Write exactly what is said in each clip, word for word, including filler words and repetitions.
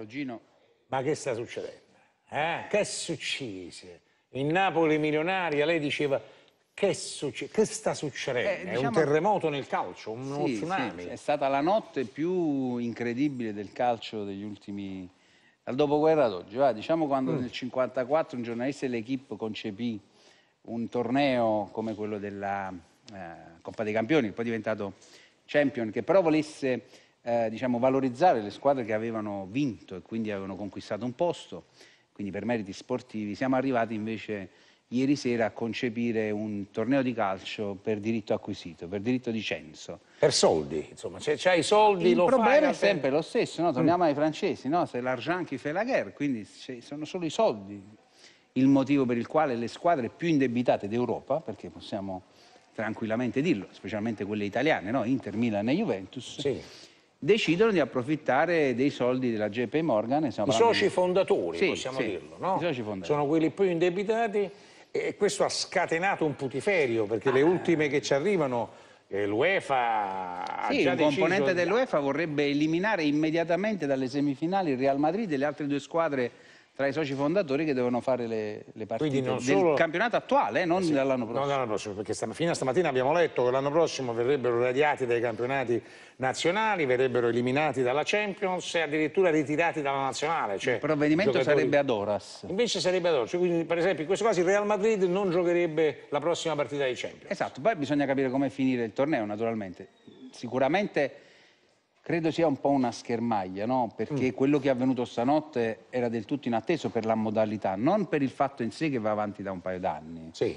Carlo Gino. Ma che sta succedendo? Eh? Che è successo? In Napoli milionaria lei diceva che, succe che sta succedendo? Eh, diciamo, è un terremoto nel calcio, uno sì, tsunami. Sì, è stata la notte più incredibile del calcio degli ultimi... dal dopoguerra ad oggi. Va? Diciamo quando mm. nel cinquantaquattro un giornalista dell'Equipe concepì un torneo come quello della eh, Coppa dei Campioni, che poi è diventato Champion, che però volesse eh, diciamo, valorizzare le squadre che avevano vinto e quindi avevano conquistato un posto, quindi per meriti sportivi. Siamo arrivati invece ieri sera a concepire un torneo di calcio per diritto acquisito, per diritto di censo. Per soldi, insomma, se c'hai i soldi il lo fai. Il problema è sempre lo stesso, no? Torniamo mm. ai francesi, no? C'est l'argent qui fait la guerre, quindi sono solo i soldi il motivo per il quale le squadre più indebitate d'Europa, perché possiamo tranquillamente dirlo, specialmente quelle italiane, no? Inter, Milan e Juventus, sì. decidono di approfittare dei soldi della J P Morgan. I soci fondatori, sì, possiamo sì, dirlo, no? I soci fondatori. Sono quelli più indebitati e questo ha scatenato un putiferio, perché ah. le ultime che ci arrivano, eh, l'UEFA ha sì, già un deciso... componente dell'UEFA vorrebbe eliminare immediatamente dalle semifinali il Real Madrid e le altre due squadre tra i soci fondatori che devono fare le, le partite non del solo... campionato attuale, eh, non eh sì, dall'anno prossimo. Non dall'anno prossimo, perché stamattina, stamattina abbiamo letto che l'anno prossimo verrebbero radiati dai campionati nazionali, verrebbero eliminati dalla Champions e addirittura ritirati dalla nazionale. Cioè, il provvedimento giocatori... sarebbe ad horas. Invece sarebbe ad horas, cioè, quindi per esempio in questo caso il Real Madrid non giocherebbe la prossima partita di Champions. Esatto, poi bisogna capire come finire il torneo naturalmente. Sicuramente... credo sia un po' una schermaglia, no? Perché mm. quello che è avvenuto stanotte era del tutto inatteso per la modalità, non per il fatto in sé che va avanti da un paio d'anni. Sì.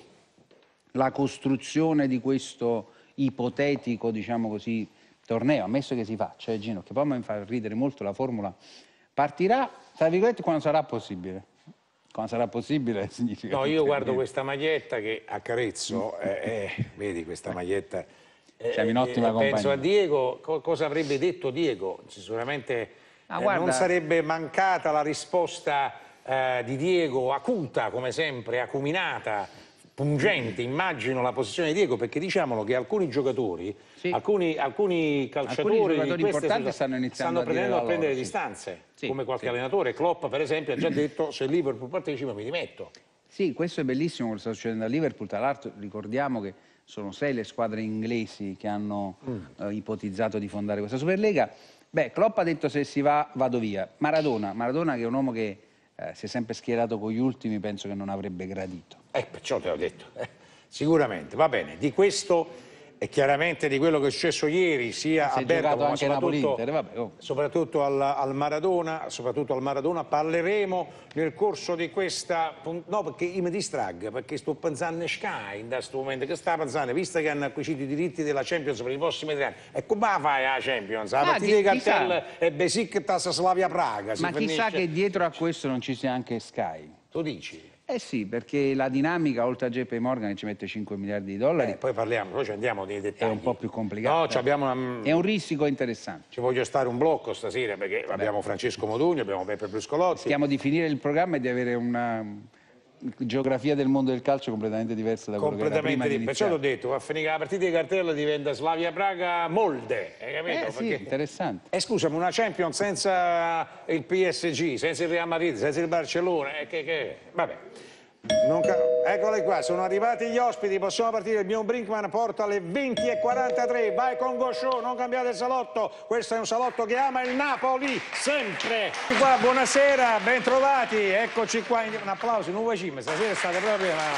La costruzione di questo ipotetico, diciamo così, torneo, ammesso che si faccia, eh, Gino, che poi mi fa ridere molto la formula, partirà, tra virgolette, quando sarà possibile. Quando sarà possibile significa... No, io guardo questa maglietta che accarezzo, eh, eh, vedi questa maglietta... Siamo in ottima eh, compagnia. Penso a Diego, co cosa avrebbe detto Diego? Sicuramente ah, eh, guarda... non sarebbe mancata la risposta eh, di Diego, acuta come sempre, acuminata, pungente. Immagino la posizione di Diego, perché diciamolo che alcuni giocatori, sì. alcuni, alcuni calciatori alcuni giocatori importanti stanno stanno iniziando prendendo a, a prendere loro, distanze, sì. come qualche sì. allenatore. Klopp per esempio ha già detto: se il Liverpool partecipa mi dimetto. Sì, questo è bellissimo quello che sta succedendo a Liverpool. Tra l'altro ricordiamo che sono sei le squadre inglesi che hanno mm. eh, ipotizzato di fondare questa Superlega. Beh, Klopp ha detto: se si va vado via. Maradona, Maradona che è un uomo che eh, si è sempre schierato con gli ultimi, penso che non avrebbe gradito. Eh, perciò te l'ho detto. Eh, sicuramente, va bene. Di questo e chiaramente di quello che è successo ieri, sia si a Bergamo, ma anche soprattutto, Vabbè, oh. soprattutto al, al Maradona, soprattutto al Maradona, parleremo nel corso di questa... No, perché io mi distraggo, perché sto pensando a Sky in questo momento, che sta pensando, visto che hanno acquisito i diritti della Champions per i prossimi tre anni, e come fai la Champions? La ah, partita di cartella è Besiktas Slavia Praga. Ma chissà che dietro a questo non ci sia anche Sky. Tu dici? Eh sì, perché la dinamica, oltre a J P Morgan che ci mette cinque miliardi di dollari... Eh, poi parliamo, poi ci andiamo nei dettagli. È un po' più complicato. No, abbiamo una... È un risico interessante. Ci voglio stare un blocco stasera, perché Beh. abbiamo Francesco Modugno, abbiamo Peppe Bruscolotti. Rischiamo di finire il programma e di avere una geografia del mondo del calcio completamente diversa da quello che era prima di iniziare. Perciò t'ho detto, va a finire la partita di cartella diventa Slavia Praga Molde, hai capito? Eh sì, perché... interessante. E eh, scusami, una Champions senza il P S G, senza il Real Madrid, senza il Barcellona, eh, che, che... vabbè. Non ca... Eccole qua, sono arrivati gli ospiti, possiamo partire. Il mio Brinkman porta alle venti e quarantatré, vai con Gosciò, non cambiate il salotto, questo è un salotto che ama il Napoli, sempre. Qua, buonasera, ben trovati, eccoci qua, in... un applauso, non vuoi cime, stasera state proprio... No,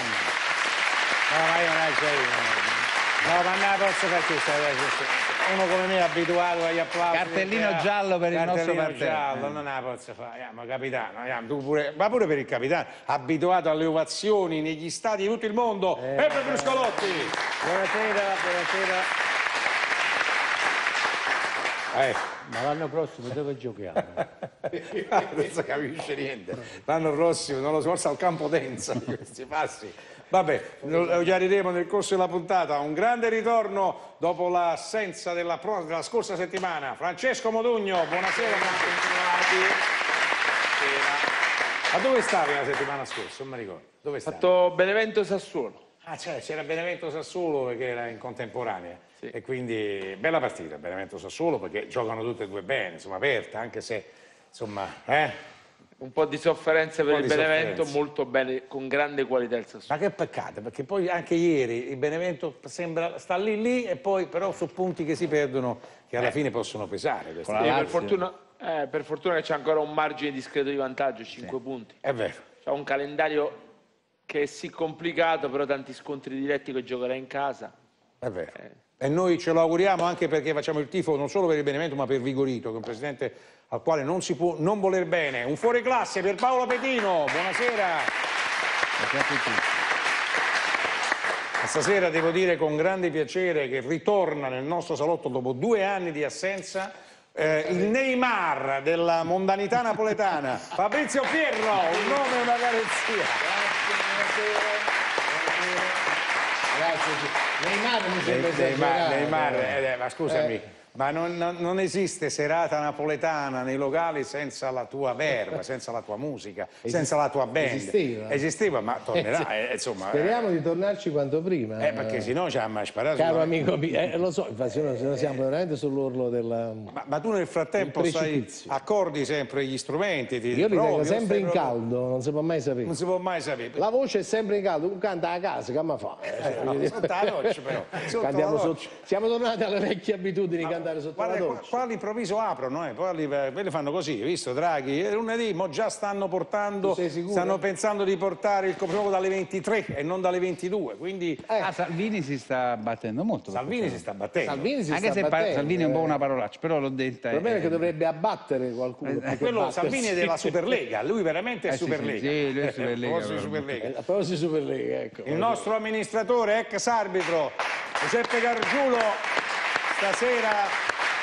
ma io non è che... No, ma non la posso fare questa, uno come me è abituato agli applausi. Cartellino perché... giallo per il nostro partito. Cartellino giallo, eh. non la posso fare, ma capitano, tu pure... ma pure per il capitano, abituato alle ovazioni negli stadi di tutto il mondo, eh, Peppe Bruscolotti. Buonasera, buonasera. Eh. Ma l'anno prossimo dove giochiamo? Non si capisce niente. L'anno prossimo, non lo so, forse al campo Denza di questi passi. Vabbè, lo chiariremo nel corso della puntata. Un grande ritorno dopo l'assenza della, della scorsa settimana. Francesco Modugno, buonasera. Buonasera. Ma dove stavi la settimana scorsa? Non mi ricordo. Dove stavi? Ho fatto Benevento Sassuolo. Ah, cioè, c'era Benevento Sassuolo perché era in contemporanea. Sì. E quindi bella partita Benevento Sassuolo, perché giocano tutte e due bene, insomma, aperta, anche se insomma, eh? Un po' di sofferenza per po' il di Benevento, sofferenza. molto bene, con grande qualità il Sassuolo. Ma che peccato, perché poi anche ieri il Benevento sembra sta lì lì e poi però su punti che si perdono che alla fine possono pesare. questi. Con la Sì, per, Lazio. fortuna, eh, per fortuna che c'è ancora un margine discreto di vantaggio, cinque punti. È vero. C'è un calendario che è sì complicato, però tanti scontri diretti che giocherà in casa. È vero. E noi ce lo auguriamo anche perché facciamo il tifo non solo per il Benevento ma per Vigorito, che è un presidente al quale non si può non voler bene. Un fuoriclasse per Paolo Petino, buonasera. E stasera devo dire con grande piacere che ritorna nel nostro salotto dopo due anni di assenza eh, il Neymar della mondanità napoletana, Fabrizio Fierro, un nome e una garanzia. Grazie. Neymar mi sembra Neymar, esagerato. Neymar, eh, ma scusami, Eh. ma non, non- non esiste serata napoletana nei locali senza la tua verba, senza la tua musica, senza la tua band. esisteva. Esisteva, ma tornerà, eh, insomma. Speriamo di tornarci quanto prima. Eh, perché sennò ci hanno sparato. Caro sulla- amico mio, eh, lo so, infatti se no- se no siamo veramente sull'orlo della... Ma, ma tu nel frattempo Il stai, precipizio. accordi sempre gli strumenti, ti Io li provi, tengo o sempre stai in proprio- caldo, non si può mai sapere. Non si può mai sapere. La voce è sempre in caldo, un canta a casa, che mi fa? Eh, no, sotto la doccia, però. Sotto Cantiamo la sotto- doccia. Siamo tornati alle vecchie abitudini di cantare sotto Guarda, la qua, doccia. qua all'improvviso aprono, eh, poi alli- quelli fanno così, hai visto Draghi? E lunedì mo già stanno portando, Tu sei sicuro? stanno pensando di portare il coprifuoco dalle ventitré e non dalle ventidue, quindi Ah, Salvini si sta battendo molto. per Salvini si sta battendo. Salvini si Anche sta se pa- battendo, Salvini è un po' eh. una parolaccia, però l'ho detta. Il problema è che eh, dovrebbe abbattere qualcuno. più che Quello battersi. Salvini è della Superlega, lui veramente è Eh, sì, Superlega. sì, sì, lui è Superlega, Eh, forse però. Superlega. A proposito di Superlega, ecco. Il nostro amministratore, ex arbitro, Giuseppe Gargiulo, stasera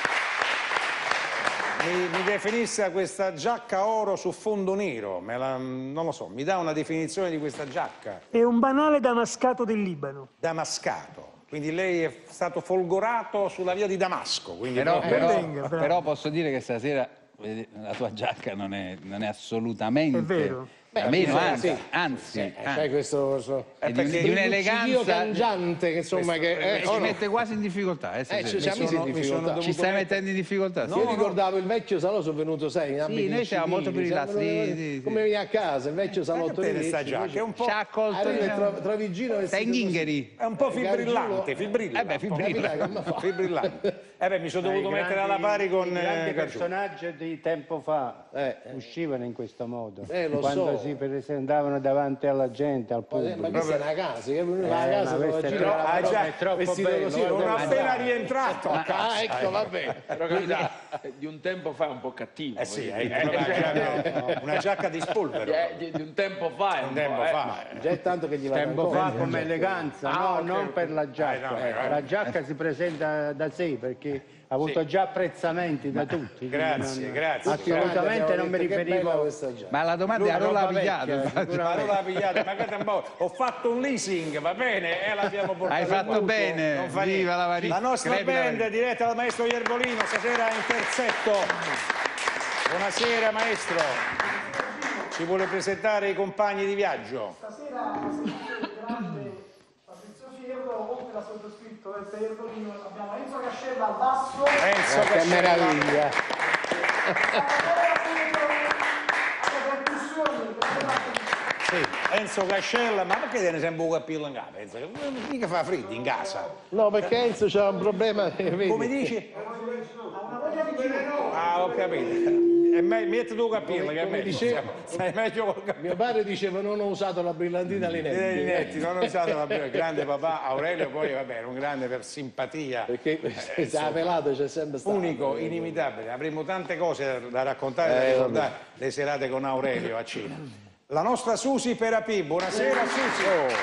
mi, mi definisse questa giacca oro su fondo nero, me la- non lo so, mi dà una definizione di questa giacca, È un banale damascato del Libano. damascato, quindi lei è stato folgorato sulla via di Damasco, quindi Però, proprio- però- venga, bravo. però posso dire che stasera vedi, la tua giacca non è, non è assolutamente... È vero. A meno, sì, anzi, sì. anzi, Eh, anzi, c'è questo, questo è di, perché di Dio un'eleganza cangiante che insomma che eh, ci oh no. mette quasi in difficoltà. Eh, Eh, stasera. ci siamo messi in sono- mi difficoltà. sono Ci dovuto stai mettere- mettendo in difficoltà? sì? Io ricordavo il vecchio salotto, sono venuto sai in abiti noi siamo molto più civili, rilassi, siamo- sì, sì, sì. come vieni a casa, il vecchio salotto Guarda di bene sta Lecce, giacca, invece è un po', Ci ha accolto... arriva e trovi, trovi Gino Stai vestito in così. ghingheri? è un po' fibrillante, Gargiulo- fibrilla. Eh beh, fibrilla. Capita che mi fa? Fibrillante. Eh beh, mi sono dovuto I mettere grandi- alla pari con i eh, grandi Gargiulo. personaggi di tempo fa Eh, uscivano in questo modo Eh, lo quando so. si presentavano davanti alla gente, al eh, pubblico. ma questa è una casa, che è venuto a Eh, casa ma trova questa è Gino troppo- con la ah, roba già, è troppo vestito bello, così, eh, non Sono è appena mangiato. rientrato a casa. Ah, ecco, va bene. Però capita, eh, di un tempo fa è un po' cattivo. Eh sì, voglio è dire. una, giacca, una giacca di spolvero. Eh, di, di un tempo fa è un, Un tempo po', eh, fa. ma- Già è tanto che gli va Tempo bene. fa come eleganza, Ah, no, ok, non ok. per la giacca. Eh, no, eh, La giacca si presenta da sé perché ha avuto già apprezzamenti da tutti. quindi Grazie, non- grazie. Assolutamente non mi Che bella riferivo. questa giacca. Ma la domanda Lui è a rola roba pigliata. vecchia, infatti. Ma non l'ha pigliata, ma che tempo- ho fatto un leasing, va bene, e l'abbiamo portato. Hai fatto qua. bene, Non fa viva niente. la Varizia. La nostra Crepi la band Varizia. diretta dal maestro Iervolino, stasera in terzetto. Buonasera maestro. Ci vuole presentare i compagni di viaggio. Stasera il grande Fabrizio Fierro, oltre al sottoscritto del Iervolino, abbiamo Enzo Cascella al basso, Enzo Che Cascella. meraviglia. alle percussioni, Sì, Enzo Cascella, ma perché tiene sempre un cappello in capo? Enzo? Mica fa freddo in casa. No, perché Enzo c'ha un problema, vedi? Come dici? Ah, ho capito. E me, metti tu cappello, che è come meglio. dicevo- Stai meglio col cappello. Mio padre diceva non ho usato la brillantina Eh, Linetti. Linetti, non ho usato la il grande papà Aurelio, poi vabbè, era un grande per simpatia. Perché se ha pelato c'è sempre stato. Unico, inimitabile, avremo tante cose da raccontare, da Eh, ricordare le serate con Aurelio a Cina. La nostra Susi Perapì, buonasera Susi.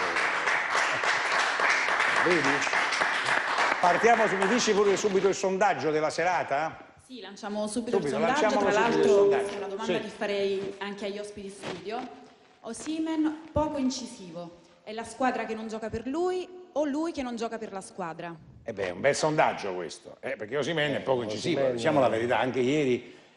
Vedi? Partiamo, su- mi dici pure subito il sondaggio della serata? Sì, lanciamo subito, Subito, il sondaggio, lanciamolo tra subito il l'altro sondaggio. è una domanda Sì. che farei anche agli ospiti studio. Osimhen poco incisivo, è la squadra che non gioca per lui o lui che non gioca per la squadra? E beh, è un bel sondaggio questo, eh, perché Osimhen è poco incisivo, Osimhen, diciamo la verità, anche ieri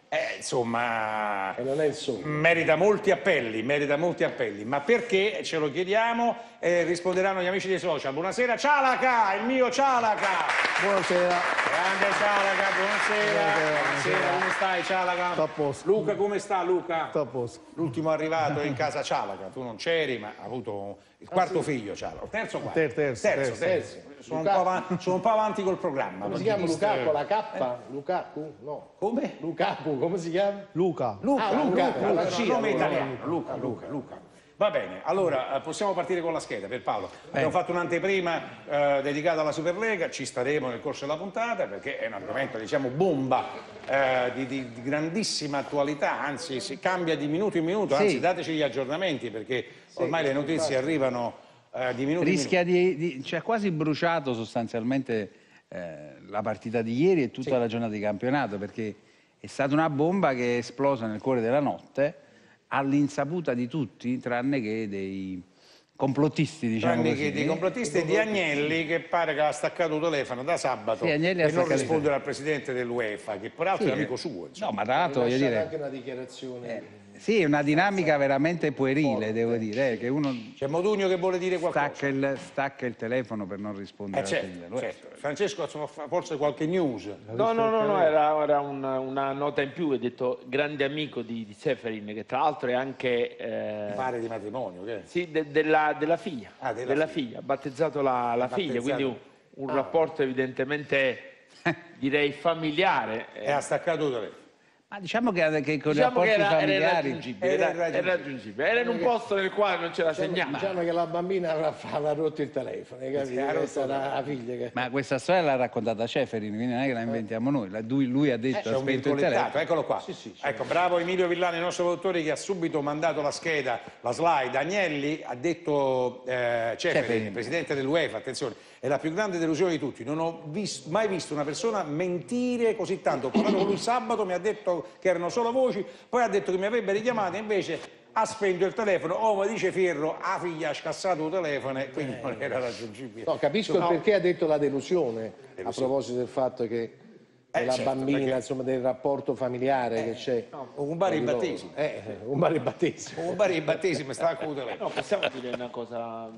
Eh, insomma, E non è il solo. merita molti appelli, merita molti appelli. Ma perché? Ce lo chiediamo e risponderanno gli amici dei social. Buonasera Cialaca, il mio Cialaca. Buonasera. Grande Cialaca, buonasera. Buonasera, Buonasera, come stai Cialaca? Sto a posto. Luca, come sta Luca? Sto a posto. L'ultimo arrivato in casa Cialaca, tu non c'eri, ma ha avuto il quarto figlio Cialaca. Terzo o quarto? Ter- terzo, terzo, terzo. terzo. Sono, un po avanti, sono un po' avanti col programma. Come si perché chiama mister- Lukaku? La K? Lukaku? No. Come? Lukaku, come si chiama? Luca. Luca, Ah, Luca, Luca, la no, C, nome allora. italiano, Luca, Luca, Luca. Va bene, allora eh, possiamo partire con la scheda per Paolo. Abbiamo fatto un'anteprima eh, dedicata alla Superlega, ci staremo nel corso della puntata perché è un argomento, diciamo, bomba eh, di, di- di grandissima attualità, anzi si cambia di minuto in minuto, Sì. anzi dateci gli aggiornamenti perché ormai le notizie arrivano eh, di minuto in minuto. Rischia di, di cioè quasi bruciato sostanzialmente eh, la partita di ieri e tutta la giornata di campionato, perché è stata una bomba che è esplosa nel cuore della notte all'insaputa di tutti, tranne che dei complottisti, diciamo Tranne così. che dei complottisti e di Agnelli che pare che ha staccato il telefono da sabato Sì, Agnelli ha per non staccato il rispondere al presidente dell'UEFA, che peraltro Sì, è amico suo. insomma. No, ma tra l'altro voglio Lasciate dire, anche una dichiarazione. sì, è una dinamica veramente puerile, devo dire, eh, che uno C'è Modugno che vuole dire qualcosa. stacca il, stacca il telefono per non rispondere Eh alla certo, tecnica. certo. Francesco, insomma, fa- forse qualche news. No, no, no, no, era, era una, una nota in più, ho detto grande amico di, di Seferin, che tra l'altro è anche eh, Pare di matrimonio, che è? sì, de- della, della figlia, Ah, della figlia. ha battezzato la, la figlia, battezzato. quindi un, un rapporto evidentemente direi familiare. E ha staccato il telefono. Ma diciamo che, che con Diciamo i che rapporti era, era familiari... irraggiungibile, Era era, irraggiungibile. era irraggiungibile. Era in un posto nel quale non c'era Diciamo, segnale. diciamo che la bambina avrà, avrà rotto il telefono, hai capito? ha rotto Questa era la figlia che... Ma questa storia l'ha raccontata Ceferin, quindi non è che la inventiamo noi. La- lui, lui ha detto, C'è ha un spento il virgolettato, telefono. eccolo qua. Ecco, bravo Emilio Villani, il nostro produttore, che ha subito mandato la scheda, la slide. Agnelli ha detto, eh, Ceferin, Ceferin. presidente dell'UEFA, attenzione, è la più grande delusione di tutti. Non ho vis- mai visto una persona mentire così tanto. Ho parlato con lui sabato, mi ha detto che erano solo voci, poi ha detto che mi avrebbe richiamato, invece ha spento il telefono. Oh, ma dice Fierro, la figlia ha scassato il telefono e quindi non era raggiungibile. No, capisco No. il perché ha detto la delusione, a proposito del fatto che Eh, la certo, bambina, perché- insomma, del rapporto familiare che c'è. un bar in tra di loro. battesimo. Eh, un bar in battesimo. Un bar in battesimo stava con il telefono. No, possiamo dire una cosa,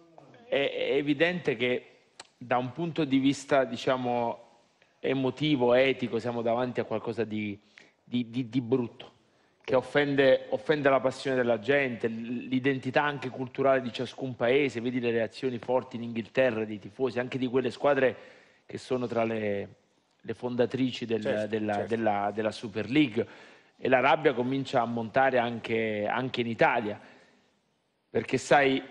è, è evidente che da un punto di vista, diciamo, emotivo, etico, siamo davanti a qualcosa di, di- di- di brutto, che offende, offende la passione della gente, l- l'identità anche culturale di ciascun paese. Vedi le reazioni forti in Inghilterra dei tifosi, anche di quelle squadre che sono tra le, le fondatrici del- Certo, della, certo. della- della Super League, e la rabbia comincia a montare anche, anche in Italia, perché sai,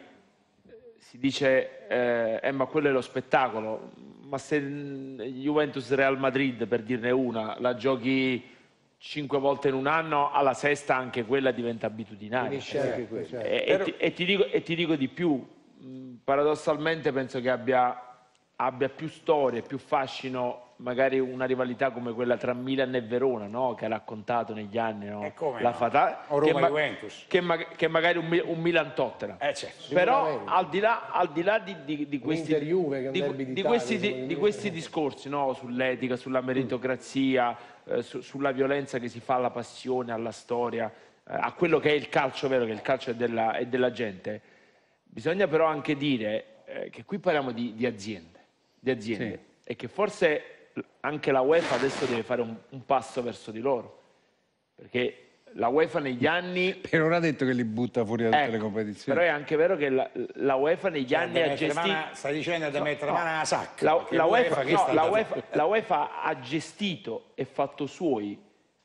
si dice eh, eh, ma quello è lo spettacolo, ma se mm, Juventus Real Madrid, per dirne una, la giochi cinque volte in un anno, alla sesta anche quella diventa abitudinaria. Finisce anche questo. E, e ti, e ti dico, e ti dico di più, mh, paradossalmente penso che abbia, abbia più storie, più fascino magari una rivalità come quella tra Milan e Verona, no? Che ha raccontato negli anni, no? E come la no? fatale, O che, Roma-Juventus. che, ma- che magari un, Mi- un Milan-Tottenham. Eh, certo. Però Sicuramente. al di là, al di là di, di- di questi, Inter-Juve, che è un di- derby di d'Italia, questi, di- secondo di me. questi discorsi, no? Sull'etica, sulla meritocrazia, eh, su- sulla violenza che si fa alla passione, alla storia, eh, a quello che è il calcio vero, che il calcio è della, è della gente, bisogna però anche dire eh, che qui parliamo di, di aziende, di aziende e che forse anche la UEFA adesso deve fare un, un passo verso di loro, perché la UEFA negli anni... Per ora ha detto che li butta fuori da tutte Ecco, le competizioni. però è anche vero che la, la UEFA negli anni Da ha mettere gestito... mano- stai dicendo da mettere no, mano alla sacca. La, perché la UEFA, che no, sta la da- UEFA- la UEFA ha gestito e fatto suoi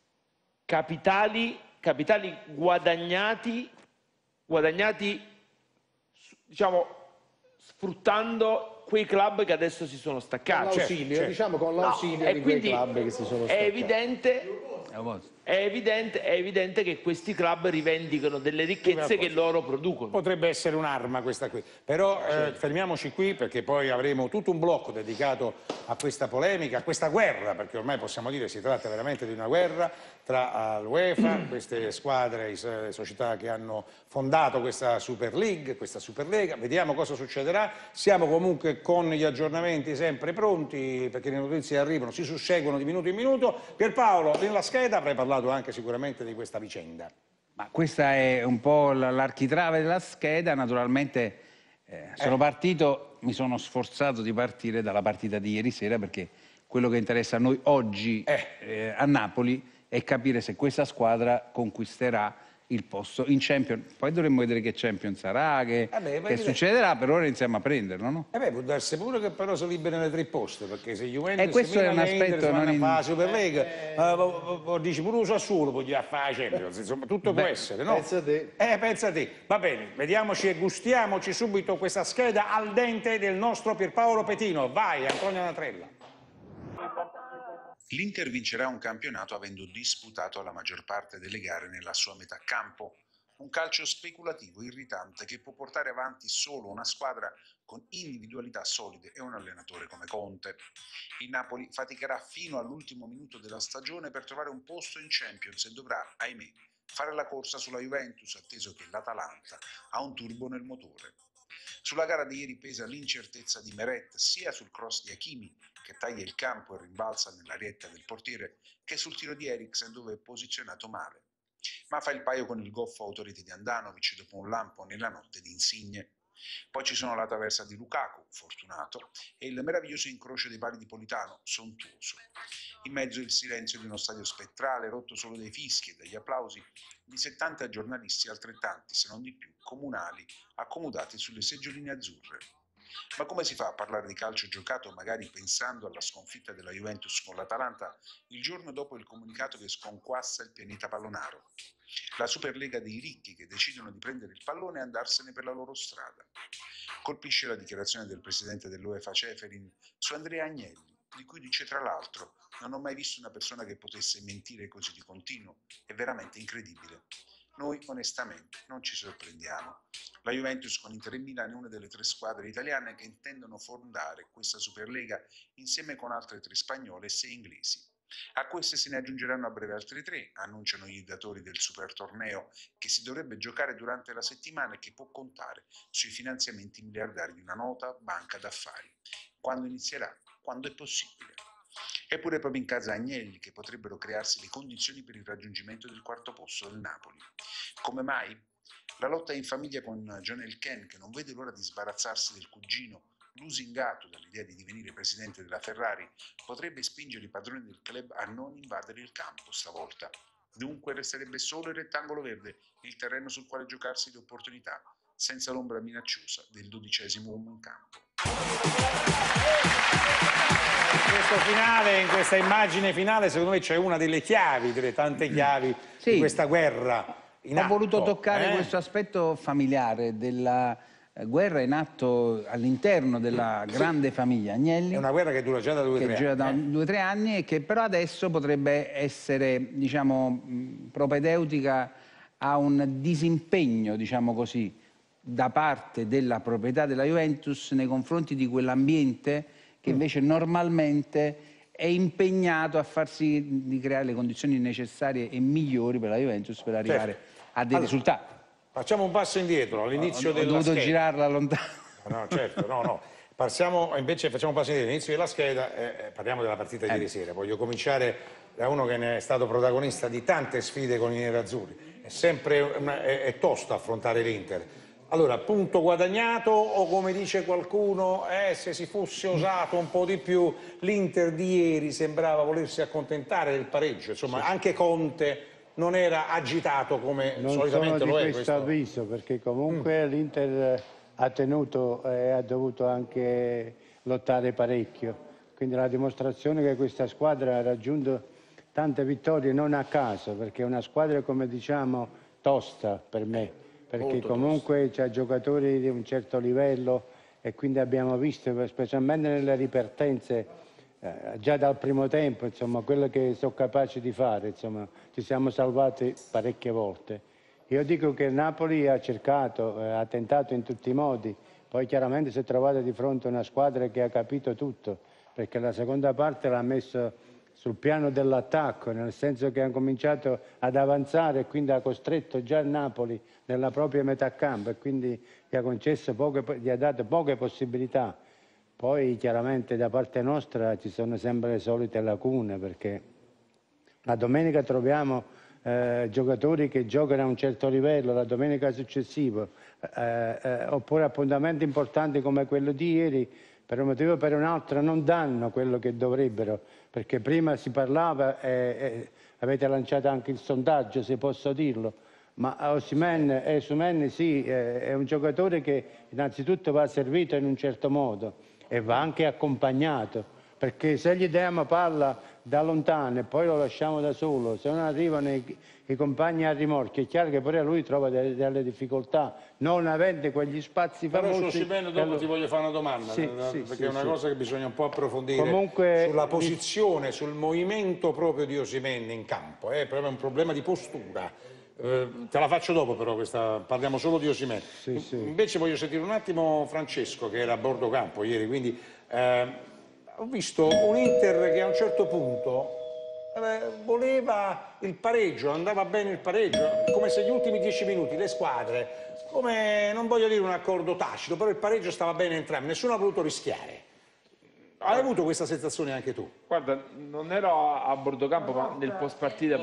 capitali, capitali guadagnati, guadagnati, diciamo, sfruttando quei club che adesso si sono Con staccati. l'ausilio, certo. diciamo con No, l'ausilio e di quei quindi club che si sono è staccati. evidente, A posto. è, evidente, è evidente che questi club rivendicano delle ricchezze che loro producono. Potrebbe essere un'arma questa qui, però eh, fermiamoci qui perché poi avremo tutto un blocco dedicato a questa polemica, a questa guerra, perché ormai possiamo dire si tratta veramente di una guerra tra eh, l'UEFA, queste squadre, i so- le società che hanno fondato questa Super League, questa Superlega. Vediamo cosa succederà. Siamo comunque Facebook con gli aggiornamenti sempre pronti, perché le notizie arrivano, si susseguono di minuto in minuto. Pierpaolo, nella scheda avrai parlato anche sicuramente di questa vicenda. Ma questa è un po' l'architrave della scheda, naturalmente eh, sono Eh. partito, mi sono sforzato di partire dalla partita di ieri sera, perché quello che interessa a noi oggi Eh. eh, a Napoli è capire se questa squadra conquisterà il posto in Champions. Poi dovremmo vedere che Champions sarà, che, Eh beh, che perché- succederà, per ora iniziamo a prenderlo, no? Eh beh, può darsi pure che però si liberano le tre poste, perché se Juventus E questo è un Milan e Inter aspetto vanno non a in- fare la Superlega, eh, eh, dici pure uso solo poi a fare la Champions, insomma tutto può Beh, essere, no? pensa te. Eh, pensa te. Va bene, vediamoci e gustiamoci subito questa scheda al dente del nostro Pierpaolo Petino. Vai, Antonio Natrella. L'Inter vincerà un campionato avendo disputato la maggior parte delle gare nella sua metà campo. Un calcio speculativo irritante che può portare avanti solo una squadra con individualità solide e un allenatore come Conte. Il Napoli faticherà fino all'ultimo minuto della stagione per trovare un posto in Champions e dovrà, ahimè, fare la corsa sulla Juventus, atteso che l'Atalanta ha un turbo nel motore. Sulla gara di ieri pesa l'incertezza di Meret sia sul cross di Hakimi, che taglia il campo e rimbalza nell'arietta del portiere, che sul tiro di Eriksen, dove è posizionato male. Ma fa il paio con il goffo autorite di Andanovic dopo un lampo nella notte di Insigne. Poi ci sono la traversa di Lukaku, fortunato, e il meraviglioso incrocio dei pali di Politano, sontuoso. In mezzo il silenzio di uno stadio spettrale, rotto solo dai fischi e dagli applausi di settanta giornalisti altrettanti, se non di più, comunali, accomodati sulle seggioline azzurre. Ma come si fa a parlare di calcio giocato magari pensando alla sconfitta della Juventus con l'Atalanta il giorno dopo il comunicato che sconquassa il pianeta pallonaro? La Superlega dei ricchi che decidono di prendere il pallone e andarsene per la loro strada. Colpisce la dichiarazione del presidente dell'UEFA Ceferin su Andrea Agnelli, di cui dice tra l'altro: non ho mai visto una persona che potesse mentire così di continuo, è veramente incredibile. Noi onestamente non ci sorprendiamo. La Juventus con Inter e Milan è una delle tre squadre italiane che intendono fondare questa Superlega insieme con altre tre spagnole e sei inglesi. A queste se ne aggiungeranno a breve altre tre, annunciano gli datori del super torneo che si dovrebbe giocare durante la settimana e che può contare sui finanziamenti miliardari di una nota banca d'affari. Quando inizierà? Quando è possibile. Eppure proprio in casa Agnelli che potrebbero crearsi le condizioni per il raggiungimento del quarto posto del Napoli. Come mai? La lotta è in famiglia con John Elkann, che non vede l'ora di sbarazzarsi del cugino, lusingato dall'idea di divenire presidente della Ferrari, potrebbe spingere i padroni del club a non invadere il campo stavolta. Dunque resterebbe solo il rettangolo verde, il terreno sul quale giocarsi le opportunità, senza l'ombra minacciosa del dodicesimo uomo in campo. In questo finale, in questa immagine finale, secondo me c'è una delle chiavi, delle tante chiavi Sì. di questa guerra in Ho atto, voluto toccare eh? questo aspetto familiare della eh, guerra in atto all'interno della grande famiglia Agnelli. È una guerra che dura già da due o che tre gira anni. da eh? due o tre anni e che però adesso potrebbe essere, diciamo, mh, propedeutica a un disimpegno, diciamo così, da parte della proprietà della Juventus nei confronti di quell'ambiente che invece normalmente è impegnato a far sì di creare le condizioni necessarie e migliori per la Juventus per arrivare Certo. a dei Allora, risultati. Facciamo un passo indietro all'inizio Ho, ho della dovuto scheda. girarla lontano. No, certo, no, no. Passiamo, invece facciamo un passo indietro all'inizio della scheda e eh, parliamo della partita di ieri sera. Voglio cominciare da uno che ne è stato protagonista di tante sfide con i nerazzurri. È sempre una, è, è tosto affrontare l'Inter. Allora, punto guadagnato o come dice qualcuno, eh, se si fosse osato un po' di più, l'Inter di ieri sembrava volersi accontentare del pareggio, insomma anche Conte non era agitato come Non solitamente sono lo di è. questo avviso, perché comunque Mm. l'Inter ha tenuto e ha dovuto anche lottare parecchio. Quindi la dimostrazione che questa squadra ha raggiunto tante vittorie non a caso, perché è una squadra, come diciamo, tosta per me. Perché Molto comunque c'ha giocatori di un certo livello e quindi abbiamo visto, specialmente nelle ripartenze, eh, già dal primo tempo, insomma, quello che sono capaci di fare, insomma, ci siamo salvati parecchie volte. Io dico che il Napoli ha cercato, eh, ha tentato in tutti i modi, poi chiaramente si è trovata di fronte a una squadra che ha capito tutto, perché la seconda parte l'ha messo sul piano dell'attacco, nel senso che ha cominciato ad avanzare e quindi ha costretto già il Napoli nella propria metà campo e quindi gli ha concesso poche, gli ha dato poche possibilità. Poi chiaramente da parte nostra ci sono sempre le solite lacune, perché la domenica troviamo eh, giocatori che giocano a un certo livello, la domenica successiva, eh, eh, oppure appuntamenti importanti come quello di ieri, per un motivo o per un altro non danno quello che dovrebbero, perché prima si parlava e, e avete lanciato anche il sondaggio, se posso dirlo, ma Osimhen, eh, Osimhen sì, eh, è un giocatore che innanzitutto va servito in un certo modo e va anche accompagnato, perché se gli diamo palla da lontano e poi lo lasciamo da solo, se non arrivano i, i compagni a rimorchio, è chiaro che pure lui trova delle, delle difficoltà, non avendo quegli spazi Però famosi. su Osimhen dopo allora... ti voglio fare una domanda, sì, eh, sì, perché sì, è una sì. cosa che bisogna un po' approfondire. Comunque, sulla posizione, sul movimento proprio di Osimhen in campo, è proprio un problema di postura. Eh, te la faccio dopo però, questa, parliamo solo di Osimhen. Sì, sì. Invece voglio sentire un attimo Francesco, che era a bordo campo ieri, quindi eh, ho visto un Inter che a un certo punto eh, voleva il pareggio, andava bene il pareggio, come se gli ultimi dieci minuti le squadre, come non voglio dire un accordo tacito, però il pareggio stava bene entrambi, nessuno ha voluto rischiare. Hai avuto questa sensazione anche tu? Guarda, non ero a, a bordo campo, ma nel post partita.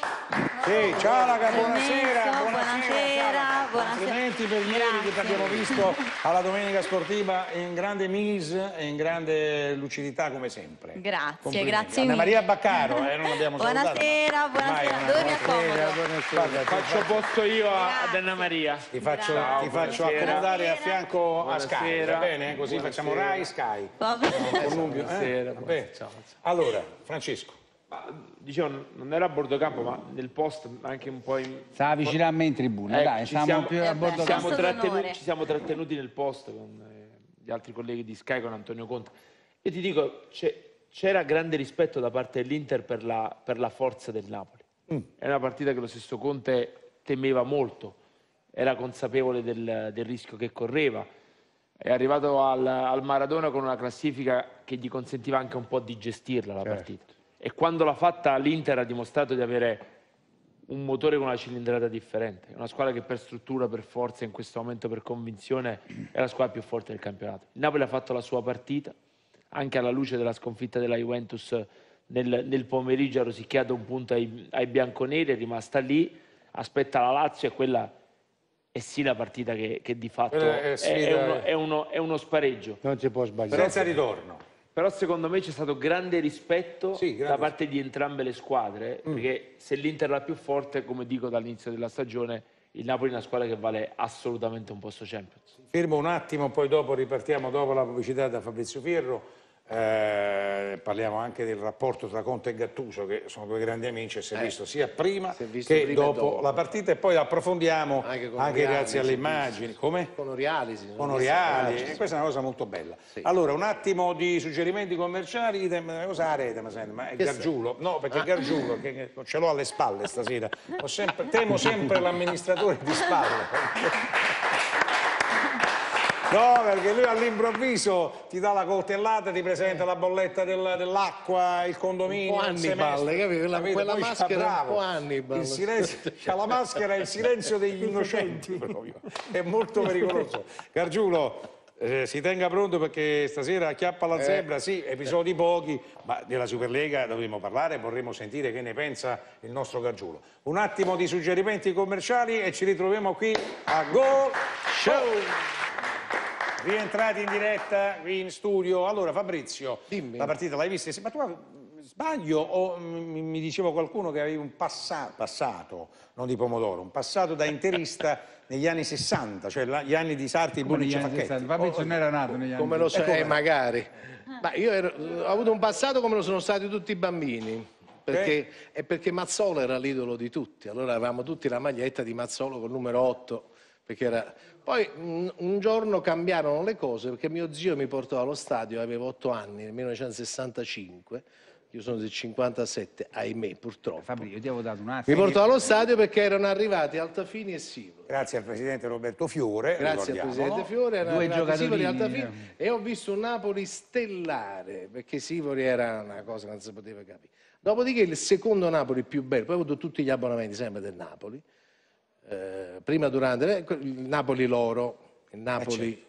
Sì, ciao raga, buonasera, Permesso, buonasera, ciao. buonasera. Complimenti per ieri che ti abbiamo visto alla Domenica Sportiva in grande mise e in grande lucidità come sempre. Grazie, Complimenti. grazie Anna mille. Maria Baccaro, eh, non l'abbiamo salutata. Buonasera, buonasera, dove mi accomodo? Guarda, ti Faccio faccio, posto io a- ad Anna Maria. ti faccio, Ciao, ti faccio buonasera. accomodare a fianco a Sky, Buonasera. va bene? Così Buonasera. facciamo Rai Sky. Va bene. Connubio, eh? Buonasera, Va bene. Allora, Francesco. Ma, dicevo, non era a bordo campo, ma nel post anche un po' in... Stava vicino a me in tribuna, Ecco, dai, ci siamo siamo- più Eh a beh, bordo siamo campo. Siamo Posto trattenuti, d'onore. ci siamo trattenuti nel post con eh, gli altri colleghi di Sky, con Antonio Conte. Io ti dico, c'è- c'era grande rispetto da parte dell'Inter per la, per la forza del Napoli. È una partita che lo stesso Conte temeva molto, era consapevole del, del rischio che correva. È arrivato al, al Maradona con una classifica che gli consentiva anche un po' di gestirla la partita. E quando l'ha fatta l'Inter ha dimostrato di avere un motore con una cilindrata differente. È una squadra che per struttura, per forza, in questo momento per convinzione è la squadra più forte del campionato. Il Napoli ha fatto la sua partita, anche alla luce della sconfitta della Juventus nel, nel pomeriggio, ha rosicchiato un punto ai, ai bianconeri, è rimasta lì, aspetta la Lazio e quella è sì la partita che, che di fatto Quella è è, sfida- è uno, è uno- è uno spareggio. Non si può sbagliare. Senza ritorno. Però secondo me c'è stato grande rispetto Sì, grande. da parte di entrambe le squadre, perché se l'Inter è la più forte, come dico dall'inizio della stagione, il Napoli è una squadra che vale assolutamente un posto Champions. Fermo un attimo, poi dopo ripartiamo dopo la pubblicità da Fabrizio Fierro. Eh, parliamo anche del rapporto tra Conte e Gattuso, che sono due grandi amici, e si è visto sia prima si è visto che prima e dopo, dopo. la partita, e poi approfondiamo anche, Anche con grazie Oriali, alle si è immagini. Come? Con Oriali, sì, Con non Oriali, visto- e questa è una cosa molto bella. Sì. Allora, un attimo di suggerimenti commerciali, idem, cosa rete, ma senti, ma è Che Gargiulo? No, Ah. perché Gargiulo, che, che ce l'ho alle spalle stasera, Ho sempre, temo sempre l'amministratore di spalle. No, perché lui all'improvviso ti dà la coltellata, ti presenta la bolletta del- dell'acqua, il condominio, Un po' il semestre, Hannibal, capito? Quella- capito? quella Poi c'ha- maschera è un bravo, po' Hannibal. il silenzio, c'ha la maschera e il silenzio degli innocenti proprio. È molto pericoloso. Gargiulo, eh, si tenga pronto perché stasera acchiappa la zebra, sì, episodi pochi, ma della Superlega dovremo parlare, vorremmo sentire che ne pensa il nostro Gargiulo. Un attimo di suggerimenti commerciali e ci ritroviamo qui a Go Show! Rientrati in diretta qui in studio. Allora Fabrizio, Dimmi. la partita l'hai vista? Sì, ma tu sbaglio o mi, mi diceva qualcuno che avevi un passa- passato, non di pomodoro, un passato da interista negli anni sessanta, cioè la- gli anni di Sarti, Come Bonici, negli anni Facchetti. sessanta? Fabrizio non era nato negli anni Come lo so, Ecco eh, qua. magari. Ma io ero- ho avuto un passato come lo sono stati tutti i bambini. Perché, È perché Mazzola era l'idolo di tutti. Allora avevamo tutti la maglietta di Mazzola col numero otto. Perché era... Poi un, un giorno cambiarono le cose perché mio zio mi portò allo stadio, avevo otto anni, nel millenovecentosessantacinque. Io sono del cinquantasette, ahimè, purtroppo. Fabrizio, io ti avevo dato un Mi attimo. portò allo stadio perché erano arrivati Altafini e Sivori. Grazie al presidente Roberto Fiore, Grazie al ricordiamolo. presidente Fiore, erano Due arrivati Sivori e giocatori, Altafini e ho visto un Napoli stellare, perché Sivori era una cosa che non si poteva capire. Dopodiché il secondo Napoli più bello, poi ho avuto tutti gli abbonamenti sempre del Napoli, eh, prima durante, eh, il Napoli loro, il Napoli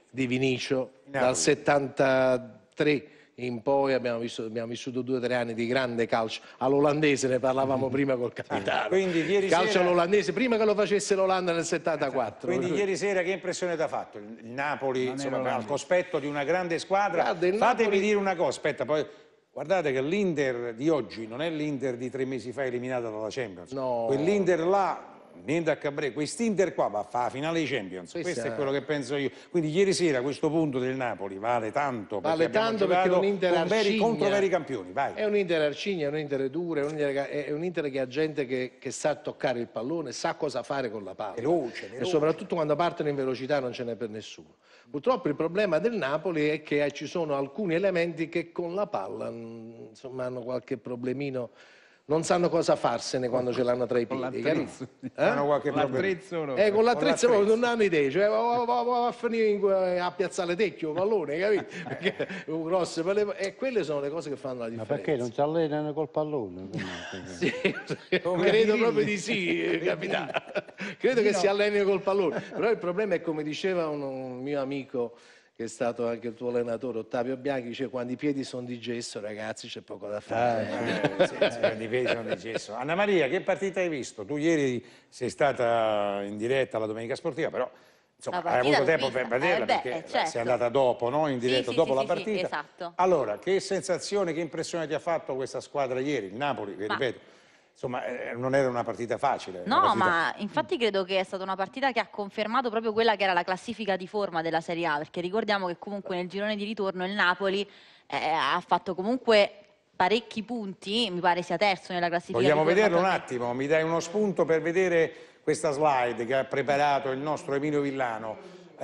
di Vinicio, dal settantatré in poi abbiamo, visto, abbiamo vissuto due o tre anni di grande calcio all'olandese, ne parlavamo prima col capitano. Ah, quindi ieri calcio sera... all'olandese, prima che lo facesse l'Olanda nel settantaquattro. Quindi ieri sera che impressione ti ha fatto? Il Napoli, insomma, al cospetto di una grande squadra. Guarda, fatemi Napoli... dire una cosa, aspetta, poi guardate che l'Inter di oggi non è l'Inter di tre mesi fa eliminata dalla Champions. No. Quell'Inter là, niente a Cabré, quest'Inter qua va a fare la finale di Champions, Questa... questo è quello che penso io. Quindi ieri sera a questo punto del Napoli vale tanto, vale tanto perché è un Inter con veri, arcigna, contro veri campioni. Vai. È un Inter arcigna, è un Inter duro, è un Inter, è un Inter che ha gente che, che sa toccare il pallone, sa cosa fare con la palla. Veloce, veloce. E soprattutto quando partono in velocità non ce n'è per nessuno. Purtroppo il problema del Napoli è che ci sono alcuni elementi che con la palla insomma, hanno qualche problemino. Non sanno cosa farsene quando ce l'hanno tra i piedi, capito? Eh? Hanno qualche l'attrezzo no. Eh, con l'attrezzo non hanno idea, cioè va, va, va a finire in, a piazzare Tecchio, pallone, capito? Perché un grosso, e quelle sono le cose che fanno la differenza. Ma perché non si allenano col pallone? Sì, credo proprio di sì, capitano. Credo che si allenino col pallone, però il problema è come diceva un, un mio amico che è stato anche il tuo allenatore Ottavio Bianchi, dice quando i piedi sono di gesso ragazzi c'è poco da fare. Eh, sì, sì, quando i piedi sono di gesso. Anna Maria, che partita hai visto? Tu ieri sei stata in diretta alla Domenica Sportiva, però insomma, hai avuto tempo per vederla eh beh, perché certo. sei andata dopo, no? In diretta, sì, dopo sì, la sì, partita. sì, esatto. Allora, che sensazione, che impressione ti ha fatto questa squadra ieri, il Napoli, che Ma... ripeto, insomma, eh, non era una partita facile. No, partita... ma infatti credo che è stata una partita che ha confermato proprio quella che era la classifica di forma della Serie A, perché ricordiamo che comunque nel girone di ritorno il Napoli eh, ha fatto comunque parecchi punti, mi pare sia terzo nella classifica. Vogliamo di forma. vederlo un attimo, mi dai uno spunto per vedere questa slide che ha preparato il nostro Emilio Villano. Uh,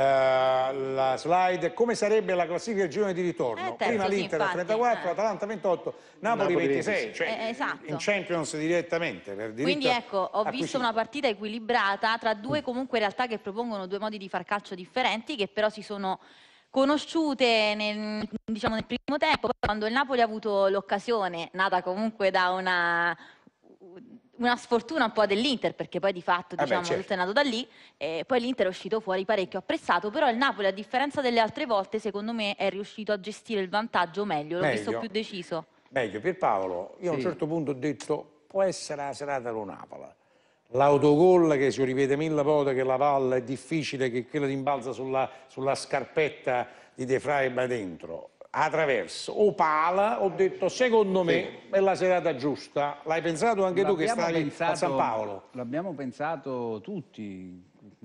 la slide, come sarebbe la classifica del girone di ritorno? Eh, terzo, Prima sì, l'Inter a infatti, trentaquattro, eh. Atalanta ventotto, Napoli, Napoli ventisei, cioè eh, esatto. in Champions direttamente. Per Quindi ecco, ho acquisito. visto una partita equilibrata tra due comunque realtà che propongono due modi di far calcio differenti, che però si sono conosciute nel, diciamo, nel primo tempo, quando il Napoli ha avuto l'occasione, nata comunque da una... una sfortuna un po' dell'Inter, perché poi di fatto diciamo, ah beh, certo. tutto è nato da lì, e poi l'Inter è uscito fuori parecchio apprezzato, però il Napoli a differenza delle altre volte secondo me è riuscito a gestire il vantaggio meglio, l'ho visto più deciso. Meglio, Pierpaolo, io sì. a un certo punto ho detto può essere la serata dello Napoli, l'autogol che si ripete mille volte che la palla è difficile, che quella rimbalza sulla, sulla scarpetta di De Vrij va dentro. Attraverso o pala, ho detto secondo me sì. è la serata giusta. L'hai pensato anche tu che stavi a San Paolo? L'abbiamo pensato tutti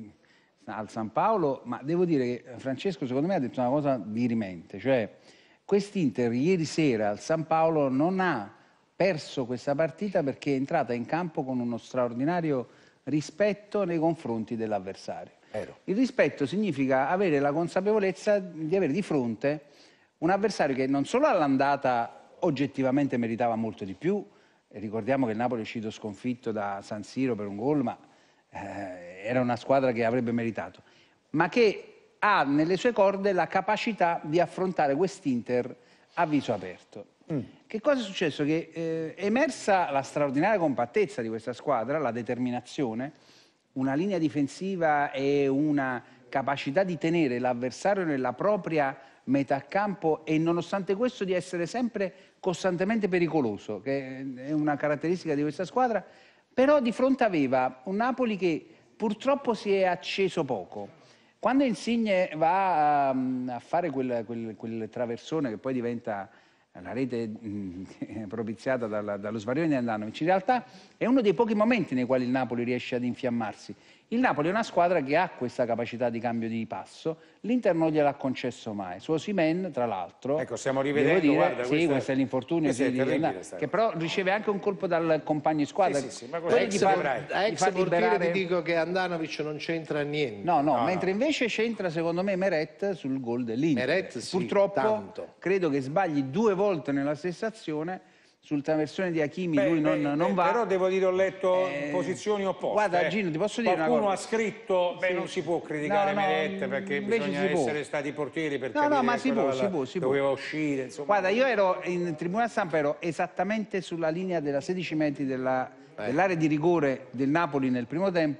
al San Paolo, ma devo dire che Francesco secondo me ha detto una cosa dirimente, cioè quest'Inter ieri sera al San Paolo non ha perso questa partita perché è entrata in campo con uno straordinario rispetto nei confronti dell'avversario. Il rispetto significa avere la consapevolezza di avere di fronte un avversario che non solo all'andata oggettivamente meritava molto di più, e ricordiamo che il Napoli è uscito sconfitto da San Siro per un gol, ma eh, era una squadra che avrebbe meritato, ma che ha nelle sue corde la capacità di affrontare quest'Inter a viso aperto. Mm. Che cosa è successo? Che eh, è emersa la straordinaria compattezza di questa squadra, la determinazione, una linea difensiva e una capacità di tenere l'avversario nella propria metà campo e nonostante questo di essere sempre costantemente pericoloso, che è una caratteristica di questa squadra, però di fronte aveva un Napoli che purtroppo si è acceso poco. Quando Insigne va a, a fare quel, quel, quel traversone che poi diventa la rete mh, propiziata dalla, dallo svarione di Andanovic, in realtà è uno dei pochi momenti nei quali il Napoli riesce ad infiammarsi. Il Napoli è una squadra che ha questa capacità di cambio di passo, l'Inter non gliel'ha concesso mai. Su Osimhen, tra l'altro, ecco, stiamo rivedendo, dire, guarda, sì, questa, questo è l'infortunio di, di, che però riceve anche un colpo dal compagno di squadra. Sì, sì, sì, ma da ex, fa, da ex portiere liberare... ti dico che Andanovic non c'entra niente. No, no, no mentre no. invece c'entra secondo me Meret sul gol dell'Inter. Meret, sì, purtroppo tanto. credo che sbagli due volte nella stessa azione. Sul traversone di Hakimi beh, lui non, beh, non va. Però devo dire, ho letto eh, posizioni opposte. Guarda eh. Gino, ti posso dire Qualcuno una cosa. ha scritto, beh sì. non si può criticare no, no, Meret perché bisogna essere può. stati portieri per no, capire no, ma si può, la, si può, si doveva può. uscire. Insomma. Guarda, io ero in tribuna stampa, ero esattamente sulla linea della sedici metri della, eh. dell'area di rigore del Napoli nel primo tempo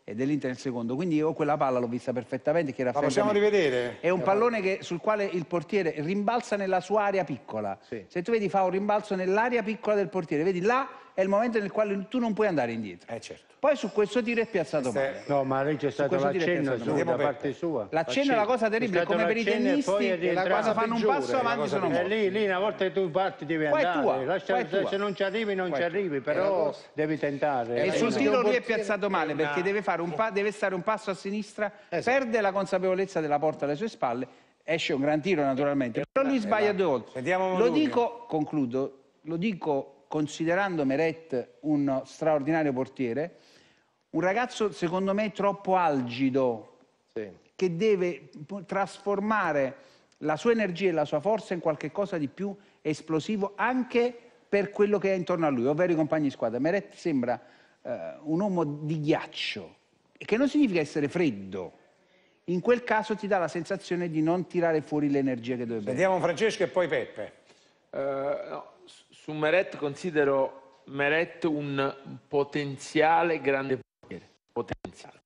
e dell'Inter nel secondo, quindi io quella palla l'ho vista perfettamente. Che era La possiamo rivedere? È un pallone che, sul quale il portiere rimbalza nella sua area piccola. Sì. Se tu vedi, fa un rimbalzo nell'area piccola del portiere, vedi là è il momento nel quale tu non puoi andare indietro. Eh certo. Poi su questo tiro è piazzato male. No, ma lì c'è stato questo tiro è l'accenno piazzato su, male. da parte sua. L'accenno è la cosa terribile, come per i tennisti, e la cosa fanno un passo avanti sono E morti. lì, lì una volta che tu parti devi Poi è andare, tua, Lascia- poi è tua. se non ci arrivi non Poi ci è tua. arrivi, però devi tentare. E Eh, sul no. tiro lui è portiere piazzato male perché deve, fare un pa- deve stare un passo a sinistra, perde la consapevolezza della porta alle sue spalle, esce un gran tiro naturalmente, però lui sbaglia due volte. Sentiamo Lo Modugno. dico, concludo, lo dico considerando Meret un straordinario portiere, un ragazzo secondo me troppo algido, Sì. che deve trasformare la sua energia e la sua forza in qualche cosa di più esplosivo anche per quello che è intorno a lui, ovvero i compagni di squadra. Meret sembra eh, un uomo di ghiaccio, che non significa essere freddo. In quel caso ti dà la sensazione di non tirare fuori l'energia che dovrebbe. Sentiamo Francesco e poi Peppe. Eh, no, su- su Meret considero Meret un potenziale grande portiere, potenziale.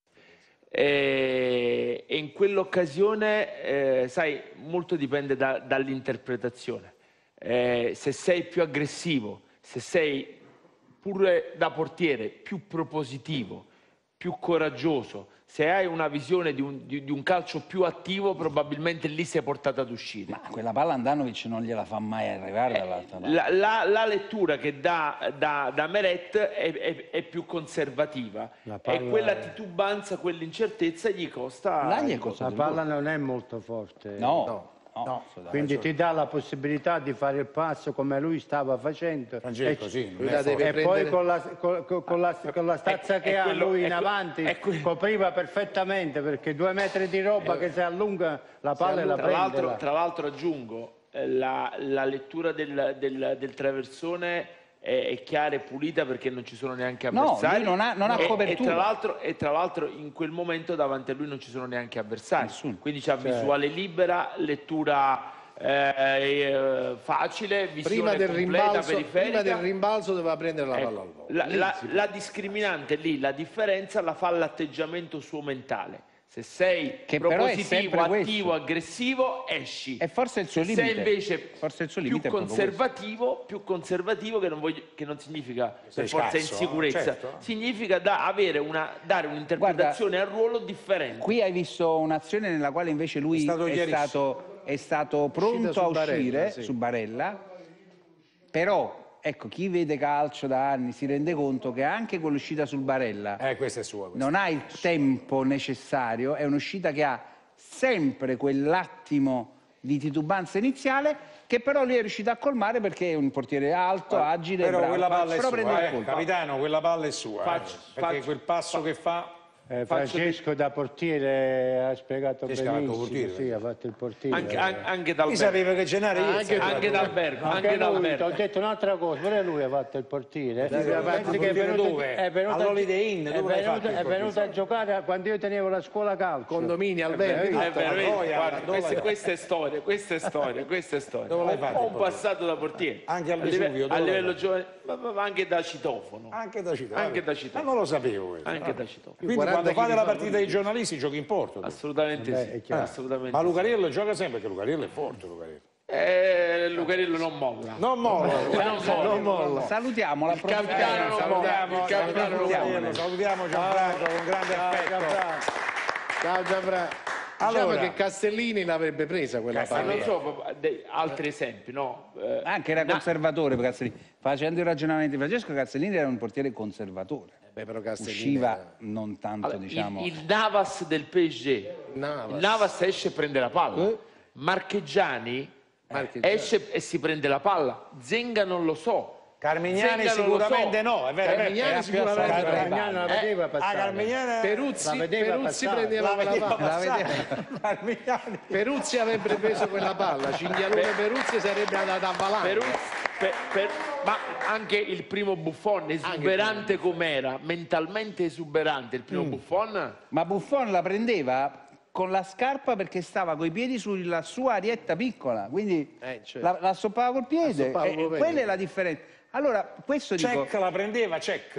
E, e in quell'occasione, eh, sai, molto dipende da- dall'interpretazione. Eh, se sei più aggressivo, se sei pure da portiere più propositivo, più coraggioso, se hai una visione di un, di- di un calcio più attivo, probabilmente lì sei portato ad uscire. Ma quella palla Andanovic non gliela fa mai arrivare dall'altra parte. La, la- la lettura che dà da, da Meret è, è- è più conservativa La palla- e quella titubanza, quell'incertezza gli costa. Là gli è gli costa- costato La il palla gol. non è molto forte. No, No. no, No. assolutamente. Quindi ti dà la possibilità di fare il passo come lui stava facendo. Francesco, e, sì, Lui non è la deve e poi prendere- con la, con, con- con la, con la stazza È- che è ha quello- lui è in que- avanti è que- copriva perfettamente, perché due metri di roba che si allunga la palla e la tra prende. l'altro, là. tra l'altro aggiungo, eh, la, la lettura del, del- del traversone è, è chiara e pulita perché non ci sono neanche No, avversari. lui non ha- non ha E- copertura. E tra, l'altro, e tra l'altro in quel momento davanti a lui non ci sono neanche avversari. Nessuno. Quindi c'ha visuale libera, lettura eh, eh, facile, visione Prima del, completa, rimbalzo, periferica. prima del rimbalzo doveva prendere la Ecco, palla al volo. la, Lì la- si può. la discriminante lì, la differenza la fa l'atteggiamento suo mentale. Se sei Che però è propositivo, sempre attivo, questo. aggressivo, esci. E forse è il suo Se limite. sei invece Forse il suo più limite è proprio conservativo, più conservativo che non, voglio- che non significa Sei per forza scarso, insicurezza, certo. significa da avere una, dare un'interpretazione al ruolo differente. Qui hai visto un'azione nella quale invece lui È stato è chiarissimo. stato, è stato pronto su a Barella, uscire sì. su Barella, però ecco, chi vede calcio da anni si rende conto che anche con l'uscita sul Barella Eh, questa è sua. Questa. non ha il tempo necessario, è un'uscita che ha sempre quell'attimo di titubanza iniziale che però lui è riuscito a colmare perché è un portiere alto, agile, Però bravo, quella palla è però sua, prende il eh. colpo. Capitano, quella palla è sua. eh. Faccio- Perché faccio- quel passo che fa... Eh, Faccio Francesco da portiere ha spiegato Sì, ha fatto il benissimo, portiere. sì, ha fatto il portiere. Anche, an- anche Chi dal sapeva che Gennaro Ah, io, anche- sai, anche d'Albergo, Anche anche lui, ti d'Albergo. ho detto un'altra cosa, pure lui ha fatto il portiere. Sì, sì, ha fatto il Pensi che è portiere venuto- dove? è venuto- All'Holiday Inn, è dove l'hai venuto- fatto il È venuto portiere? a giocare quando io tenevo la scuola calcio. Condomini, alberghi, Eh, tutto. È vero, vedi, Poi, guarda, dove questa, l'hai- questa è storia, questa è storia, questa è storia. Dove l'hai Ho- fatto Ho il un portiere? passato da portiere. Anche al A live- Vesuvio, dove A l'hai livello fatto? giovane, ma, ma- ma anche da citofono. Anche da citare. Anche da citofono. Ma non lo sapevo questo. Anche da citofono. Quindi quaranta quando fate chili la fa partita dei giornalisti giochi in porto. tu? Assolutamente Beh, sì. è chiaro. Assolutamente Ma sì. Lucarello gioca sempre perché Lucarello è forte. Lucarello. Eh, Lucarello non molla. Non molla. Non molla. Salutiamo, capitano l'approfittiamo. non Salutiamo, Il capitano non salutiamo, molla. salutiamo Gianfranco con grande affetto. Ciao Gianfra. Diciamo Allora. che Castellini l'avrebbe presa quella Ma non palla. so, de- altri esempi, no? Eh, Anche era Na- conservatore per Castellini. Facendo i ragionamenti di Francesco, Castellini era un portiere conservatore. Beh, però Castellini Usciva non tanto, allora, diciamo. il, il Navas del P S G. Navas. Il Navas esce e prende la palla. Eh. Marcheggiani Marcheggiani. esce e si prende la palla. Zenga non lo so. Carmignani Zenga non lo sicuramente so. no, è vero. è vero. Carmignani Era sicuramente più no. alto. Carmignani la vedeva Ah, passare. Carmignani Peruzzi, La vedeva Peruzzi passare. prendeva la quella vedeva palla. passare. Carmignani. Peruzzi avrebbe preso quella palla, Cinghialone Peruzzi sarebbe andato a valare. Peruzzi, per- per- ma anche il primo Buffon, esuberante com'era, mentalmente esuberante, il Mm. primo Buffon. Ma Buffon la prendeva con la scarpa perché stava coi piedi sulla sua arietta piccola, quindi Eh, certo. la, la stoppava col piede, La stoppava e- col e piede. quella è la differenza. Allora, questo dico, Cech la prendeva, Cech?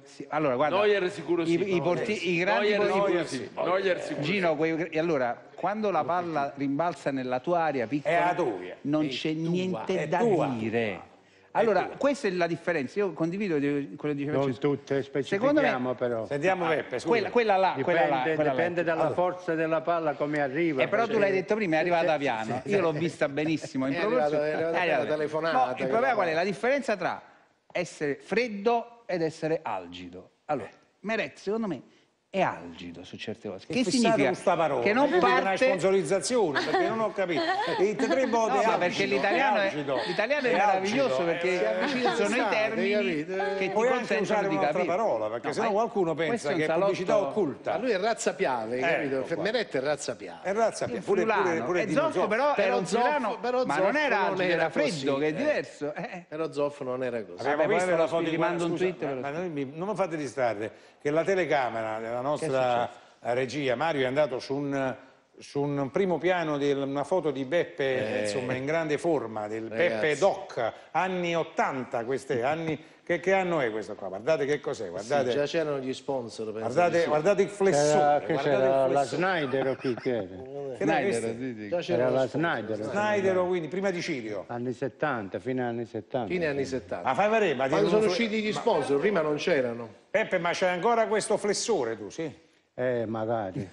Sì, allora, guarda, Neuer sicuro sì. i, i, porti, i grandi Neuer porti- sicuro sì. Neuer sicuro sì. Gino, quei- e allora, quando la palla rimbalza nella tua area È piccola, la tua. non È c'è tua. niente È da tua. dire. Allora, questa è la differenza. Io condivido di- quello che dice Non Francesco. tutte, Secondo me, specifichiamo però. Sentiamo Peppe, scusa. quella, quella là, quella là, Dipende, quella là. dipende dalla forza della palla, come arriva. Eh, però tu perché- l'hai detto prima, è arrivata piano. Io l'ho vista benissimo. In È proporzione- arrivata- è arrivata è arrivata. la telefonata, No, il quella problema qual è? là. La differenza tra essere freddo ed essere algido. Allora, Meret, secondo me, è algido su certe cose. Che significa? questa parola? Che non Io dico una parte... sponsorizzazione, perché non ho capito. E te tre volte No, è ma algido, perché l'italiano è, algido, l'italiano è è meraviglioso, algido, perché eh, ci sono i state, termini capite? che ti Puoi anche consentono usare di un'altra capire. parola, perché No, sennò ma qualcuno questo pensa è un che è salotto- pubblicità occulta. Ma lui è razzapiale, capito? Ecco qua. Meret è razzapiale. È razza, Il pure, pure, friulano. pure e Dino Zoffo Zoffo. però, Però era un Zoffo- friulano, però ma Zoffo non era non algido, era era freddo, così, che è eh. diverso. Eh. Però Zoffo non era così. Abbiamo Vabbè, poi visto ve lo la foto spieghi, di mando un scusa, tweet, ve lo ma noi mi- non mi fate distrarre, che la telecamera della nostra regia, Mario, è andato su un, su un primo piano di una foto di Beppe, insomma, in grande forma, del Ragazzi. Beppe Doc, anni ottanta, questi anni, che, che anno è questo qua? Guardate che cos'è, guardate, Sì, già c'erano gli sponsor, penso guardate, di sì. guardate il C'era, flessore, che guardate c'era il la flessore. Snyder o chi che era? Che era Snyder, questo? sì, sì. Già c'erano Era la gli sponsor. Snyder. Snyder, quindi prima di Cirio. Anni settanta, fine anni settanta. Fine anni settanta. Ma fai vedere, ma ti Quando sono non- usciti gli sponsor, prima non c'erano. Peppe, ma c'è ancora questo flessore tu, sì? Eh, magari.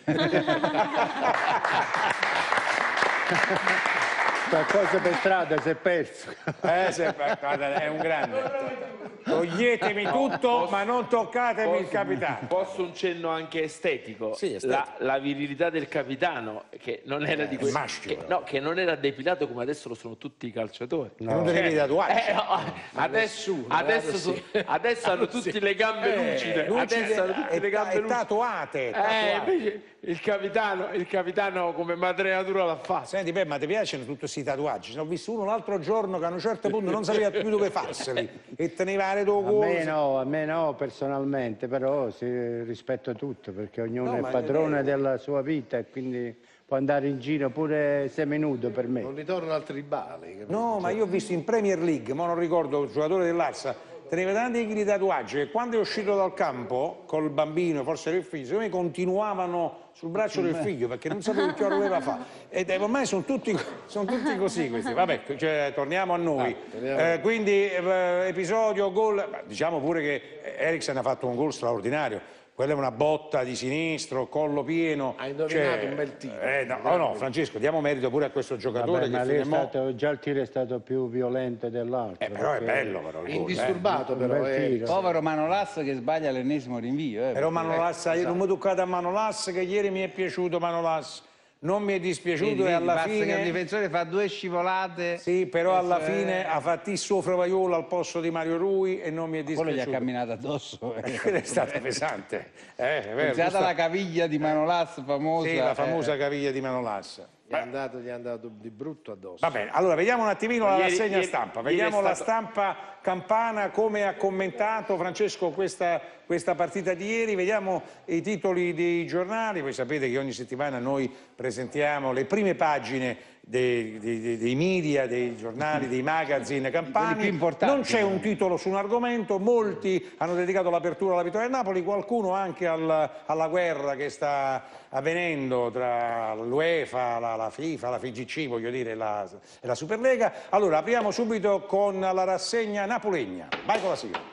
Qualcosa per strada si è perso. Eh, se- guarda, è un grande. Toglietemi tutto, ma non toccatemi il capitano. Posso un cenno anche estetico? Sì, estetico. La, la virilità del capitano, che non era di quel- maschio, che, però. no, che non era depilato come adesso lo sono tutti i calciatori. Non devi tatuaggi. Eh, no, adesso, adesso, so- adesso hanno tutti le gambe lucide. Adesso hanno tutte le gambe e lucide. tatuate, Eh, tatuate. invece il capitano, il capitano come madrenatura l'ha fatto. Senti, Peppe, ma ti piacciono tutti questi tatuaggi? Ne ho visto uno l'altro giorno che a un certo punto non sapeva più dove farseli e teneva le due A me cose. no, a me no personalmente, però si rispetto tutto perché ognuno No, è ma è padrone vero. della sua vita e quindi può andare in giro pure seminudo per me. Non ritorno al tribale. capito? No, ma io ho visto in Premier League, ma non ricordo il giocatore dell'Arsa, teneva tanti chili di tatuaggi e quando è uscito dal campo col bambino, forse era il figlio, secondo me continuavano sul braccio del figlio perché non sapevo che ora voleva fare. Ed eh, ormai sono tutti, sono tutti così questi. Vabbè, cioè, torniamo a noi. torniamo. Eh, quindi eh, episodio, gol, ma diciamo pure che Eriksen ha fatto un gol straordinario. Quella è una botta di sinistro, collo pieno. Ha indovinato un bel tiro. Eh, no, no, no, Francesco, diamo merito pure a questo giocatore Vabbè, ma che lì è fino a mo- stato, già il tiro è stato più violento dell'altro. Eh, però è perché- bello però il È gol, eh. indisturbato Un però. bel eh. tiro. Povero Manolas che sbaglia l'ennesimo rinvio. Eh, Però perché- Manolas, io non mi ho toccato a Manolas, che ieri mi è piaciuto Manolas, non mi è dispiaciuto Vedi, e vedi, alla basta che un fine... difensore fa due scivolate. Sì, però alla Eh, fine ha fatto il suo Fravaiolo al posto di Mario Rui e non mi è quello gli ha dispiaciuto. camminato addosso. eh. Quella è stata pesante. Eh, è vero, Pensate giusto? alla caviglia di Manolas famosa. Sì, la eh. famosa caviglia di Manolas. Gli è andato, gli è andato di brutto addosso. Va bene, allora vediamo un attimino la Ieri- rassegna ieri- stampa, ieri vediamo è la stato- stampa campana, come ha commentato Francesco questa, questa partita di ieri, vediamo i titoli dei giornali, voi sapete che ogni settimana noi presentiamo le prime pagine dei, dei- dei- dei media, dei giornali, dei magazine Quelli campani, più importanti. non c'è un titolo su un argomento, molti hanno dedicato l'apertura alla vittoria del Napoli, qualcuno anche al- alla guerra che sta avvenendo tra l'UEFA, la, la FIFA, la F I G C, voglio dire, la, e la Superlega. Allora, apriamo subito con la rassegna napolegna. Vai con la sigla.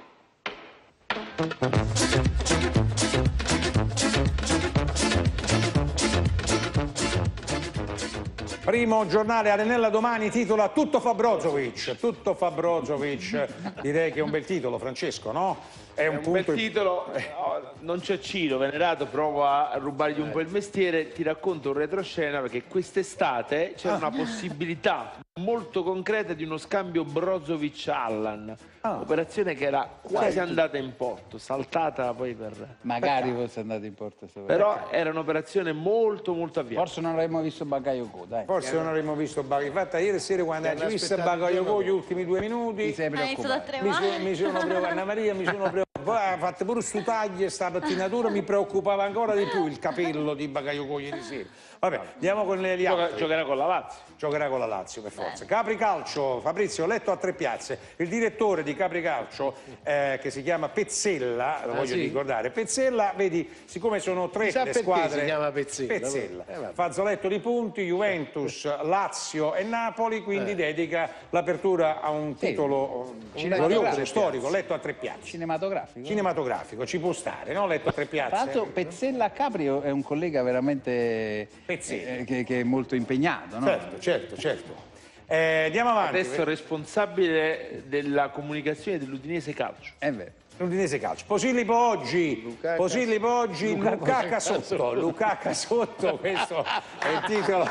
Primo giornale, Arenella domani titola Tutto fa Brozovic. Tutto fa Brozovic, direi che è un bel titolo, Francesco, no? È un, Un punto bel titolo, oh, non c'è Ciro, venerato, provo a rubargli un po' il mestiere, ti racconto un retroscena perché quest'estate c'era una possibilità molto concreta di uno scambio Brozovic-Allan, operazione che era quasi andata in porto, saltata poi per... Magari fosse andato in porto. Però era un'operazione molto molto avviata. Forse non avremmo visto Bakayoko, dai. Forse non avremmo visto Bakayoko. Infatti ieri sera quando hanno hai visto aspettato Bakayoko il gli ultimi due minuti Ti sei Hai iniziato a preoccupato. mi, tremare? so- mi sono preoccupato, Anna Maria mi sono preoccupato. Poi ha fatto pure stu tagli e sta pettinatura, mi preoccupava ancora di più il capello di Bakayoko ieri sera. Vabbè, andiamo con gli Gioca- altri. giocherà con la Lazio. Giocherà con la Lazio, perfetto. forza. Capri Calcio, Fabrizio, ho letto a Tre Piazze, il direttore di Capri Calcio, eh, che si chiama Pezzella, lo Ah, voglio sì? ricordare, Pezzella, vedi, siccome sono tre Chissà le perché squadre... si chiama Pezzella. Pezzella. Eh, vabbè. Fazzoletto di punti, Juventus, Lazio e Napoli, quindi Eh. dedica l'apertura a un titolo glorioso, storico, letto a Tre Piazze. Cinematografico. Cinematografico, ci può stare, no? Letto a Tre Piazze. Tra l'altro Pezzella a Capri è un collega veramente eh, che, che è molto impegnato, no? Certo, certo, certo. Eh, andiamo avanti. Adesso responsabile della comunicazione dell'Udinese Calcio. È vero. L'Udinese Calcio. Posillipo oggi, Lukaku- Posillipo oggi, Lukaku Lukaku sotto. sotto, Lukaku sotto, questo è il titolo.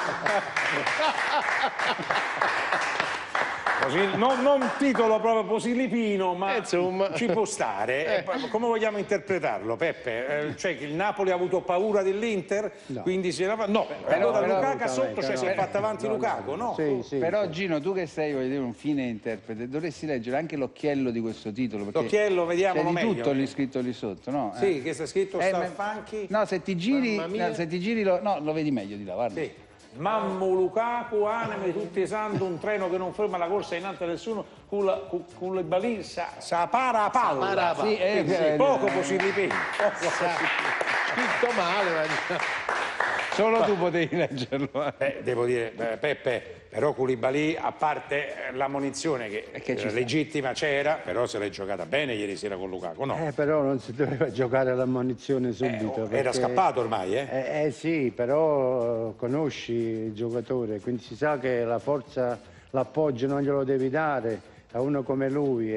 Posil- non, non titolo proprio posillipino, ma Eh, insomma. ci può stare. E poi, come vogliamo interpretarlo, Peppe? Eh, cioè che il Napoli ha avuto paura dell'Inter, No. quindi si era... No, Però- allora però- Lukaku sotto, cioè si è fatta avanti no, Lukaku, no? Sì, sì, Però sì. Gino, tu che sei, voglio dire, un fine interprete, dovresti leggere anche l'occhiello di questo titolo. perché L'occhiello, vediamolo c'è di meglio. tutto lì scritto lì sotto, no? Sì, Eh. che sta scritto Eh, Star ma- Funky. No, se ti giri, Mamma mia. no, se ti giri lo, no, lo vedi meglio di là, guarda. Sì. Mammo Lukaku, anime tutti esando un treno che non ferma la corsa in alto a nessuno, con la- con- con le balise, sa, sa para a palla. Sa para a palla. Sì, eh, Sì, sì, eh, poco eh, possibilmente. Tutto male, ma... Solo tu potevi leggerlo. eh. Beh, devo dire, eh, Peppe, però Koulibaly, a parte eh, l'ammonizione che, che ci eh, sta. legittima c'era, però se l'è giocata bene ieri sera con Lukaku, no? Eh, però non si doveva giocare l'ammonizione subito. Eh, era perché- scappato ormai, eh? Eh, eh sì, però conosci il giocatore, quindi si sa che la forza, l'appoggio non glielo devi dare a uno come lui.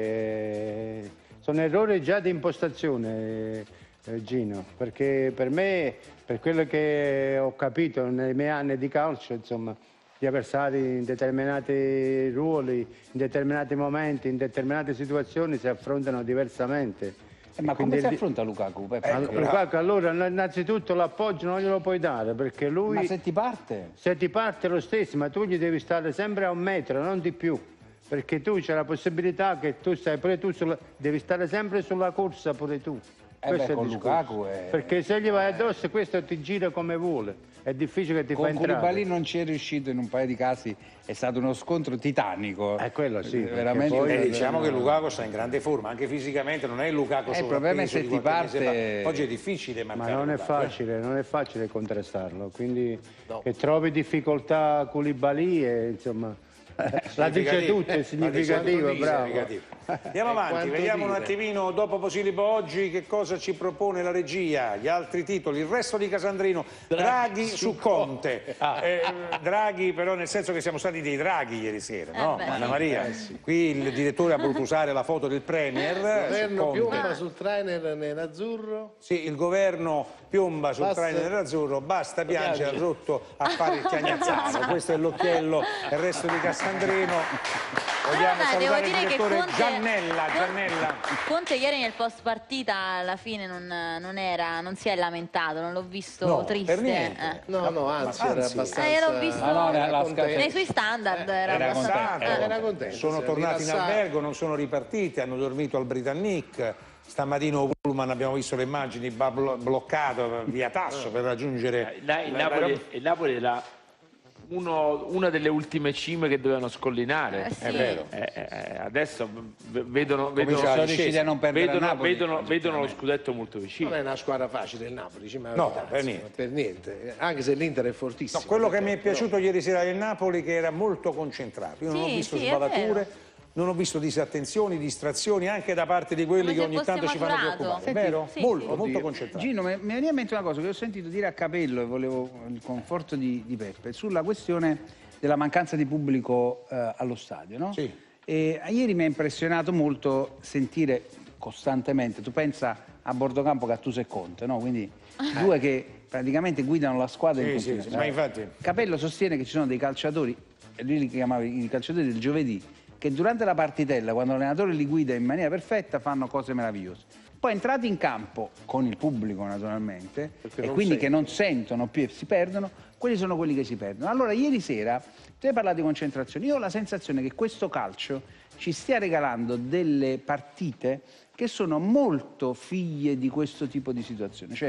e Sono errori già di impostazione, eh, Gino, perché per me, per quello che ho capito nei miei anni di calcio, insomma, gli avversari in determinati ruoli, in determinati momenti, in determinate situazioni si affrontano diversamente. Eh, ma E come quindi si il di- affronta Lukaku, Peppe? All- Lukaku, allora innanzitutto l'appoggio non glielo puoi dare perché lui Ma se ti parte? se ti parte lo stesso, ma tu gli devi stare sempre a un metro, non di più, perché tu c'è la possibilità che tu stai pure tu sulla, devi stare sempre sulla corsa pure tu. Eh Questo beh, è il con discorso. Lukaku è- Perché se gli vai addosso questo ti gira come vuole, è difficile che ti fa Con entrare. Koulibaly non ci è riuscito in un paio di casi, è stato uno scontro titanico. Eh, quello sì, perché veramente. poi- Eh, Eh, diciamo che Lukaku sta in grande forma, anche fisicamente, non è il Lukaku Eh, il problema è sovrappeso se di ti qualche mese parte- fa. Oggi è difficile Ma marcare non è Lukaku, eh. facile, non è facile contrastarlo, quindi che trovi difficoltà a Koulibaly e insomma la dice Significativo. tutto, è La significativo, dice bravo. significativo. Andiamo E avanti, quanto vediamo un dire. attimino dopo Posillipo oggi che cosa ci propone la regia, gli altri titoli, il resto di Casandrino, Draghi, su Conte. Eh, Draghi però nel senso che siamo stati dei Draghi ieri sera, no? beh. Anna Maria, qui il direttore ha voluto usare la foto del Premier. Il su governo Conte. piomba sul trainer nell'azzurro. Sì, il governo piomba sul Basta- trainer nerazzurro, basta piangere, piange. ha rotto a fare il chiagnazzaro. Questo è l'occhiello, il resto di Cassandrino. Vogliamo Vabbè, devo salutare il dire che direttore Conte, Giannella, Con- Giannella. Conte ieri nel post partita alla fine non, non era, non si è lamentato, non l'ho visto No, triste. per niente. eh. No, no, anzi, Ma era anzi. abbastanza... Eh, l'ho visto- Ah, no, era la- la contento. Nei suoi standard era, era abbastanza- contento, eh. Era contento. Sono si tornati in rilassava. albergo, non sono ripartiti, hanno dormito al Britannic. Stamattina a Pullman abbiamo visto le immagini, va blo- bloccato via Tasso per raggiungere... La- il, la- Napoli, il Napoli era uno- una delle ultime cime che dovevano scollinare. Eh, sì. È vero. Eh, eh, adesso v- vedono, vedono, Comincia la sono riusciti a non perdere vedono, a Napoli. vedono, vedono lo scudetto molto vicino. Non è una squadra facile il Napoli, ci No, per niente. per niente. Anche se l'Inter è fortissimo. No, quello che mi è però- piaciuto ieri sera del Napoli che era molto concentrato. Io non ho Sì, visto sì, è sbavature, vero. non ho visto disattenzioni, distrazioni anche da parte di quelli Come che se ogni fosse tanto ci fanno maturato. preoccupare. Senti, Vero? sì, molto, sì. molto concentrato. Gino, mi mi veniva in mente una cosa che ho sentito dire a Capello e volevo il conforto di, di Peppe sulla questione della mancanza di pubblico eh, allo stadio, no? Sì. E ieri mi ha impressionato molto sentire costantemente, tu pensa a Bordocampo, Gattuso e Conte, no? Quindi due che praticamente guidano la squadra in Sì, sì, continuazione. sì, ma infatti... Capello sostiene che ci sono dei calciatori, e lui li chiamava i calciatori del giovedì, che durante la partitella, quando l'allenatore li guida in maniera perfetta, fanno cose meravigliose. Poi entrati in campo, con il pubblico naturalmente, Perché e non quindi sentono. che non sentono più e si perdono, quelli sono quelli che si perdono. Allora ieri sera, tu hai parlato di concentrazione, io ho la sensazione che questo calcio ci stia regalando delle partite che sono molto figlie di questo tipo di situazione, cioè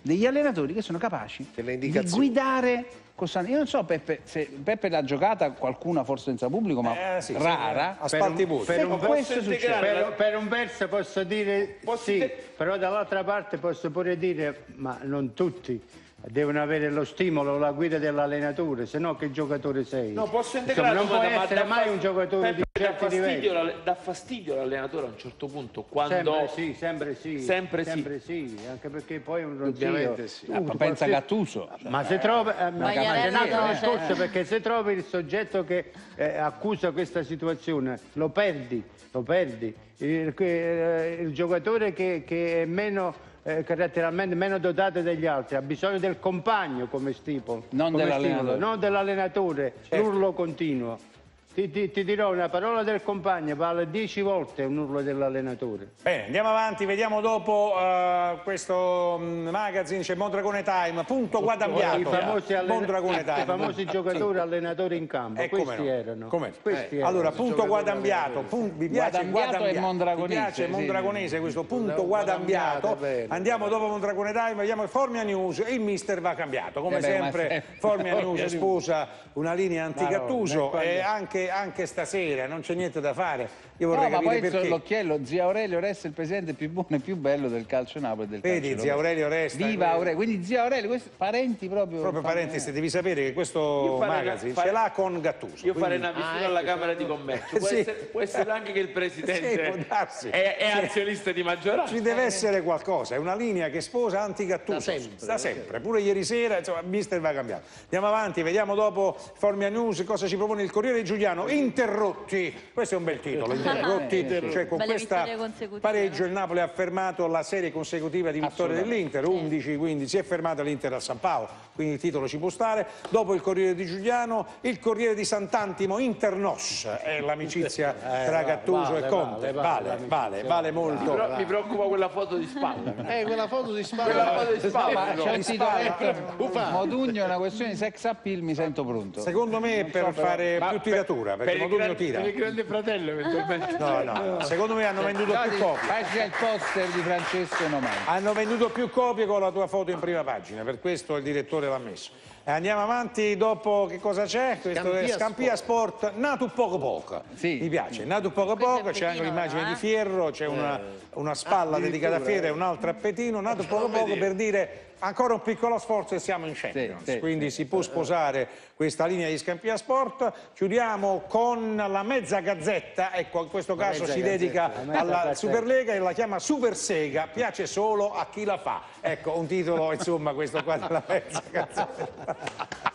degli allenatori che sono capaci di guidare costantemente. Io non so Peppe, se Peppe l'ha giocata qualcuna forse senza pubblico, ma Eh, sì, rara. sì, a spalti per, pulsi. un, Ma per, questo succede. per, per un verso posso dire sì, però dall'altra parte posso pure dire, ma non tutti devono avere lo stimolo, la guida dell'allenatore, se no che giocatore sei? No, posso Insomma, integrare, non puoi ma essere dà mai fas- un giocatore Peppe, di dà certi livelli. fastidio, la- dà fastidio l'allenatore a un certo punto, quando... Sempre sì, sempre sì, Sempre sì. sempre sì, anche perché poi un Ovviamente ronzio, sì. tu, Ah, ma tu pensa qualsiasi- Gattuso. Ma se trovi, eh, ma Magliarella ma c'è un altro croce. discorso, perché se trovi il soggetto che eh, accusa questa situazione, lo perdi, lo perdi. Il, eh, il giocatore che, che è meno eh, caratterialmente meno dotato degli altri ha bisogno del compagno come tipo, Non come dell'allenatore. stimolo, non dell'allenatore, l'urlo continuo. Ti, ti- ti dirò, una parola del compagno vale dieci volte un urlo dell'allenatore. Bene, andiamo avanti, vediamo dopo eh, questo mm, magazine, c'è Mondragone Time, punto guadagnato. I famosi, allena- Mondragone i Time. famosi giocatori allenatori in campo, Eh, come questi no? erano. Come? Questi Eh, erano. allora, punto guadambiato, pun- vi piace Guadambiato guadambiato? e mondragonese, Vi piace sì. mondragonese questo punto guadambiato? bene, Andiamo dopo Mondragone Time, vediamo il Formia News, il mister va cambiato. Come Eh beh, ma sempre se- Formia News sposa una linea anti-Gattuso Ma no, e anche, anche stasera non c'è niente da fare. Io vorrei No, ma capire poi perché. l'occhiello, zia Aurelio resta il presidente più buono e più bello del calcio Napoli e del Vedi, calcio zia europeo. Aurelio resta. Viva Aurelio, quindi zia Aurelio, questi parenti proprio. Proprio parentesi, devi sapere che questo Io farei magazine una- fare- ce l'ha con Gattuso. Io farei quindi- una visita alla Camera di Commercio, può, Sì. essere, può essere anche che il Sì, Presidente può darsi. è, è Sì. azionista di maggioranza. Ci deve essere qualcosa, è una linea che sposa anti-Gattuso. Da sempre. Da sempre. Pure ieri sera, insomma, il mister va cambiato. Andiamo avanti, vediamo dopo Formia News cosa ci propone il Corriere di Giuliano. Interrotti. Questo è un bel titolo, Interrotti. Cioè con Belle questa vittorie consecutive, pareggio no? il Napoli ha fermato la serie consecutiva di vittorie dell'Inter, undici, quindi si è fermata l'Inter al San Paolo, quindi il titolo ci può stare. Dopo il Corriere di Giuliano, il Corriere di Sant'Antimo, Internos, è l'amicizia tra Gattuso vale, e Conte. vale, Vale, vale, vale, vale molto. Però mi preoccupa quella foto di spalla. Eh, quella foto di Quella spalla. foto di spalla. Ma c'è un spalla. titolo, Modugno è una questione di sex appeal, mi sento pronto. Secondo me è per fare Ma più tiratura, perché per il, Modugno gran- tira. per il grande fratello eventualmente. No, no, secondo me hanno venduto più copie. Faccia il poster di Francesco Nomani. Hanno venduto più copie con la tua foto in prima pagina, per questo il direttore l'ha messo. E andiamo avanti, dopo che cosa c'è? Questo è Scampia Scampia Sport, nato poco poco. Sì. Mi piace, nato poco Questo è poco, c'è anche Peppino, l'immagine però, di eh. Fierro, c'è una, una spalla dedicata a Fierro e un'altra a Petino, nato poco poco per dire ancora un piccolo sforzo e siamo in Champions. Sì, sì, Quindi si può sposare questa linea di Scampia Sport. Chiudiamo con la mezza gazzetta, ecco in questo caso mezza si gazzetta, dedica la mezza alla gazzetta. Superlega e la chiama Super Sega, piace solo a chi la fa. Ecco un titolo, insomma, questo qua della mezza gazzetta.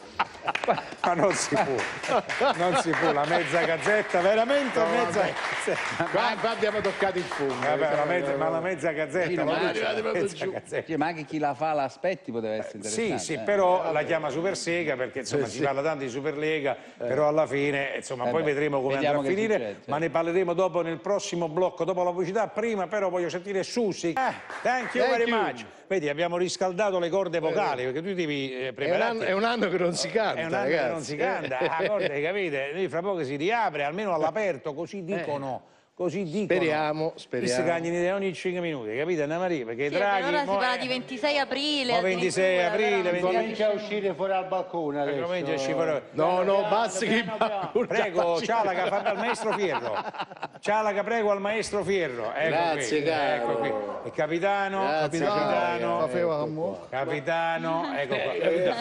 Ma non si può, non si può, la mezza gazzetta, veramente mezza gazzetta. Qua, qua abbiamo toccato il fondo. Vabbè, la mezza- ma la mezza gazzetta, ma ma arrivate proprio mezza giù. gazzetta. Sì, ma anche chi la fa l'aspetti poteva essere interessante. Sì, sì, eh. però la chiama Super Sega perché insomma si parla tanto di Superlega, però alla fine insomma Eh poi beh, vedremo come vediamo andrà a che finire, succede, ma sì. ne parleremo dopo nel prossimo blocco, dopo la pubblicità. Prima però voglio sentire Susi. Eh, thank you Thank very you. much. Vedi, abbiamo riscaldato le corde vocali perché tu devi eh, È un, prepararti. anno, è un anno che non si canta, È un anno ragazzi. che non si canta, ah, guarda, capite? Noi fra poco si riapre, almeno all'aperto, così dicono. Così dicono. Speriamo, Visto speriamo. che ogni, ogni cinque minuti, capite Anna Maria? Perché i Sì, per Draghi... ora si mo parla è- di ventisei aprile. mo ventisei addirittura, aprile, però non si venti- Comincia a uscire fuori al balcone adesso. Comincia a uscire fuori. No, no, Piano, basta che piano, piano. Prego, Cialaca, fa al maestro Fierro. Cialaca, prego al maestro Fierro. Ecco Grazie, qui, caro. ecco qui. Il capitano, Grazie, capitano, caro. capitano, ecco qua.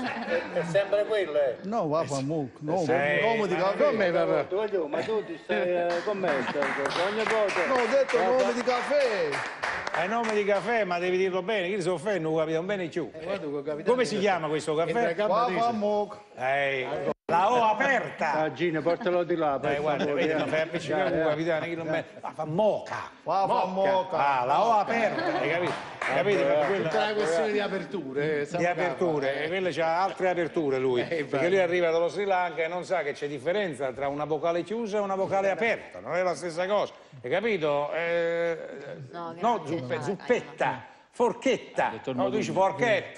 È sempre quello, eh. No, va fa muc, no, Eh, nome di ma- caffè. Come, papà? Tu, tu, ma tu ti stai eh, con me, stai- ogni volta. No, ho detto nome di caffè. È nome di caffè, ma devi dirlo bene, chi si offende, non capiamo bene più. Come si chiama questo caffè? Va fa muc. Eh, la O aperta. Ah, Gino, portalo di là. per Eh, guarda, favore, vedi, eh. ma fai avvicinare un capitano, chi non me- ah, fa moca. Va fa moca. Ah, la O aperta, hai capito? Capite? Ma quella- Tutta una questione di aperture. eh, di sappiamo. aperture, e quello c'ha altre aperture lui, perché lui arriva dallo Sri Lanka e non sa che c'è differenza tra una vocale chiusa e una vocale aperta, non è la stessa cosa, hai capito? Eh, No, che no, non zuppe- c'è. zuppetta, forchetta, no, tu dici forchetta,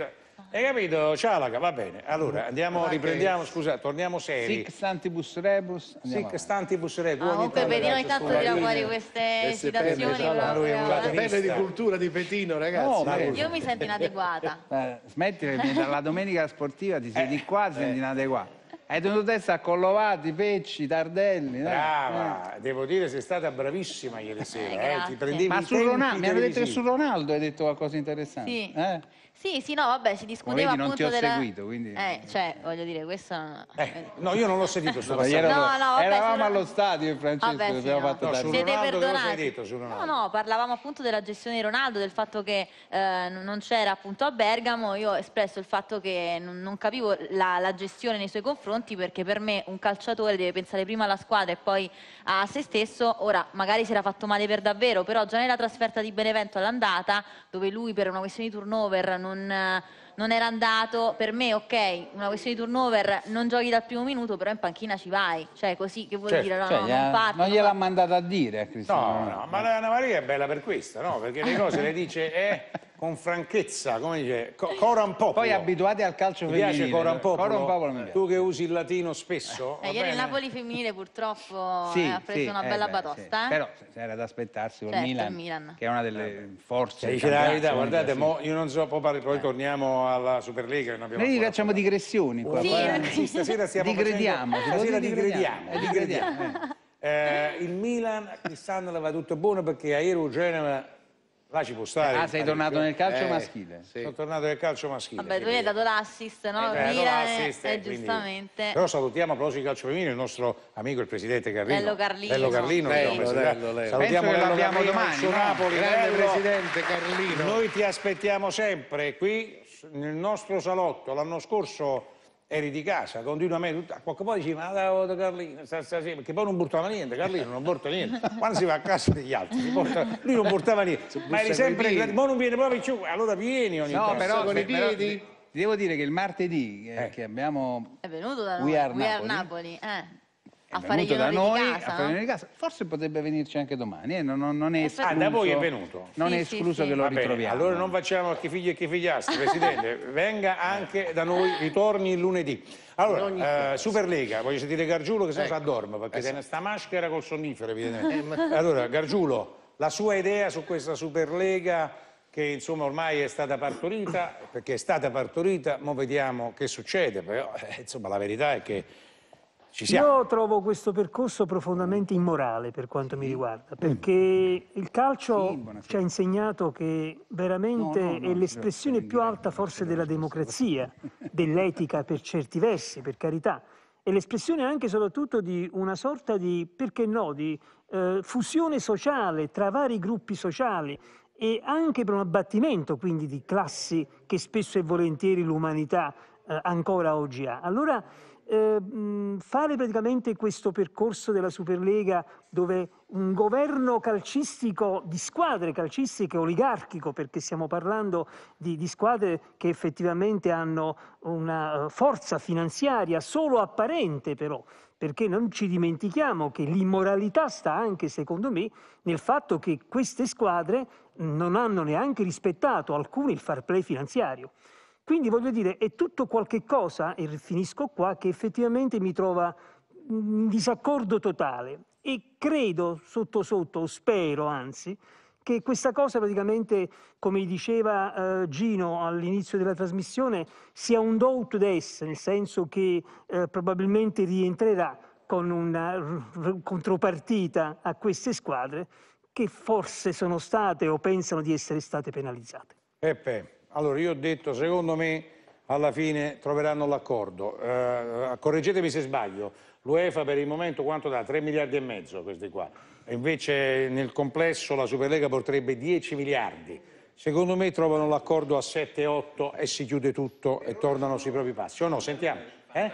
Hai capito, Cialaca? Va bene. Allora, andiamo, riprendiamo, scusa, torniamo seri. Sic stantibus rebus. Sic stantibus rebus. Ah, comunque Petino ogni tanto tira fuori queste citazioni proprio. Belle di cultura di Petino, ragazzi. No, Io mi sento inadeguata. Eh, smetti, la domenica sportiva ti siedi qua, ti senti inadeguato. Hai tenuto testa a Collovati, Pecci, Tardelli. dai. Brava, devo dire, sei stata bravissima ieri sera. Eh, ti prendevi Ma i su tempi Ronaldo, mi hanno detto che televisivi. su Ronaldo hai detto qualcosa interessante. Sì. Eh? Sì, sì, no, vabbè, si discuteva Come vedi, non appunto ti ho della... seguito, quindi- Eh, cioè, voglio dire, questo... Eh, no, io non l'ho sentito sto Ma ieri passaggio. ero- No, no, vabbè, eravamo su- allo stadio io e Francesco, Vabbè, sì, abbiamo no. fatto No, tardi. su Siete Ronaldo cosa perdonati. hai detto su Ronaldo? No, no, parlavamo appunto della gestione di Ronaldo, del fatto che eh, non c'era appunto a Bergamo. Io ho espresso il fatto che non, non capivo la, la gestione nei suoi confronti, perché per me un calciatore deve pensare prima alla squadra e poi a se stesso. Ora, magari si era fatto male per davvero, però già nella trasferta di Benevento all'andata, dove lui per una questione di turnover non... non era andato, per me ok, una questione di turnover, non giochi dal primo minuto, però in panchina ci vai, cioè così, che vuol Certo. dire? No, Cioè, no, gliela- non parto, non non gliel'ha parto. mandata a dire a Cristiano. No, no, ma la Anna Maria è bella per questo, no? Perché le cose le dice eh, con franchezza, come dice, co- coram populo. Poi abituati al calcio Ti femminile. piace coram populo? Coram populo mi piace. Tu che usi il latino spesso? Eh, va ieri il bene? Napoli femminile purtroppo Sì, eh, ha preso sì, una eh, bella beh, batosta, sì. eh? Però era da aspettarsi col Certo, Milan, il Milan. che è una delle forze. Cioè, del dice la campionato, verità, secondo guardate, me, mo, io non so, poi, parli- poi torniamo alla Superlega. che non abbiamo Noi ancora facciamo digressioni qua. Sì, qua- eh, Sì, stasera stiamo Digrediamo, facendo... si può Stasera dire digrediamo, digrediamo, digrediamo. Eh, il Milan quest'anno le va tutto buono perché a Ero Genova là ci può stare. Ah, sei tornato nel calcio Eh, maschile. sì. Sono tornato nel calcio maschile. Vabbè, tu sì, gli hai dato l'assist, no? Eh, beh, Milan, no, assist, eh, quindi- giustamente. Però salutiamo a proposito di calcio femminile il nostro amico il presidente Carlino. Lello Carlino. Lello Carlino. Lello, che abbiamo presentato. Lello, Lello. Salutiamo Penso che Lello l'abbiamo Carlino, domani, il suo no? Napoli. Grande Lello. presidente Carlino. Noi ti aspettiamo sempre qui nel nostro salotto. L'anno scorso eri di casa, continuamente, a qualche poi dici ma da Carlino, stasera, perché poi non portava niente, Carlino non porta niente. Quando si va a casa degli altri, si porta, lui non portava niente, ma eri sempre, ma non viene proprio più, allora vieni ogni No, tanto. però, con i però piedi. ti devo dire che il martedì eh, Eh. che abbiamo È venuto da noi, We Are We Are Napoli. Napoli, eh. è A fare gli venuto da onori noi di a casa, fare gli no? onori di casa. Forse potrebbe venirci anche domani, eh, non, non- non è escluso. Ah, da voi è venuto? Non Sì, è sì, escluso sì. che lo Va bene, ritroviamo. allora non facciamo chi figli e chi figliastri, Presidente, venga anche da noi, ritorni il lunedì. Allora, eh, Superlega, voglio sentire Gargiulo che se no si addorme, perché tiene sta maschera col sonnifero, evidentemente. Allora, Gargiulo, la sua idea su questa Superlega che insomma ormai è stata partorita, perché è stata partorita, mo vediamo che succede, però eh, insomma la verità è che ci siamo. Io trovo questo percorso profondamente immorale per quanto mi riguarda, perché il calcio Sì, buonasera. ci ha insegnato che veramente No, no, no, è l'espressione più alta forse della democrazia, dell'etica per certi versi, per carità, è l'espressione anche e soprattutto di una sorta di, perché no, di eh, fusione sociale tra vari gruppi sociali e anche per un abbattimento quindi di classi che spesso e volentieri l'umanità eh, ancora oggi ha. Allora eh, mh, fare praticamente questo percorso della Superlega dove un governo calcistico di squadre calcistiche oligarchico, perché stiamo parlando di, di squadre che effettivamente hanno una uh, forza finanziaria solo apparente però, perché non ci dimentichiamo che l'immoralità sta anche, secondo me, nel fatto che queste squadre non hanno neanche rispettato alcuni il fair play finanziario. Quindi voglio dire, è tutto qualche cosa, e finisco qua, che effettivamente mi trova in disaccordo totale. E credo, sotto sotto, o spero anzi, che questa cosa praticamente, come diceva eh, Gino all'inizio della trasmissione, sia un do ut des, nel senso che eh, probabilmente rientrerà con una r- contropartita a queste squadre che forse sono state o pensano di essere state penalizzate. Peppe, allora io ho detto, secondo me alla fine troveranno l'accordo. Eh, correggetemi se sbaglio, l'UEFA per il momento quanto dà? tre miliardi e mezzo questi qua. E invece nel complesso la Superlega porterebbe dieci miliardi. Secondo me trovano l'accordo a sette otto e si chiude tutto e tornano sui propri passi. O no? Sentiamo. Eh?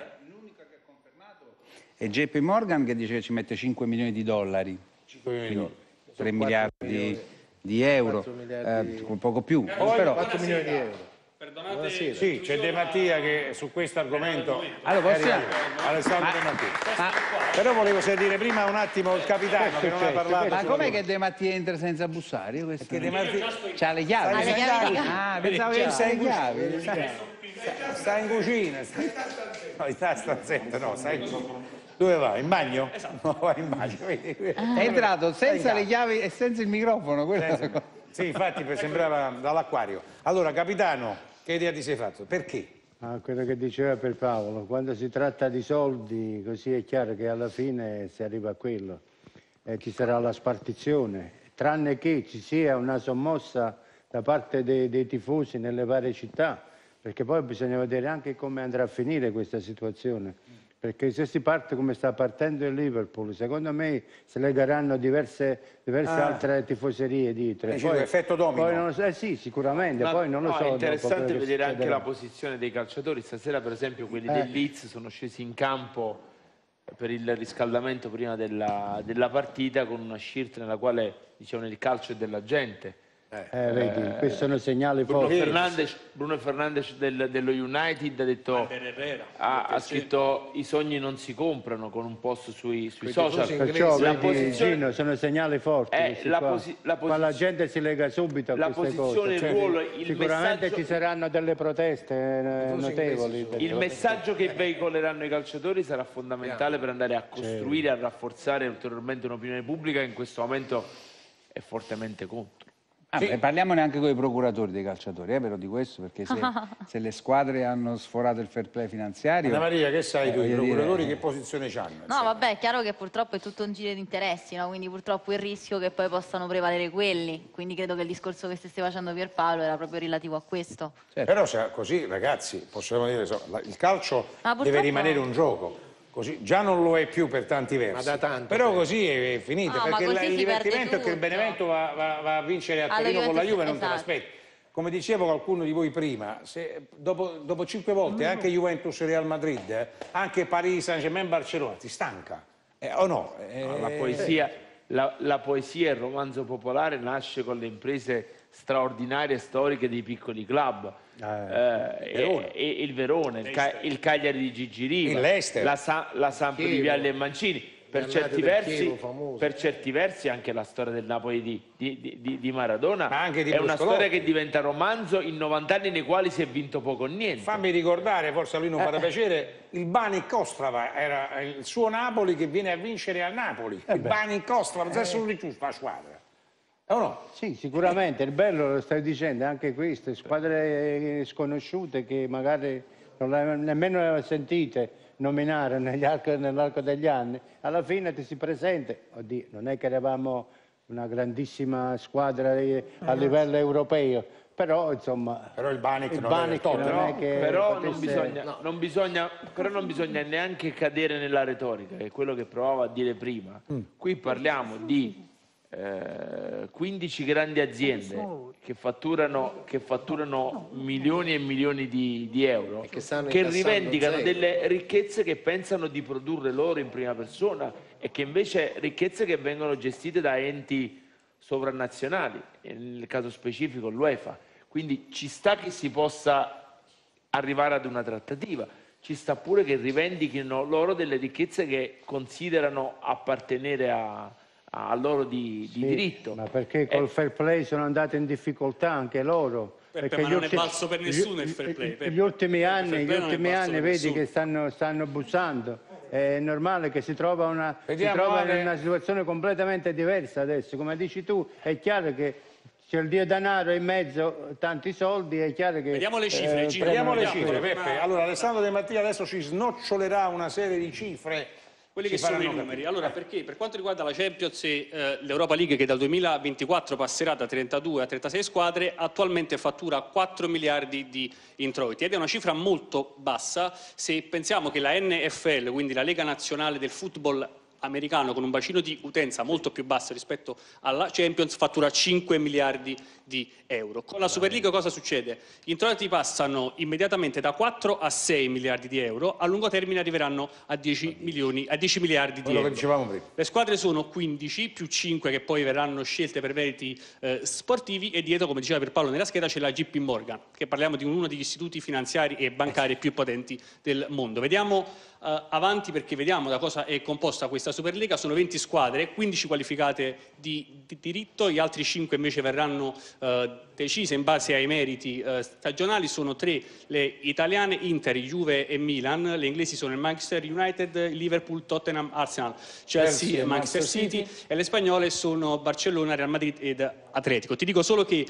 E J P Morgan che dice che ci mette cinque milioni di dollari, cinque milioni di dollari. tre miliardi di euro, miliardi. eh, poco più. Poi- Però, quattro milioni di euro. Perdonate, Sì, c'è De Mattia che su questo argomento... Allora, possiamo- Alessandro De Mattia. Però volevo sentire prima un attimo il capitano che non ha parlato. ma sulla com'è cosa. che De Mattia entra senza bussare? Io questo Perché De non- Mattia... C'ha le chiavi. Ha le chiavi di casa. Ah, pensavo che Sei c'ha le chiavi. sta, sta in cucina. Sta, no, sta stanzetta, no, sta in, dove va? In bagno? Esatto. No, va in bagno. Vedi? È entrato senza le chiavi e senza il microfono. Senza, sì, infatti sembrava dall'acquario. Allora, capitano, che idea ti sei fatto? Perché? Ah, quello che diceva per Paolo, quando si tratta di soldi, così è chiaro che alla fine si arriva a quello. E ci sarà la spartizione, tranne che ci sia una sommossa da parte dei, dei tifosi nelle varie città, perché poi bisogna vedere anche come andrà a finire questa situazione. Perché se si parte come sta partendo il Liverpool, secondo me si legheranno diverse, diverse ah. altre tifoserie dietro. Dici poi, effetto domino. Poi non, eh sì, sicuramente, Ma, poi non lo no, so. È interessante vedere anche succederà. la posizione dei calciatori. Stasera, per esempio, quelli eh. del Leeds sono scesi in campo per il riscaldamento prima della, della partita con una shirt nella quale dicevano il calcio è della gente. Eh, eh, vedi, eh, questi sono segnali Bruno forti. Fernandes, Bruno Fernandes del, dello United ha detto, ha, ha scritto i sogni non si comprano con un post sui, sui social. Perciò la vedi, posizione, Gino, sono segnali forti. eh, la qua. posi, la qua la gente si lega subito a la queste posizione, cose. il Cioè, ruolo, il sicuramente messaggio, ci saranno delle proteste eh, notevoli. il messaggio che veicoleranno i calciatori sarà fondamentale per andare a costruire, a rafforzare ulteriormente un'opinione pubblica che in questo momento è fortemente contro. Ah, sì. Parliamone anche con i procuratori dei calciatori, eh, però di questo, perché se, se le squadre hanno sforato il fair play finanziario... Anna Maria, che sai eh, tu, i procuratori dire... che posizione hanno? No, vabbè, è chiaro che purtroppo è tutto un giro di interessi, no? Quindi purtroppo il rischio che poi possano prevalere quelli, quindi credo che il discorso che stesse facendo Pierpaolo era proprio relativo a questo. Certo. Però se così, ragazzi, possiamo dire, il calcio purtroppo... deve rimanere un gioco. Così, già non lo è più per tanti versi, ma da tanto però tempo. Così è finita, No, perché ma il divertimento è che il Benevento va, va, va a vincere a Torino con la Juve, non esatto. te l'aspetti. Come diceva qualcuno di voi prima, se dopo, dopo cinque volte mm. anche Juventus Real Madrid, eh, anche Paris Saint-Germain Barcellona, ti stanca, eh, o no? Eh, no la, poesia, la, la poesia e il romanzo popolare nasce con le imprese straordinarie storiche dei piccoli club. Eh, e, e il Verona, il, Ca il Cagliari di Gigi Riva, la, Sa la Samp di Vialli e Mancini, per certi, versi, per certi versi anche la storia del Napoli di, di, di, di Maradona Ma anche di è una storia che diventa romanzo in novanta anni nei quali si è vinto poco o niente. Fammi ricordare, forse a lui non farà eh. piacere, il Banik Ostrava era il suo Napoli che viene a vincere al Napoli, eh il Banik Ostrava, non è solo di giusto la squadra. Oh no? Sì, sicuramente, il bello lo stai dicendo, anche queste squadre sconosciute che magari non le nemmeno sentite nominare nell'arco degli anni, alla fine ti si presenta, oddio, non è che eravamo una grandissima squadra a livello europeo, però insomma... Però il Banik il non, Banik è non però, è che però, potesse... non bisogna, no. non bisogna, però non bisogna neanche cadere nella retorica, che è quello che provavo a dire prima. Mm. Qui parliamo di... Eh, quindici grandi aziende che fatturano, che fatturano milioni e milioni di, di euro e che, che rivendicano zero. delle ricchezze che pensano di produrre loro in prima persona e che invece ricchezze che vengono gestite da enti sovranazionali, nel caso specifico l'UEFA. Quindi ci sta che si possa arrivare ad una trattativa, ci sta pure che rivendichino loro delle ricchezze che considerano appartenere a a loro di, di sì, diritto. Ma perché col eh. fair play sono andati in difficoltà anche loro? Peppe, perché ma non è ultimi, valso per nessuno il fair play. Peppe. Gli ultimi anni, gli ultimi anni vedi che stanno, stanno bussando. È normale che si trova, una, si trova in una situazione completamente diversa adesso. Come dici tu, è chiaro che c'è il dio denaro in mezzo, tanti soldi, è chiaro che... Vediamo le cifre, eh, vediamo le cifre, Peppe. Allora, Alessandro De Mattia adesso ci snocciolerà una serie di cifre. Quelli che sono i numeri. Allora, perché per quanto riguarda la Champions e eh, l'Europa League, che dal duemilaventiquattro passerà da trentadue a trentasei squadre, attualmente fattura quattro miliardi di introiti ed è una cifra molto bassa se pensiamo che la N F L, quindi la Lega Nazionale del Football americano, con un bacino di utenza molto più basso rispetto alla Champions, fattura cinque miliardi di euro. Con la Super League cosa succede? Gli introiti passano immediatamente da quattro a sei miliardi di euro, a lungo termine arriveranno a dieci, milioni, a dieci miliardi di euro. Che dicevamo prima. Le squadre sono quindici più cinque che poi verranno scelte per meriti eh, sportivi e dietro, come diceva Pierpaolo nella scheda, c'è la J P Morgan, che parliamo di uno degli istituti finanziari e bancari più potenti del mondo. Vediamo eh, avanti, perché vediamo da cosa è composta questa Superlega. Sono venti squadre, quindici qualificate di, di diritto, gli altri cinque invece verranno eh, decise in base ai meriti eh, stagionali, sono tre le italiane, Inter, Juve e Milan, le inglesi sono il Manchester United, Liverpool, Tottenham, Arsenal, Chelsea, Chelsea e Manchester City, City e le spagnole sono Barcellona, Real Madrid ed Atletico. Ti dico solo che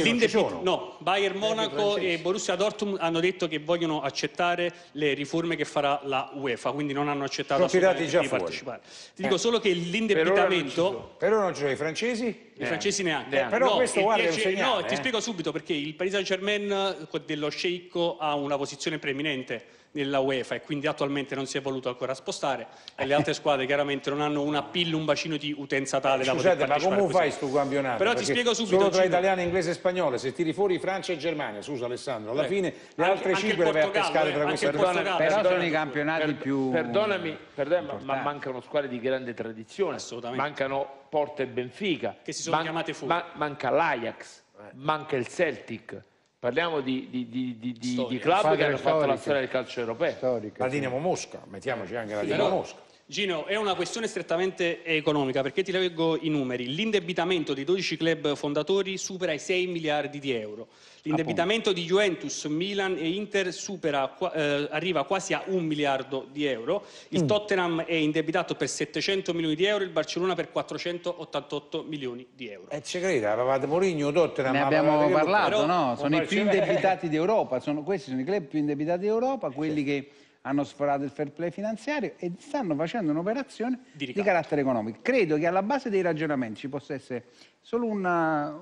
no, Bayern Monaco e Borussia Dortmund hanno detto che vogliono accettare le riforme che farà la UEFA, quindi non hanno accettato assolutamente di partecipare. Ti dico eh. solo che l'indebitamento... Per ora non ci sono i francesi? I francesi neanche. Eh, però no, questo guarda è un segnale. No, eh. ti spiego subito perché il Paris Saint-Germain dello sceicco ha una posizione preeminente nella UEFA e quindi attualmente non si è voluto ancora spostare e le altre squadre chiaramente non hanno un appeal, un bacino di utenza tale eh, da scusate, poter partecipare. ma come fai sto campionato? Però Perché ti spiego subito. Solo tra Gino, italiano, inglese e spagnolo, se tiri fuori Francia e Germania, scusa Alessandro, alla eh, fine le anche, altre anche cinque le vai a pescare eh, tra queste due. Però perdonami, sono i campionati per, più perdonami, perdonami ma mancano squadre di grande tradizione, assolutamente. Mancano Porto e Benfica, che si sono Man chiamate fuori. Ma manca l'Ajax, eh. manca il Celtic. Parliamo di, di, di, di, di club che hanno fatto la storia del calcio europeo. Storica, la Dinamo Mosca, mettiamoci anche la sì, Dinamo però, Mosca. Gino, è una questione strettamente economica, perché ti leggo i numeri. L'indebitamento dei dodici club fondatori supera i sei miliardi di euro. L'indebitamento di Juventus, Milan e Inter supera, eh, arriva quasi a un miliardo di euro. Il mm. Tottenham è indebitato per settecento milioni di euro, il Barcellona per quattrocentottantotto milioni di euro. E ci crede, avevate Mourinho, Tottenham... Ne abbiamo parlato, però, no? Sono i più indebitati d'Europa, sono, questi sono i club più indebitati d'Europa, quelli sì. che hanno sforato il fair play finanziario e stanno facendo un'operazione di, di carattere economico. Credo che alla base dei ragionamenti ci possa essere solo una,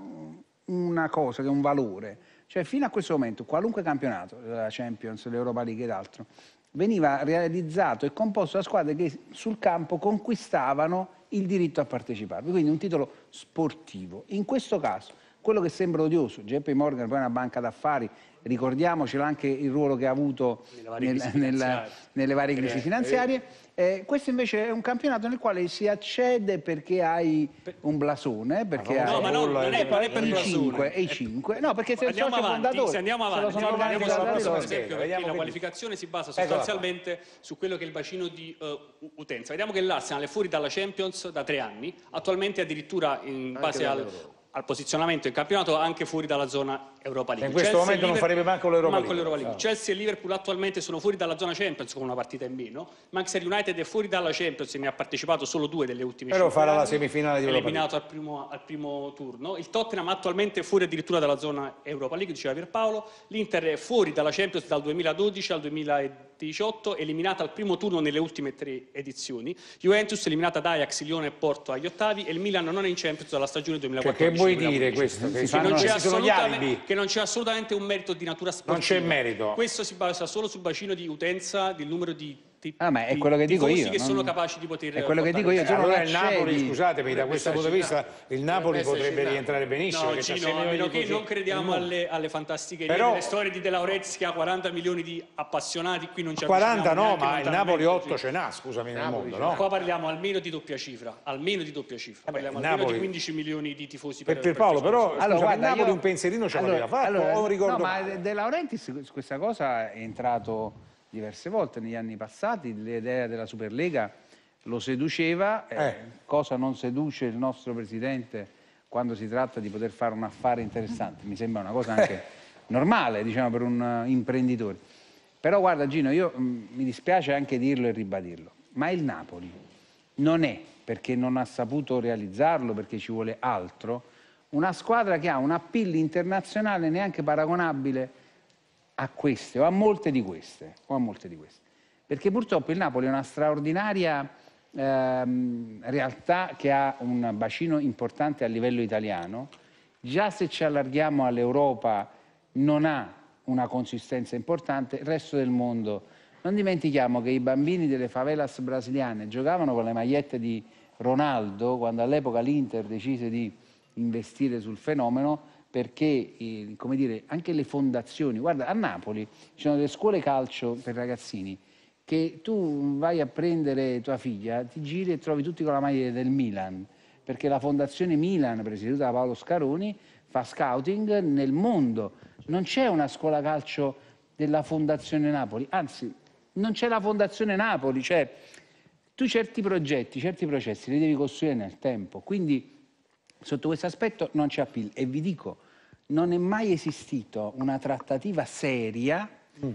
una cosa, che è un valore. Cioè fino a questo momento qualunque campionato, la Champions, l'Europa League ed altro, veniva realizzato e composto da squadre che sul campo conquistavano il diritto a partecipare, quindi un titolo sportivo. In questo caso, quello che sembra odioso, J P Morgan poi è una banca d'affari, ricordiamocelo anche il ruolo che ha avuto nel, nel, nelle varie crisi finanziarie, eh, questo invece è un campionato nel quale si accede perché hai un blasone, perché no, hai ma no, non è, non è per i il cinque, e i cinque, no, perché se il socio fondatore, se andiamo avanti, se lo sono andiamo avanti per esempio, perché la che qualificazione si basa sostanzialmente Eccola. su quello che è il bacino di uh, utenza. Vediamo che l'Arsenal è fuori dalla Champions da tre anni, attualmente addirittura in base al al posizionamento in campionato anche fuori dalla zona Europa League. In questo Chelsea momento non farebbe manco l'Europa League. League. No. Chelsea e Liverpool attualmente sono fuori dalla zona Champions con una partita in meno. Manchester United è fuori dalla Champions e ne ha partecipato solo due delle ultime Però cinque farà anni, la semifinale di Europa eliminato al primo, al primo turno. Il Tottenham attualmente è fuori addirittura dalla zona Europa League, diceva Pierpaolo. L'Inter è fuori dalla Champions dal duemiladodici al duemiladiciotto, eliminata al primo turno nelle ultime tre edizioni. Juventus eliminata da Ajax, Lione e Porto agli ottavi e il Milan non è in Champions dalla stagione duemilaquattordici. Che vuoi dire questo? Che, che, non sono gli alibi. che non c'è assolutamente un merito di natura sportiva. Non c'è merito. Questo si basa solo sul bacino di utenza, del numero di Ah, ma è quello che dico io, che non... sono capaci di poter è quello che dico io. Allora il Napoli, scusatemi, da questo punto di vista il Napoli potrebbe rientrare benissimo. No, Gino, a meno che non crediamo alle, alle fantastiche Però... le storie di De Laurentiis che ha quaranta milioni di appassionati, qui non c'è quaranta no, ma il Napoli otto ce n'ha, scusami, nel Napoli, mondo, no? Qua parliamo almeno di doppia cifra, almeno di doppia cifra. Eh beh, parliamo Napoli... almeno di quinddici milioni di tifosi per, per Paolo, però allora, scusami, il Napoli io... un pensierino ce l'aveva allora, fatto allora, o ricordo no, male? ma De Laurentiis questa cosa è entrato diverse volte negli anni passati, l'idea della Superlega lo seduceva, eh. Eh, cosa non seduce il nostro Presidente quando si tratta di poter fare un affare interessante, mi sembra una cosa anche normale, diciamo, per un uh, imprenditore. Però guarda Gino, io mh, mi dispiace anche dirlo e ribadirlo, ma il Napoli non è, perché non ha saputo realizzarlo, perché ci vuole altro, una squadra che ha un appeal internazionale neanche paragonabile a queste, o a molte di queste, o a molte di queste. Perché purtroppo il Napoli è una straordinaria ehm, realtà che ha un bacino importante a livello italiano, già se ci allarghiamo all'Europa non ha una consistenza importante, il resto del mondo. Non dimentichiamo che i bambini delle favelas brasiliane giocavano con le magliette di Ronaldo, quando all'epoca l'Inter decise di investire sul fenomeno, perché eh, come dire, anche le fondazioni, guarda a Napoli ci sono delle scuole calcio per ragazzini che tu vai a prendere tua figlia, ti giri e trovi tutti con la maglia del Milan, perché la fondazione Milan, presieduta da Paolo Scaroni, fa scouting nel mondo. Non c'è una scuola calcio della fondazione Napoli, anzi non c'è la fondazione Napoli, cioè tu certi progetti, certi processi li devi costruire nel tempo, quindi sotto questo aspetto non c'è appeal. E vi dico, non è mai esistito una trattativa seria mm.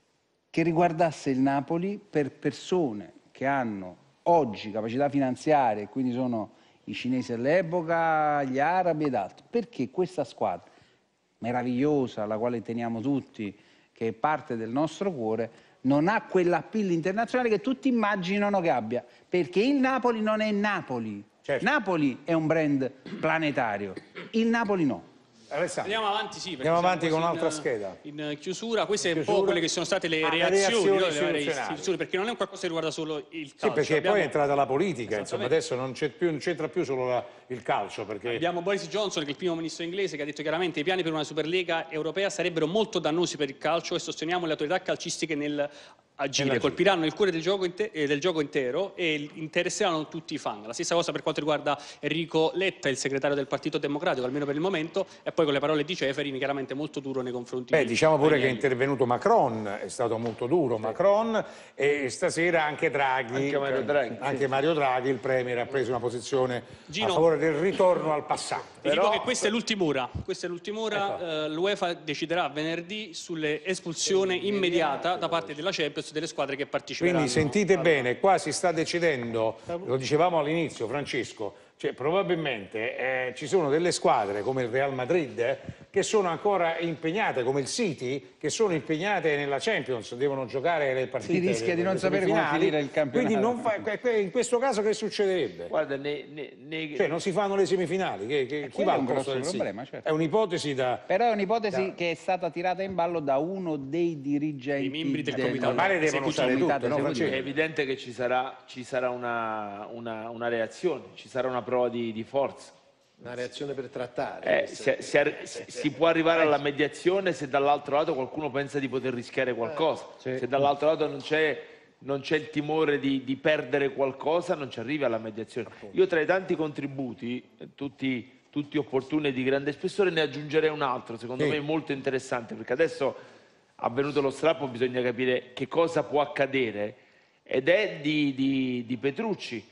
che riguardasse il Napoli per persone che hanno oggi capacità finanziarie, quindi sono i cinesi all'epoca, gli arabi ed altri. Perché questa squadra meravigliosa, alla quale teniamo tutti, che è parte del nostro cuore, non ha quell'appeal internazionale che tutti immaginano che abbia, perché il Napoli non è Napoli. Certo. Napoli è un brand planetario, il Napoli no. Alessandro. Andiamo avanti, sì, Andiamo avanti con un'altra in, scheda. In chiusura, queste in sono chiusura. un po' quelle che sono state le ah, reazioni, le no, reazioni delle istituzionali. istituzioni, perché non è un qualcosa che riguarda solo il calcio. Sì, perché abbiamo... poi è entrata la politica, insomma, adesso non c'entra più solo la, il calcio. Perché... Abbiamo Boris Johnson, che è il primo ministro inglese, che ha detto chiaramente che i piani per una Superlega europea sarebbero molto dannosi per il calcio e sosteniamo le autorità calcistiche nel agire, colpiranno il cuore del gioco, eh, del gioco intero e interesseranno tutti i fan. La stessa cosa per quanto riguarda Enrico Letta, il segretario del Partito Democratico, almeno per il momento, e poi con le parole di Ceferin chiaramente molto duro nei confronti Beh, di diciamo pure Agnelli. che è intervenuto Macron, è stato molto duro sì. Macron, e stasera anche Draghi, anche Mario Draghi, anche Mario Draghi, il Premier, ha preso una posizione Gino, a favore del ritorno al passato. Ti Però... dico che questa è l'ultima ora, questa è l'ultima ora, ecco. eh, l'UEFA deciderà venerdì sull'espulsione immediata da parte della Champions delle squadre che parteciperanno. Quindi sentite bene, qua si sta decidendo, lo dicevamo all'inizio Francesco, cioè probabilmente eh, ci sono delle squadre come il Real Madrid eh, che sono ancora impegnate, come il City, che sono impegnate nella Champions, devono giocare le partite. Si rischia di non sapere come finire il campionato. Quindi non fa, in questo caso che succederebbe? Guarda, ne, ne, ne... Cioè non si fanno le semifinali, che, che, chi va è un al posto grosso del problema, City? certo. È un'ipotesi da... Però è un'ipotesi da... che è stata tirata in ballo da uno dei dirigenti. I membri del, del comitato. Normale devono usare tutto, no, è evidente che ci sarà, ci sarà una, una, una reazione, ci sarà una prova di, di forza. Una reazione per trattare. Eh, si, si, si può arrivare alla mediazione se dall'altro lato qualcuno pensa di poter rischiare qualcosa. Sì. Se dall'altro lato non c'è non c'è il timore di, di perdere qualcosa, non ci arrivi alla mediazione. Io tra i tanti contributi, tutti, tutti opportuni e di grande spessore, ne aggiungerei un altro, secondo sì. me molto interessante, perché adesso avvenuto lo strappo bisogna capire che cosa può accadere, ed è di, di, di Petrucci,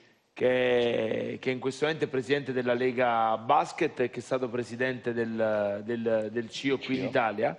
che, che in questo momento è presidente della Lega Basket e che è stato presidente del, del, del C I O qui in Italia,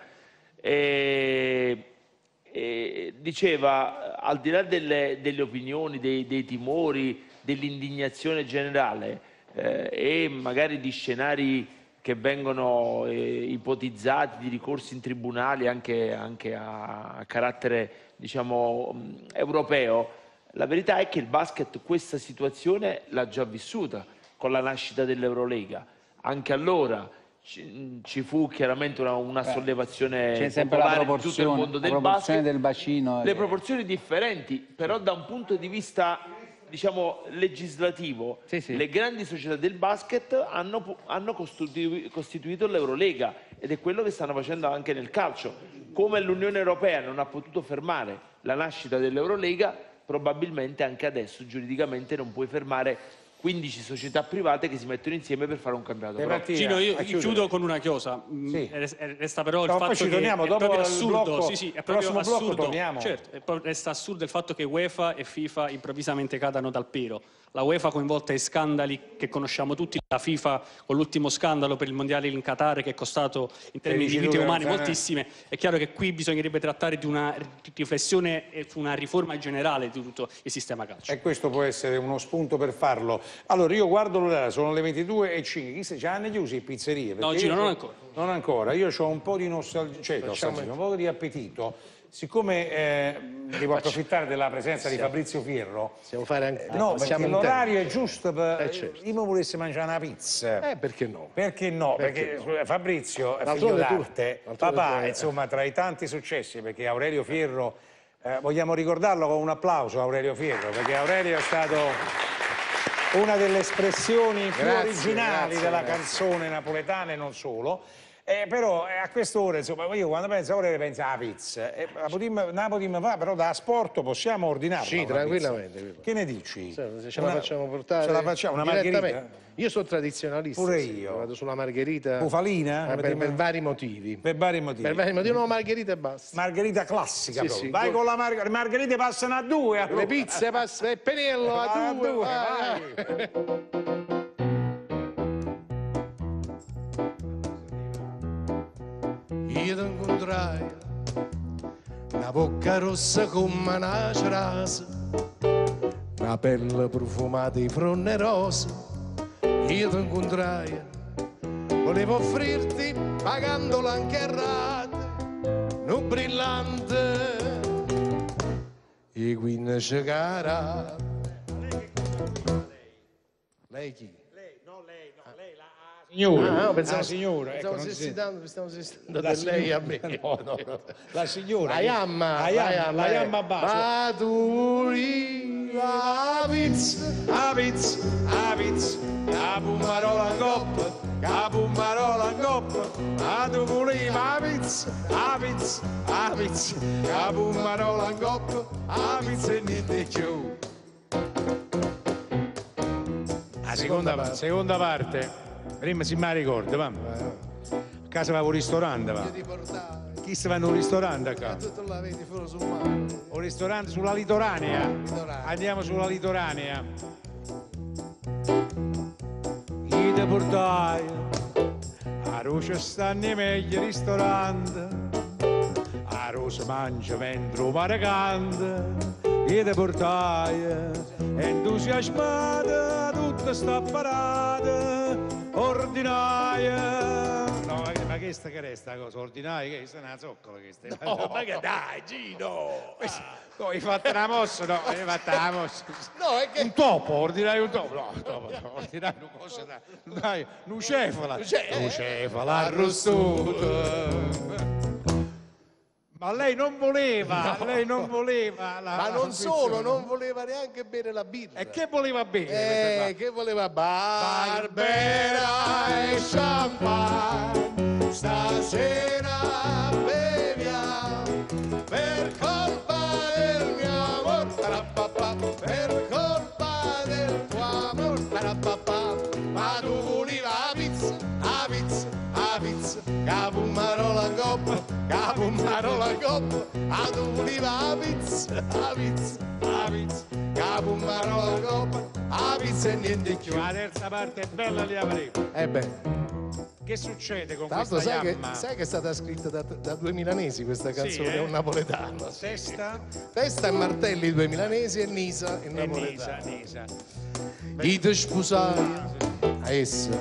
e, e diceva, al di là delle, delle opinioni, dei, dei timori, dell'indignazione generale eh, e magari di scenari che vengono eh, ipotizzati, di ricorsi in tribunali anche, anche a, a carattere, diciamo, mh, europeo, la verità è che il basket questa situazione l'ha già vissuta con la nascita dell'Eurolega. Anche allora ci, ci fu chiaramente una, una sollevazione c'è sempre la popolare in tutto il mondo del la proporzione basket, del bacino. le e... proporzioni differenti, però da un punto di vista, diciamo, legislativo, sì, sì. le grandi società del basket hanno, hanno costituito, costituito l'Eurolega, ed è quello che stanno facendo anche nel calcio. Come l'Unione Europea non ha potuto fermare la nascita dell'Eurolega, probabilmente anche adesso giuridicamente non puoi fermare quindici società private che si mettono insieme per fare un campionato. Gino, io chiudo con una cosa, sì. Resta però il no, fatto ci che torniamo, è dopo proprio il assurdo, blocco, sì, sì, è proprio prossimo assurdo, blocco torniamo. Certo, è proprio, resta assurdo il fatto che UEFA e FIFA improvvisamente cadano dal pero. La UEFA coinvolta in scandali che conosciamo tutti, la FIFA con l'ultimo scandalo per il mondiale in Qatar che è costato in termini di vite umane moltissime. È chiaro che qui bisognerebbe trattare di una riflessione e una riforma generale di tutto il sistema calcio. E questo può essere uno spunto per farlo. Allora io guardo l'orario, sono le ventidue e cinque, ci hanno chiusi le pizzerie? No, Gino, non ancora. Non ancora, io ho un po' di nostalgia, cioè, nostalgia, un po' di appetito. Siccome eh, devo approfittare della presenza di Fabrizio Fierro, possiamo fare anche, eh, no, perché l'orario è giusto per eh, certo. io mi volessi mangiare una pizza. Eh, perché no? Perché no? Perché, perché no? Fabrizio è figlio d'arte, papà, insomma, tra i tanti successi, perché Aurelio Fierro, eh, vogliamo ricordarlo con un applauso a Aurelio Fierro, perché Aurelio è stato una delle espressioni più grazie, originali grazie, della grazie. canzone napoletana e non solo. Eh, però eh, a quest'ora, insomma, io quando penso a ora penso alla pizza. Eh, la potim, la potim fa, però da asporto possiamo ordinarla. Sì, tranquillamente. Che ne dici? Se ce una, la facciamo portare. Ce la facciamo, una margherita? Io sono tradizionalista. Pure sì, io. vado sulla margherita. Bufalina? Eh, per, per vari motivi. Per vari motivi. Per vari motivi, no, margherita e basta. Margherita classica, sì, sì, sì, vai go... con la margherita. Le margherite passano a due. Allora. Le pizze passano, e pennello a, a due. due vai. Vai. io ti incontrai, una bocca rossa come una cerasa, una pelle profumata di fronne rose. Io ti incontrai, volevo offrirti pagandola anche a rate, un brillante e quindi c'era. Lei chi? Lei, no lei, no lei, la signora. Ah, no, pensavo, la signora. Pensavo ecco, stessi si- dando, stavo stessi dando La da lei a me. signora, no, no, la signora. La che- Yamma, la Yamma, la Yamma basso. Maturi, Aviz, Aviz, Aviz, Capumarola Gop, Capumarola Gop, a tu volevi Aviz, Aviz, Aviz, Capumarola Gop, Aviz e niente più. La seconda, pa- seconda parte, prima si mi ricorda, va. A casa va a un ristorante, va. io ti portavo, Chi si va in un ristorante qua? tutto la vedi fuori sul mare. Un ristorante sulla litoranea. Litoranea. Andiamo sulla litoranea. Chi ti portai? A Rosa stanno i meglio ristoranti. A Rosa mangia mentre il mare canta. Chi ti portai? Entusiasmata tutta sta parata ordinaria. No, ma che- ma che sta che resta cosa? Ordinaria? Che sta una zoccola che sta? No, ma che dai, Gino! No, hai fatto una mossa? No, hai fatto una mossa. No, è che... Un topo, ordinario un topo. No, un topo, no, ordinario una cosa da... Dai, un cefala. Un cefala arrostuto. Ma lei non voleva, lei non voleva. La, Ma la non solo, confezione. non voleva neanche bere la birra. E che voleva bere? Eh, questa che voleva Barbera e champagne, stasera beviamo, per colpa del mio amor, parapapà, per colpa del tuo amor, parapapà, ma tu volevi Aviz, Aviz, Aviz, capumarola goppa, capumarola goppa, a tu volevi Aviz, Aviz, Aviz, capumarola goppa, Aviz e niente più. qua. La terza parte è bella, li avremo. Eh beh. Che succede con Tra l'altro questa sai che, Yamma? sai che è stata scritta da, da due milanesi questa canzone, eh? è un napoletano. Testa Testa e Martelli, due milanesi, e Nisa, il e Nisa, napoletano. Nisa. I te sposai a essa,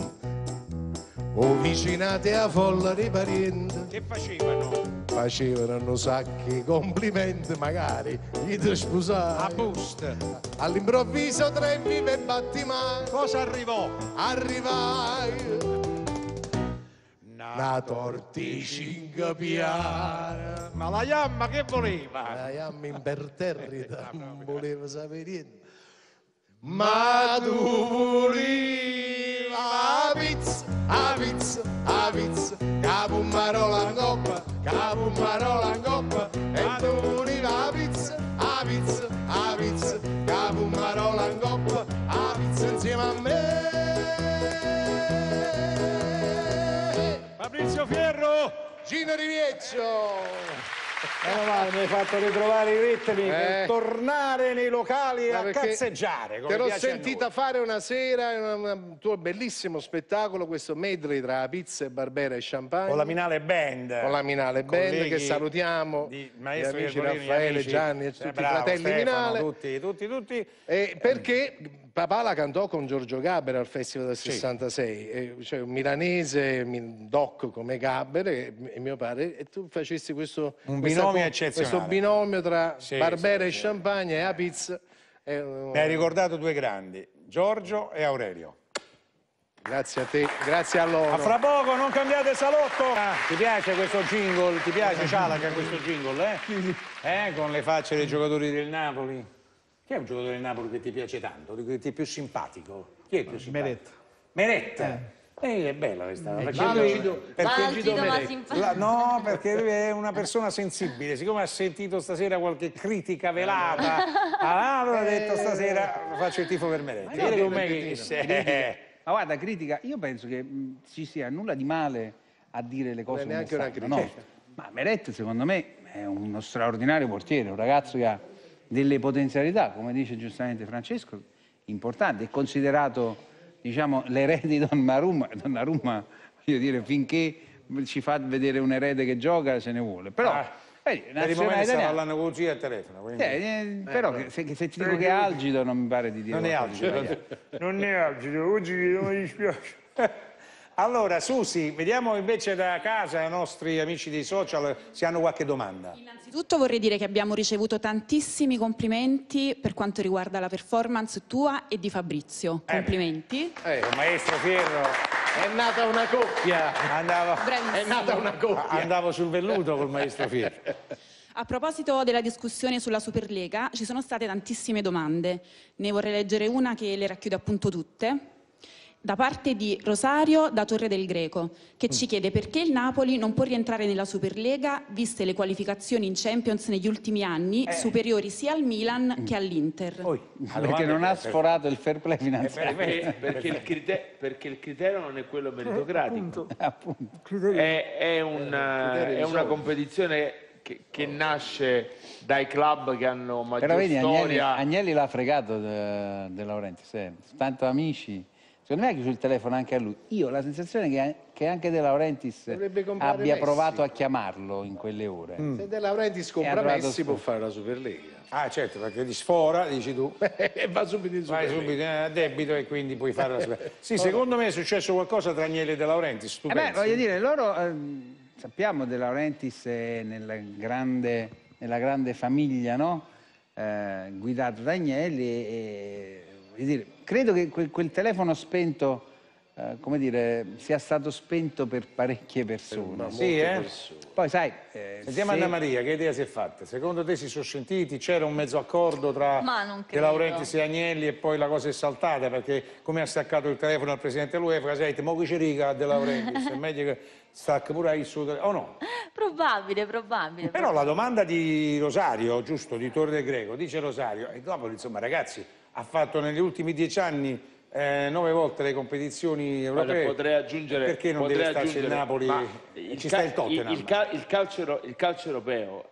o vicinate a folla dei parenti, Che facevano? facevano sacchi complimenti, magari gli te A sposai. boost. All'improvviso tre vive e batti mai, Cosa arrivò? arrivai. Una torticina piana. Ma la Yamma che voleva? La Yamma imperterrita, non voleva sapere niente. Ma tu volevi Aviz, Aviz, Aviz, capumarola in coppa, capumarola in coppa, e tu volevi Aviz, Aviz, Aviz, capumarola in coppa, Aviz insieme a me. Fabrizio Fierro! Gino Rivieccio! Meno male, mi hai fatto ritrovare i ritmi Eh. per tornare nei locali Ma a perché cazzeggiare. come Te l'ho piace a sentita noi. fare una sera, un, un tuo bellissimo spettacolo, questo medley tra pizza e Barbera e champagne. Con la Minale Band. Con la Minale Band, Colleghi che salutiamo, di gli Maestro amici Iervolini, Raffaele, amici. Gianni e Eh, tutti i bravo, fratelli Stefano, Minale. Tutti, tutti, tutti. Eh, perché papà la cantò con Giorgio Gaber al Festival del sessantasei, e c'è un milanese, mi- doc come Gaber e, e mio padre, e tu facessi questo, Un questa binomio co- eccezionale. questo binomio tra Sì, Barbera sì, e champagne e a pizza. E, Mi hai ricordato due grandi, Giorgio e Aurelio. Grazie a te, grazie a loro. A fra poco, non cambiate salotto! Ah, ti piace questo jingle? Ti piace Cialaca questo jingle, eh? Eh, con le facce dei giocatori del Napoli? Chi è un giocatore del Napoli che ti piace tanto, che ti è più simpatico? Chi è il più simpatico? Meretta. Meretta. Eh, è bella questa. perché Valgido- lui- perché Valgido, ma Meretta- simpatico. La- no, perché lui è una persona sensibile. Siccome ha sentito stasera qualche critica velata, ah, allora ha detto stasera faccio il tifo per Meretta. Ma no, Vieni con me perché che- critica? Ma guarda, critica, io penso che mh, ci sia nulla di male a dire le cose Non è come neanche una stanno, critica. no? Ma Meret, secondo me, è uno straordinario portiere, un ragazzo che ha delle potenzialità, come dice giustamente Francesco, importanti. È considerato, diciamo, l'erede di Donnarumma. Donnarumma, voglio dire, finché ci fa vedere un erede che gioca, se ne vuole. Però, Ah, vedi, per il momento stava parlando con zia al telefono. Quindi... Eh, eh, però che- se, se ti dico che è algido non mi pare di dire Non è qualcosa di algido, sbagliato. non è algido, oggi non mi dispiace. Allora, Susi, vediamo invece da casa i nostri amici dei social se hanno qualche domanda. Innanzitutto vorrei dire che abbiamo ricevuto tantissimi complimenti per quanto riguarda la performance tua e di Fabrizio. Complimenti. Eh, il maestro Fierro È nata una coppia. andava, Bravissimo. È nata una coppia. andavo sul velluto col maestro Fierro. A proposito della discussione sulla Superlega, ci sono state tantissime domande. Ne vorrei leggere una che le racchiude appunto tutte. Da parte di Rosario da Torre del Greco, che ci chiede perché il Napoli non può rientrare nella Superlega, viste le qualificazioni in Champions negli ultimi anni, superiori sia al Milan che all'Inter. Perché non ha sforato il fair play finanziario. Perché, perché il criterio, perché il criterio non è quello meritocratico. Appunto. Criterio- È, è una, è una competizione che, che nasce dai club che hanno maggior Però vedi, Agnelli, storia. Agnelli l'ha fregato De, De Laurentiis, eh. Tanto amici. Secondo me ha chiuso il telefono anche a lui. Io ho la sensazione che, che anche De Laurentiis Dovrebbe comprare abbia Messi. provato a chiamarlo in quelle ore. Se De Laurentiis E compra ha trovato Messi può sfogo. fare la Superlega. Ah, certo, perché di sfora, dici tu, E va subito in vai Superlega. subito a debito e quindi puoi fare la Superlega. Sì, secondo me è successo qualcosa tra Agnelli e De Laurentiis, tu Eh beh, pensi? voglio dire, loro ehm, sappiamo De Laurentiis è nella grande, nella grande famiglia, no? Eh, guidato da Agnelli e, e voglio dire, credo che quel, quel telefono spento, eh, come dire, sia stato spento per parecchie persone. Sì, eh? Poi sai, eh, Sentiamo se- Anna Maria, che idea si è fatta? Secondo te si sono sentiti? C'era un mezzo accordo tra Ma non De credo. Laurentiis e Agnelli e poi la cosa è saltata perché come ha staccato il telefono al presidente dell'UEFA, senti, mo che ci riga De Laurentiis, è meglio che stacca pure il suo telefono, o no? Probabile, probabile. Però la domanda di Rosario, giusto, di Torre del Greco, dice Rosario, e dopo insomma ragazzi, ha fatto negli ultimi dieci anni eh, nove volte le competizioni Guarda, europee, potrei aggiungere, perché non potrei deve starci il aggiungere, Napoli ma e il ci ca- sta il Tottenham? Il, il cal- il calcio, euro- il calcio europeo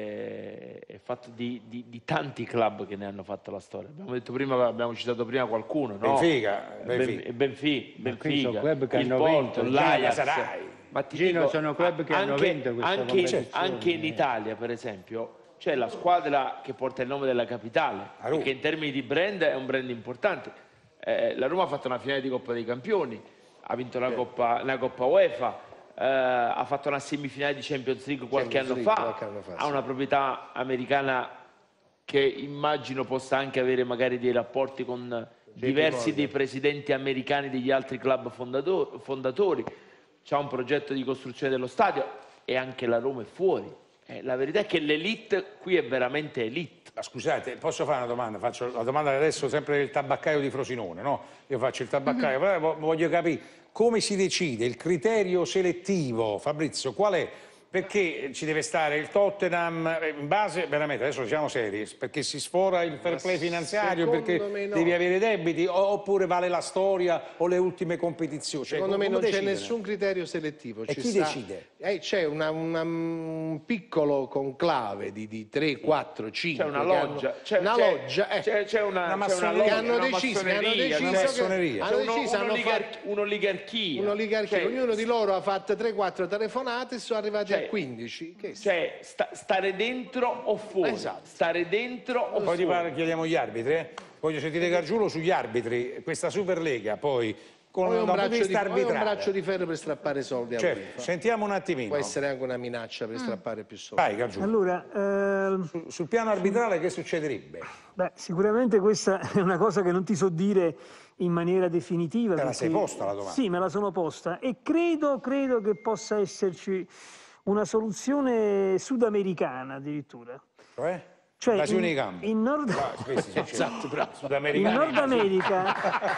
è, è fatto di, di- di tanti club che ne hanno fatto la storia. Abbiamo detto prima, abbiamo citato prima qualcuno, no? Benfica, Ben- Benfica. Benfica, Ma qui sono Benfica, club che il hanno Porto, vinto. l'Ajax. Galatasaray. Ma ti Gino, dico, sono club che hanno anche- vinto questa anche, competizione. anche in Italia, per esempio, c'è la squadra che porta il nome della capitale, Roma. che in termini di brand è un brand importante. Eh, la Roma ha fatto una finale di Coppa dei Campioni, ha vinto la Coppa, la Coppa UEFA, eh, ha fatto una semifinale di Champions League qualche, Champions anno, League, fa, qualche anno fa, ha sì. una proprietà americana che immagino possa anche avere magari dei rapporti con diversi Morgan. dei presidenti americani degli altri club fondato- fondatori, c'ha un progetto di costruzione dello stadio e anche la Roma è fuori. Eh, la verità è che l'elite qui è veramente elite. Ma scusate, posso fare una domanda? Faccio la domanda adesso sempre del tabaccaio di Frosinone, no? Io faccio il tabaccaio, però vo- voglio capire come si decide il criterio selettivo, Fabrizio, qual è? Perché ci deve stare il Tottenham eh, in base, veramente, adesso siamo seri, perché si sfora il fair play finanziario, secondo perché me no. devi avere debiti, o- oppure vale la storia o le ultime competizioni? Cioè, Secondo me come non c'è decidere? nessun criterio selettivo. E Ci chi sta- decide? Eh, c'è una- una- un piccolo conclave di, di tre, quattro, cinque. C'è una che hanno- loggia, c'è, una c'è- loggia, eh. c'è, c'è una, Una c'è massoneria. loggia, Che hanno una deciso, che hanno massoneria, deciso una che- massoneria. hanno c'è uno- deciso, hanno un'oligar- fatto- un'oligarchia. Un'oligarchia, Cioè, ognuno di loro ha fatto tre quattro telefonate e sono arrivati Cioè- a quindici. Che Cioè, sta- stare dentro o fuori? Esatto. Stare dentro o Poi ti fuori? pare, chiediamo gli arbitri, eh? Voglio sentire Gargiulo sugli arbitri, questa Superlega poi con Poi è un, da un punto braccio di di, vista poi è un arbitrale. braccio di ferro per strappare soldi a Certo, UEFA. sentiamo un attimino. Può essere anche una minaccia per strappare più soldi. Vai Gargiulo. Allora, ehm, Sul- Sul piano arbitrale che succederebbe? beh, sicuramente questa è una cosa che non ti so dire in maniera definitiva. Te la perché- sei posta la domanda? Sì, me la sono posta e credo, credo che possa esserci una soluzione sudamericana addirittura. Cioè? Cioè, Invasione in, di campo. in Nord, Ah, questi succedono. Esatto, bravo. in Sudamericani. Nord America,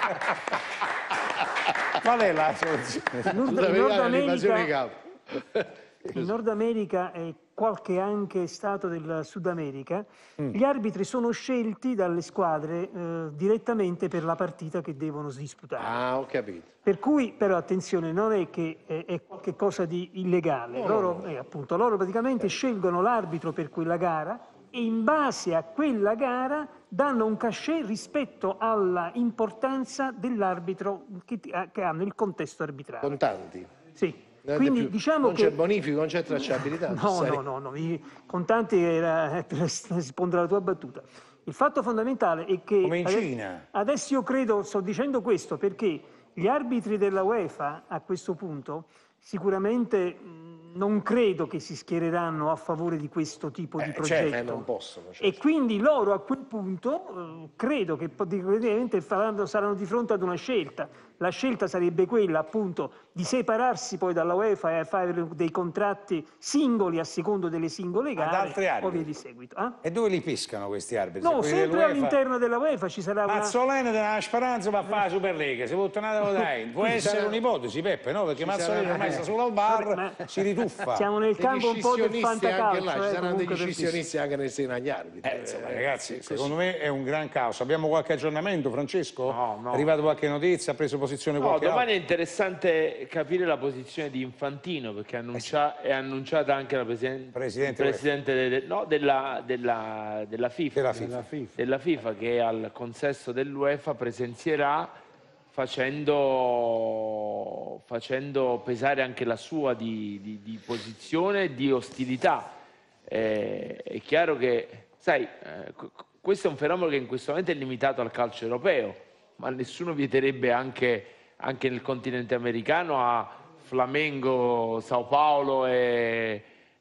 Qual è la soluzione? in Nord, in Sudamericana, Nord l'invasione di America, campo. in Nord America e qualche anche stato del Sud America, Mm. gli arbitri sono scelti dalle squadre eh, direttamente per la partita che devono disputare. Ah, ho capito. Per cui, però, attenzione, non è che eh, è qualcosa di illegale. Loro, eh, appunto, loro praticamente scelgono l'arbitro per quella gara e in base a quella gara danno un cachet rispetto alla importanza dell'arbitro che, ti- che ha nel contesto arbitrale. Contanti. Sì. Quindi diciamo non c'è che... bonifico, non c'è tracciabilità. No, no, no, no, i contanti era per rispondere alla tua battuta. Il fatto fondamentale è che... Come in ade- Cina. Adesso io credo, sto dicendo questo perché gli arbitri della UEFA a questo punto sicuramente mh, non credo che si schiereranno a favore di questo tipo di Eh, progetto. certo, Eh, non possono. certo. E quindi loro a quel punto eh, credo che praticamente faranno- saranno di fronte ad una scelta. La scelta sarebbe quella appunto di separarsi poi dalla UEFA e fare dei contratti singoli a secondo delle singole Ad gare altri o arbitri. via di seguito. eh? E dove li pescano questi arbitri? No, Quelli sempre dell'UEFA? all'interno della UEFA ci sarà una... Mazzoleni della Speranza va a fare la Superlega, se vuol tornare da dai. Può essere un'ipotesi, Peppe, no? Perché Mazzoleni ormai sta solo al bar, Ma- si rituffa. Siamo nel Dei campo un po' del decisionisti anche là, fantacalcio. ci eh, saranno dei comunque per decisionisti anche nel seno agli arbitri. Eh, insomma, Eh, ragazzi, così. secondo me è un gran caos. Abbiamo qualche aggiornamento, Francesco? No, no. È arrivato qualche notizia, ha preso posizione No, qualche domani è altro? interessante capire la posizione di Infantino, perché annuncia- è annunciata anche la presiden- Presidente il presidente de- no, della, della- della FIFA, Della FIFA. Della FIFA. della FIFA, che al consesso dell'UEFA presenzierà facendo, facendo pesare anche la sua di, di- di posizione e di ostilità. Eh, è chiaro che, sai, eh, qu- questo è un fenomeno che in questo momento è limitato al calcio europeo, ma nessuno vieterebbe anche, anche nel continente americano a Flamengo, Sao Paolo e,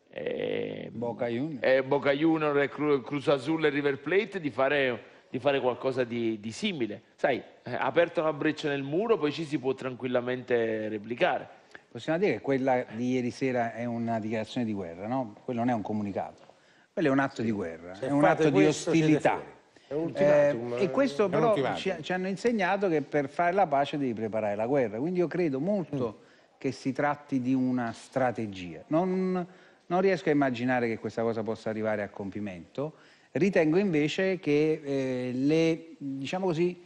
e, Boca Juniors. e Boca Juniors, e Cru- Cruz Azul e River Plate di fare, di fare qualcosa di, di simile. Sai, eh, aperta una breccia nel muro, poi ci si può tranquillamente replicare. Possiamo dire che quella di ieri sera è una dichiarazione di guerra, no? Quello non è un comunicato, quello è un atto di guerra, Se è un fate atto di questo, siete ostilità. fuori. È un Eh, ultimatum. e questo È un però ultimatum. ci, ci hanno insegnato che per fare la pace devi preparare la guerra, quindi io credo molto che si tratti di una strategia. Non, non riesco a immaginare che questa cosa possa arrivare a compimento. Ritengo invece che eh, le, diciamo così,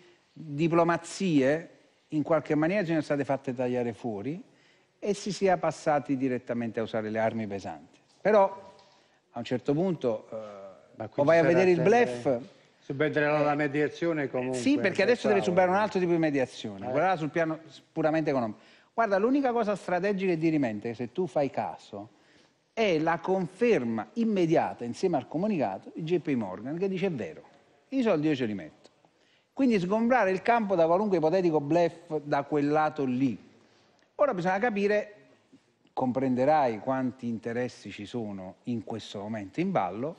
diplomazie in qualche maniera siano state fatte tagliare fuori e si sia passati direttamente a usare le armi pesanti. Però a un certo punto eh, Ma qui o vai a ci sarà vedere il sempre- bluff. Subentrerà la mediazione comunque. Sì, perché adesso deve Ciao. superare un altro tipo di mediazione, Eh. quella là sul piano puramente economico. Guarda, l'unica cosa strategica e dirimente, se tu fai caso, è la conferma immediata insieme al comunicato di J P Morgan che dice è vero, i soldi io ce li metto. Quindi sgombrare il campo da qualunque ipotetico bluff da quel lato lì. Ora bisogna capire, comprenderai quanti interessi ci sono in questo momento in ballo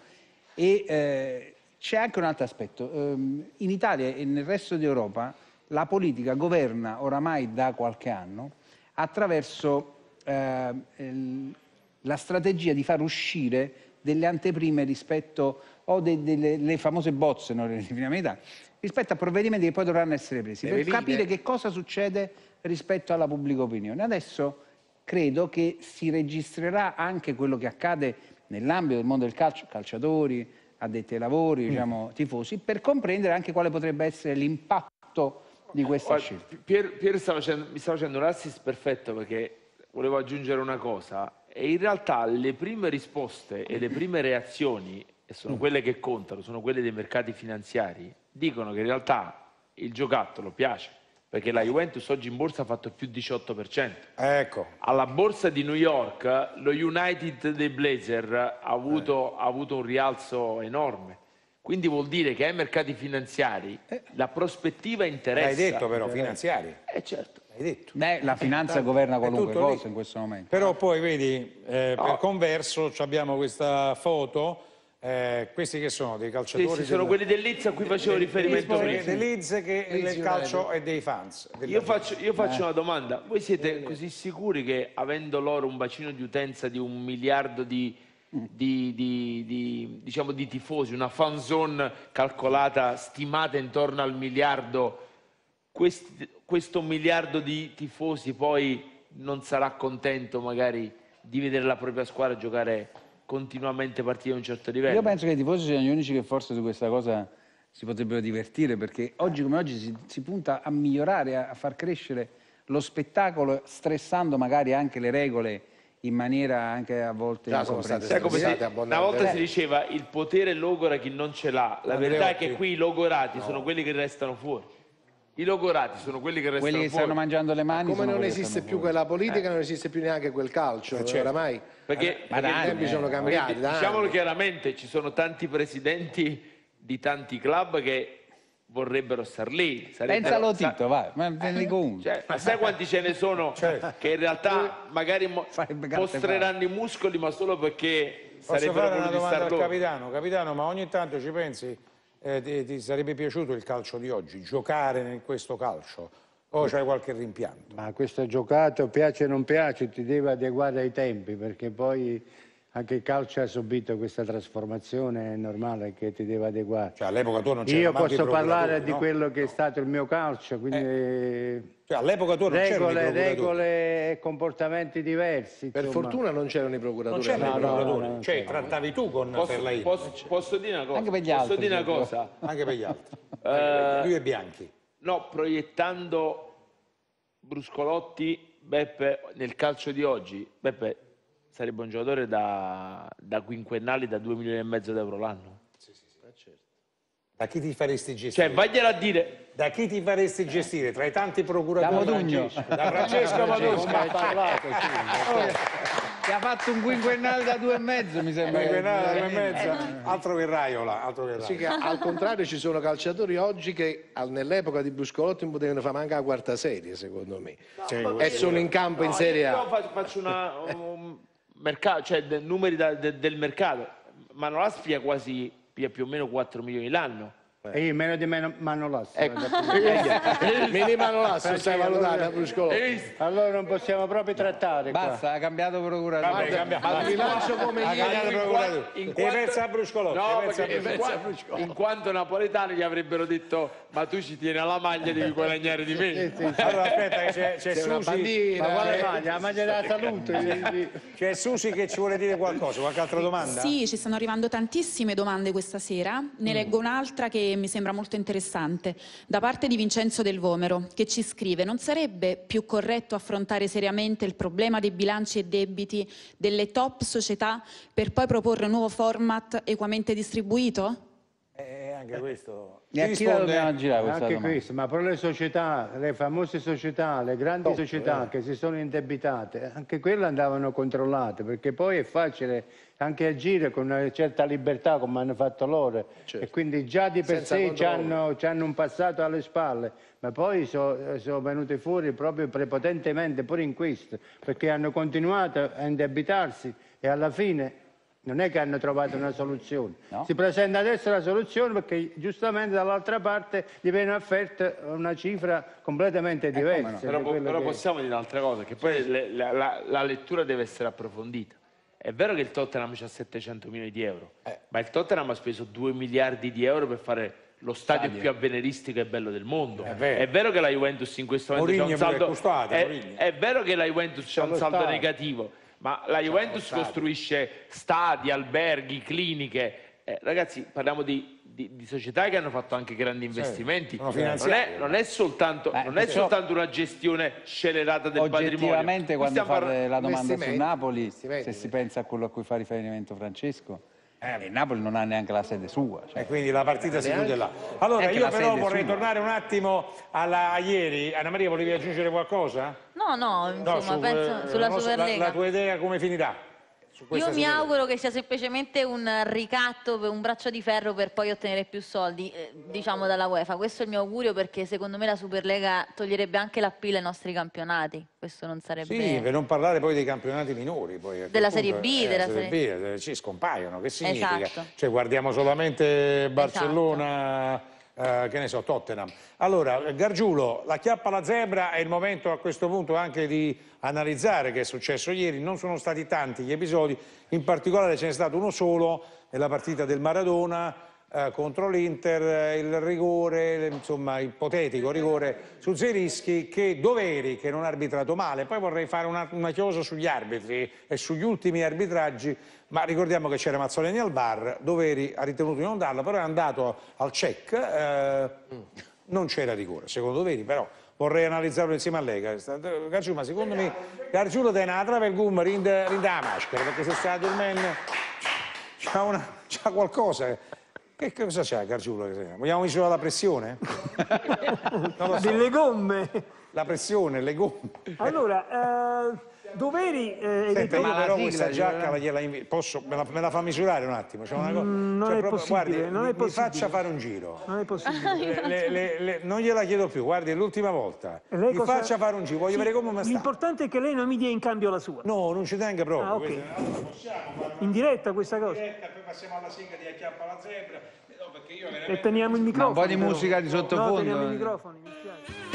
e eh, c'è anche un altro aspetto. Ehm, in Italia e nel resto d'Europa la politica governa oramai da qualche anno attraverso eh, il- la strategia di far uscire delle anteprime rispetto o de- delle le famose bozze, non le definiamo in Italia, rispetto a provvedimenti che poi dovranno essere presi, Le per veline. capire che cosa succede rispetto alla pubblica opinione. Adesso credo che si registrerà anche quello che accade nell'ambito del mondo del calcio, calciatori, addetti ai lavori, diciamo, tifosi, per comprendere anche quale potrebbe essere l'impatto di questa Guarda, scelta. Pier, Pier sta facendo- mi sta facendo un assist perfetto, perché volevo aggiungere una cosa, e in realtà le prime risposte e le prime reazioni, e sono quelle che contano, sono quelle dei mercati finanziari, dicono che in realtà il giocattolo piace, perché la Juventus oggi in borsa ha fatto il più diciotto per cento. Ecco. Alla borsa di New York lo United dei Blazer ha avuto, ha avuto un rialzo enorme. Quindi vuol dire che ai mercati finanziari la prospettiva interessa. L'hai detto però, finanziari. Eh certo. L'hai detto. Beh, la finanza governa qualunque tutto lì. cosa in questo momento. Però poi vedi, eh, No. per converso ci abbiamo questa foto, eh, questi che sono dei Sì, calciatori sì, sono del- quelli del Leeds a cui facevo riferimento del- prima. del Leeds che Leeds il calcio United. è dei fans. della Io gente. faccio, io faccio una domanda. Voi siete così sicuri che, avendo loro un bacino di utenza di un miliardo di, di, di- di- diciamo di tifosi, una fan zone calcolata, stimata intorno al miliardo, questi- questo miliardo di tifosi poi non sarà contento magari di vedere la propria squadra giocare continuamente partite a un certo livello? Io penso che i tifosi siano gli unici che forse su questa cosa si potrebbero divertire, perché oggi come oggi si, si punta a migliorare, a, a far crescere lo spettacolo, stressando magari anche le regole in maniera anche a volte Già sono state Sai come si- Pensate una abbondantemente. volta si diceva il potere logora chi non ce l'ha, la verità è che Andreotti. qui i logorati sono quelli che restano fuori. I logorati sono quelli che restano Quelli che fuori. stanno mangiando le mani. Come sono non quelli che esiste stanno più fuori. quella politica, non esiste più neanche quel calcio, Eh, certo. oramai. Perché, Perché perché i tempi eh, sono cambiati. Perché, da diciamolo anni. chiaramente, ci sono tanti presidenti di tanti club che vorrebbero star lì. sarebbero- Pensalo sa- Tito, vai, ma te ne dico uno. Cioè, ma sai quanti ce ne sono Certo. che in realtà magari mo- Farebbe carte mostreranno i muscoli, ma solo perché Posso sarebbero fare una voluti domanda star al loro. capitano? Capitano, ma ogni tanto ci pensi, eh, ti, ti sarebbe piaciuto il calcio di oggi, giocare in questo calcio? O c'hai qualche rimpianto? Ma questo giocato, piace o non piace, ti deve adeguare ai tempi, perché poi anche il calcio ha subito questa trasformazione, è normale che ti deve adeguare. Cioè, all'epoca tu non c'eri Io manco i posso parlare procuratori, di no? quello che è stato il mio calcio, quindi Cioè, all'epoca tu non c'erano i regole, procuratori. regole e comportamenti diversi. Per insomma. fortuna non c'erano i Non procuratori. c'erano i No, no, procuratori, no, no, cioè no. trattavi tu con Posso, Ferlaini, posso- posso dire una cosa? Anche per gli posso altri, dire una però. cosa? anche per gli altri. Eh, Lui e Bianchi. No, proiettando Bruscolotti, Beppe, nel calcio di oggi, Beppe sarebbe un giocatore da, da quinquennali da due milioni e mezzo d'euro l'anno. Da chi ti faresti gestire? Cioè, vagliela a dire, Da chi ti faresti gestire? Tra i tanti procuratori? Da Modugno. Da Francesco Modugno. Come hai parlato, Ti ha fatto un quinquennale da due e mezzo, mi sembra. Quinquennale, due e mezza. Altro che Raiola, altro che Sì, Raiola. che al contrario ci sono calciatori oggi che al- nell'epoca di Bruscolotti non potevano fare manca la quarta serie, secondo me. E sono in campo in no, Serie io A. faccio, faccio una, un mercato, cioè de- numeri da- de- del mercato. Manolas pia quasi pia più o meno quattro milioni l'anno. E io meno di meno Manolas. Ecco. Mini Manolasso stai valutando a Hai Bruscolotti. visto? Allora non possiamo proprio trattare qua. Basta, ha cambiato procuratore. Vabbè, cambia- Ma il bilancio come Ha ieri. cambiato in procuratore. qua- in E quanto- pensa a Bruscolotti. No, e pensa a perché in, Bruscolotti. qua- in quanto napoletani gli avrebbero detto ma tu ci tieni alla maglia, devi guadagnare di me. Allora aspetta, che c'è, c'è C'è una Susi. bandiera. Ma quale C'è- maglia? La maglia della salute? C'è Susi che ci vuole dire qualcosa, qualche altra domanda? Sì, ci stanno arrivando tantissime domande questa sera. Ne leggo un'altra che mi sembra molto interessante. Da parte di Vincenzo Del Vomero, che ci scrive: non sarebbe più corretto affrontare seriamente il problema dei bilanci e debiti delle top società per poi proporre un nuovo format equamente distribuito? Eh, anche questo. E a chi la dobbiamo girare questa Anche domanda? questo, ma però le società, le famose società, le grandi società che si sono indebitate, anche quelle andavano controllate, perché poi è facile anche agire con una certa libertà come hanno fatto loro, e quindi già di per Senza sé controllo. hanno, hanno un passato alle spalle, ma poi so- sono venute fuori proprio prepotentemente pure in questo, perché hanno continuato a indebitarsi e alla fine non è che hanno trovato una soluzione. No. Si presenta adesso la soluzione perché giustamente dall'altra parte gli viene offerta una cifra completamente diversa. no. Però, di quello però che- possiamo dire un'altra cosa, che poi le- la, la- la lettura deve essere approfondita. È vero che il Tottenham ha settecento milioni di euro, ma il Tottenham ha speso due miliardi di euro per fare lo stadio, Stadio. più avveniristico e bello del mondo. È vero. che la Juventus in questo momento Mourinho c'ha un pure saldo, è costato, è, Mourinho. è vero che la Juventus c'ha un lo saldo stadio. negativo, ma la Juventus costruisce stadi, alberghi, cliniche. Eh, ragazzi, parliamo di, di- di società che hanno fatto anche grandi investimenti. sono non, finanziarie. è, non è soltanto, Eh, non è perciò- soltanto una gestione scelerata del patrimonio. Oggettivamente, Qui quando stiamo fate parla- la domanda su investimenti, Napoli, investimenti. se si pensa a quello a cui fa riferimento Francesco, eh, il Napoli non ha neanche la sede sua. cioè. E quindi la partita si chiude là. Allora, Anche io la però sede vorrei sua. tornare un attimo alla, a ieri. Anna Maria, volevi aggiungere qualcosa? No, no, insomma, su, penso eh, sulla non so, la, Superlega. la tua idea come finirà? Su questa Io mi Superlega? auguro che sia semplicemente un ricatto, per un braccio di ferro per poi ottenere più soldi, eh, diciamo, dalla UEFA. Questo è il mio augurio, perché secondo me la Superlega toglierebbe anche l'appeal ai nostri campionati. Questo non sarebbe... Sì, per non parlare poi dei campionati minori. Poi, a quel Della punto, Serie B, eh, della Serie Serie- B, eh, ci scompaiono. Che significa? Esatto. Cioè, guardiamo solamente Barcellona, eh, che ne so, Tottenham. Allora, Gargiulo, la chiappa alla zebra, è il momento a questo punto anche di analizzare che è successo ieri. Non sono stati tanti gli episodi, in particolare ce n'è stato uno solo nella partita del Maradona eh, contro l'Inter, eh, il rigore, insomma ipotetico rigore su Zerischi, che Doveri, che non ha arbitrato male. Poi vorrei fare una, una chiosa sugli arbitri e sugli ultimi arbitraggi, ma ricordiamo che c'era Mazzoleni al bar, Doveri ha ritenuto di non darlo, però è andato al check, eh, non c'era rigore, secondo Doveri, però vorrei analizzarlo insieme a lei. Gargiulo, ma secondo me Gargiulo tiene una trave il gum, rinde, rinde la maschera, perché se sta dormendo c'ha, una, c'ha qualcosa. Che cosa c'è, Gargiulo? Vogliamo misurare la pressione? Non lo so. Delle gomme. La pressione, le gomme. Allora, eh, doveri... Eh, Senta, io ma la però sigla, questa giacca gliela- la gliela invi- posso, me la, me la fa misurare un attimo? C'è una cosa, Mm, non è possibile, guardi, non mi, è mi possibile. faccia fare un giro. Non è possibile. Le- le- le- le- non gliela chiedo più, guardi, è l'ultima volta. E lei Mi cosa- faccia fare un giro, voglio Sì, vedere come mi sta. l'importante è che lei non mi dia in cambio la sua. No, non ci tenga proprio. Ah, ok. Questa- allora, possiamo fare In diretta questa una cosa. diretta, poi passiamo alla sigla di Acchiappa la zebra. No, perché io veramente... E teniamo il Ma microfono. un po' di però. musica di sottofondo, No, teniamo eh. i microfoni, mi spiace.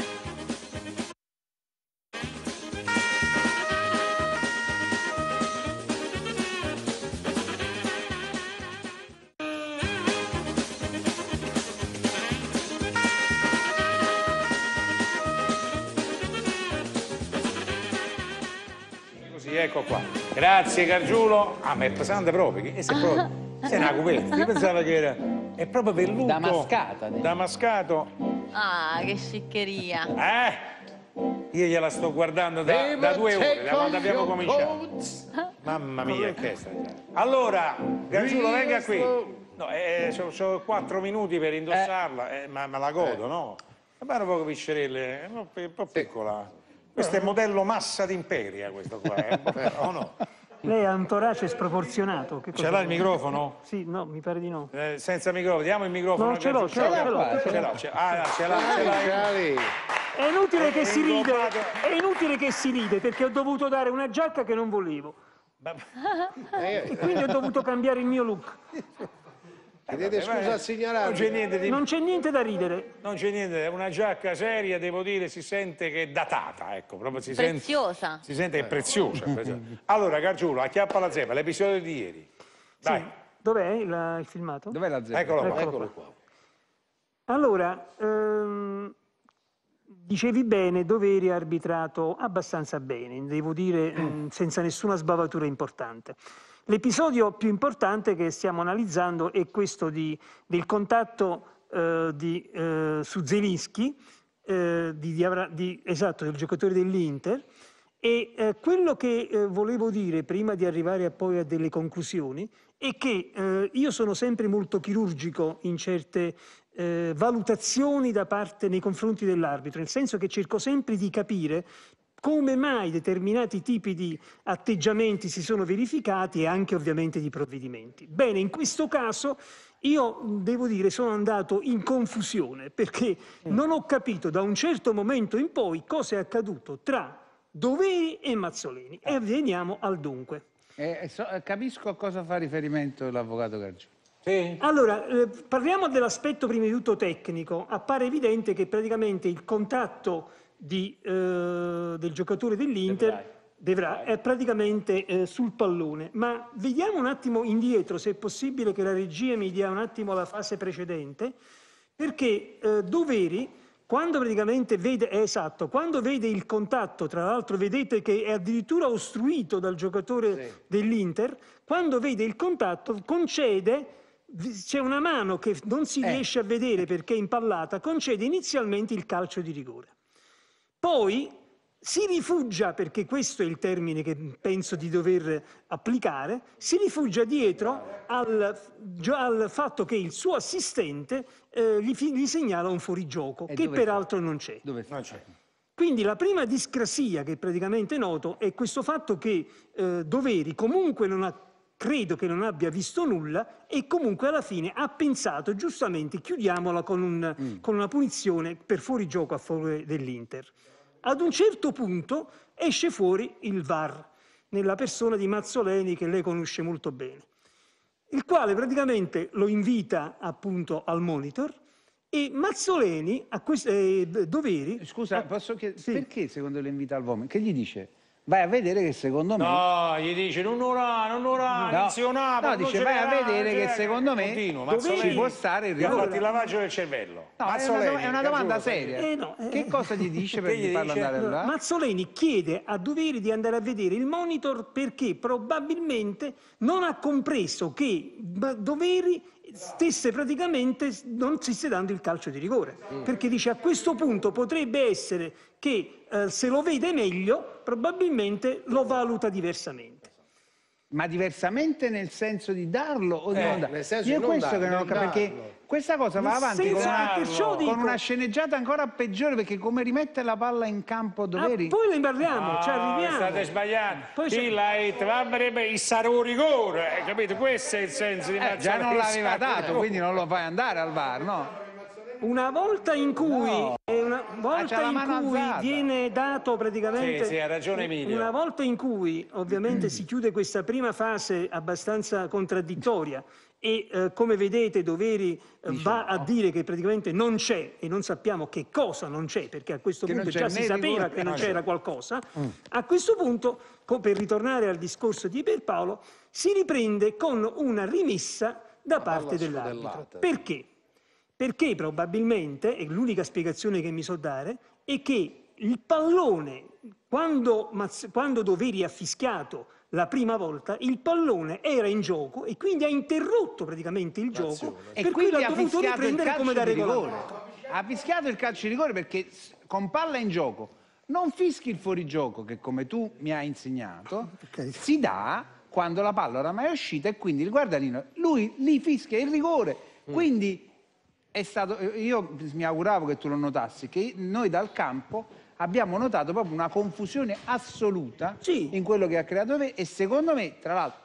Così, ecco qua. Grazie Gargiulo. Ah, ma è pesante proprio. Che se proprio... Sei una cupetta. Io pensavo che era... È proprio velluto. Damascata, dico. Damascato. Ah, che sciccheria. Eh? Io gliela sto guardando da, da due ore, da quando abbiamo cominciato. Mamma mia, che è sta già. Allora, Gargiulo, venga qui. No, eh, ho quattro minuti per indossarla, eh, ma me la godo, no? Ma un po' piscerelle, è un po', un po' piccola. Questo è modello massa d'imperia, questo qua, eh? O no? Lei ha un torace sproporzionato. Che Ce cosa l'ha il vuole? microfono? Sì, no, mi pare di no. Eh, senza microfono, diamo il microfono. No, a ce l'ho, Gargiulo. ce l'ho, ce l'ho, Ce l'ho, ce l'ho. Ah, ce l'ha, ce l'ha. È inutile che È si ride, ingobbato. è inutile che si ride perché ho dovuto dare una giacca che non volevo. E quindi ho dovuto cambiare il mio look. Chiedete scusa al signor Non c'è arbitro. niente di... Non c'è niente da ridere. Non c'è niente, è una giacca seria, devo dire, si sente che è datata, ecco, proprio si Preziosa. sente... Si sente che è preziosa. è preziosa. Allora, Gargiulo, acchiappa la zebra, l'episodio di ieri. Dai, Sì. Dov'è il, il filmato? Dov'è la zebra? eccolo qua. Eccolo qua. Allora, ehm, dicevi bene, doveri arbitrato abbastanza bene, devo dire mh, senza nessuna sbavatura importante. L'episodio più importante che stiamo analizzando è questo di, del contatto eh, di, eh, su Zelinski, eh, di, di, Avra- di, esatto, del giocatore dell'Inter, e eh, quello che eh, volevo dire prima di arrivare a poi a delle conclusioni è che eh, io sono sempre molto chirurgico in certe eh, valutazioni da parte nei confronti dell'arbitro, nel senso che cerco sempre di capire come mai determinati tipi di atteggiamenti si sono verificati e anche ovviamente di provvedimenti. Bene, in questo caso io devo dire sono andato in confusione perché non ho capito da un certo momento in poi cosa è accaduto tra Doveri e Mazzoleni. E veniamo al dunque. Eh, so- eh, capisco a cosa fa riferimento l'avvocato Gargiulo. Sì? Allora, eh, parliamo dell'aspetto prima di tutto tecnico. Appare evidente che praticamente il contatto di, eh, del giocatore dell'Inter Devra, è praticamente eh, sul pallone. Ma vediamo un attimo indietro, se è possibile che la regia mi dia un attimo la fase precedente, perché eh, Doveri, quando praticamente vede, è esatto, quando vede il contatto, tra l'altro vedete che è addirittura ostruito dal giocatore dell'Inter, quando vede il contatto concede, c'è una mano che non si Eh. riesce a vedere perché è impallata, concede inizialmente il calcio di rigore. Poi si rifugia, perché questo è il termine che penso di dover applicare, si rifugia dietro al, già al fatto che il suo assistente eh, gli, fi- gli segnala un fuorigioco, E che dove peraltro non c'è. Dove Non c'è. Quindi la prima discrasia che praticamente noto è questo fatto che eh, Doveri comunque non ha, credo che non abbia visto nulla e comunque alla fine ha pensato giustamente chiudiamola con, un, con una punizione per fuorigioco a favore dell'Inter. Ad un certo punto esce fuori il V A R nella persona di Mazzoleni che lei conosce molto bene, il quale praticamente lo invita appunto al monitor e Mazzoleni a quest- eh, Doveri... Scusa, a- posso chiedere, sì. perché secondo le invita al vomito? Che gli dice? Vai a vedere che secondo me... No, gli dice non ora, non ora, No. menzionavo. No, non dice, ce vai a l'era, vedere non che c'era. secondo me Continua, dove Mazzoleni ci può stare il gli ha rigore. fatto il lavaggio del cervello. No, è una, Mazzoleni, è una domanda Gargiulo, seria. Eh, no, eh. Che cosa gli dice per Che gli farlo dice? andare là? Mazzoleni chiede a Doveri di andare a vedere il monitor perché probabilmente non ha compreso che Doveri stesse praticamente non si stia dando il calcio di rigore, perché dice a questo punto potrebbe essere che eh, se lo vede meglio probabilmente lo valuta diversamente. Ma diversamente nel senso di darlo o di Eh, non darlo? nel senso Io di non questo darlo, che non ho non capito, perché darlo. questa cosa va Nel avanti con senso una, che perciò con dico- una sceneggiata ancora peggiore, perché come rimette la palla in campo Ah, Doveri... poi ne parliamo, No, ci arriviamo. state sbagliando. Poi c'è- Qui l'hai il sarò rigore, eh, capito? Questo è il senso di Eh, già Mazzoleni. non l'aveva il sarò dato, rigore. quindi non lo fai andare al V A R, no? Una volta in cui, No. eh, una c'ha volta la in mano cui alzata. viene dato praticamente... Sì, sì, ha ragione Emilio. Una volta in cui ovviamente si chiude questa prima fase abbastanza contraddittoria e eh, come vedete Doveri eh, va a dire che praticamente non c'è e non sappiamo che cosa non c'è, perché a questo Che punto non c'è già si né sapeva rigore, che non no, c'era qualcosa. A questo punto, co- per ritornare al discorso di Pierpaolo, si riprende con una rimessa da parte dell'arbitro. scodellata. Perché? Perché probabilmente, e l'unica spiegazione che mi so dare, è che il pallone, quando, Mazz- quando Doveri ha fischiato la prima volta, il pallone era in gioco e quindi ha interrotto praticamente il gioco, E per cui quindi l'ha ha dovuto fischiato il riprendere come calcio da di rigore. regolamento. Ha fischiato il calcio di rigore perché s- con palla in gioco non fischi il fuorigioco che, come tu mi hai insegnato, si dà quando la palla oramai è uscita e quindi il guardalino, lui lì fischia il rigore. Quindi è stato, io mi auguravo che tu lo notassi, che noi dal campo abbiamo notato proprio una confusione assoluta Sì. in quello che ha creato me, e secondo me, tra l'altro,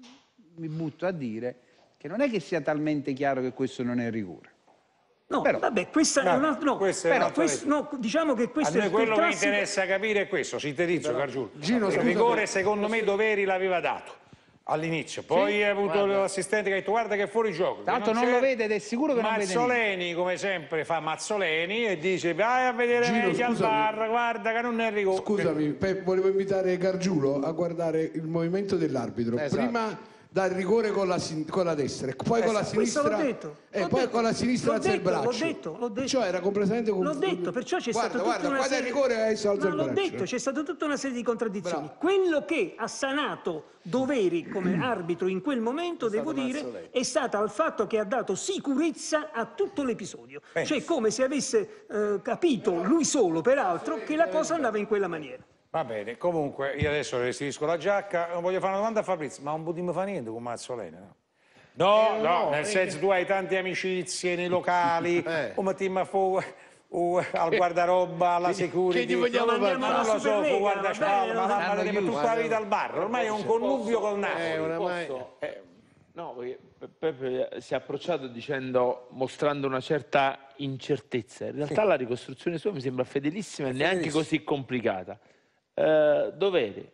mi butto a dire che non è che sia talmente chiaro che questo non è rigore. No, Però- vabbè, questa è Vabbè, una... No, questo è però un'altra questo- no, diciamo che A questo noi è quello il che classico... interessa capire è questo, sintetizzo Gargiulo. Gino, il scusa, rigore per- secondo me Doveri l'aveva dato all'inizio, poi ha avuto l'assistente che ha detto guarda che è fuori gioco. Tra l'altro che non c'è. lo vede ed è sicuro che non vede niente. Mazzoleni come sempre fa Mazzoleni e dice vai a vedere Gino, meglio al scusami. bar, guarda che non è rigore. Scusami, Pe- volevo invitare Gargiulo a guardare il movimento dell'arbitro. Esatto. Prima dà il rigore con la, sin- con la destra, e poi con la Questo sinistra l'ho detto. e L'ho poi detto. con la sinistra L'ho alza il detto, l'ho braccio. detto, l'ho detto. Cioè era completamente L'ho confuso. detto, perciò c'è Guarda, stata guarda, tutta una qua dal serie... rigore adesso alza Ma il l'ho braccio. detto, c'è stata tutta una serie di contraddizioni. Bravo. Quello che ha sanato Doveri come arbitro in quel momento, devo dire, è stato il fatto che ha dato sicurezza a tutto l'episodio. Cioè come se avesse eh, capito, lui solo peraltro, che la cosa andava in quella maniera. Va bene, comunque io adesso restituisco la giacca, non voglio fare una domanda a Fabrizio, ma non potremmo fare niente con Mazzoleni, no? No, Eh, no, no, nel eh, senso tu hai tante amicizie nei locali, Eh. o mettiamo a fu- o al guardaroba, alla security. che gli vogliamo non, fare? non lo so, Superlega, fu guarda va spalle, bene, ma lo la sanno vedremo chiuso. tutta la vita al bar, ormai è un connubio col Napoli. Eh, oramai... Posso? No, perché Pe- Peppe si è approcciato dicendo, mostrando una certa incertezza. In realtà la ricostruzione sua mi sembra fedelissima e neanche così complicata. Eh, Doveri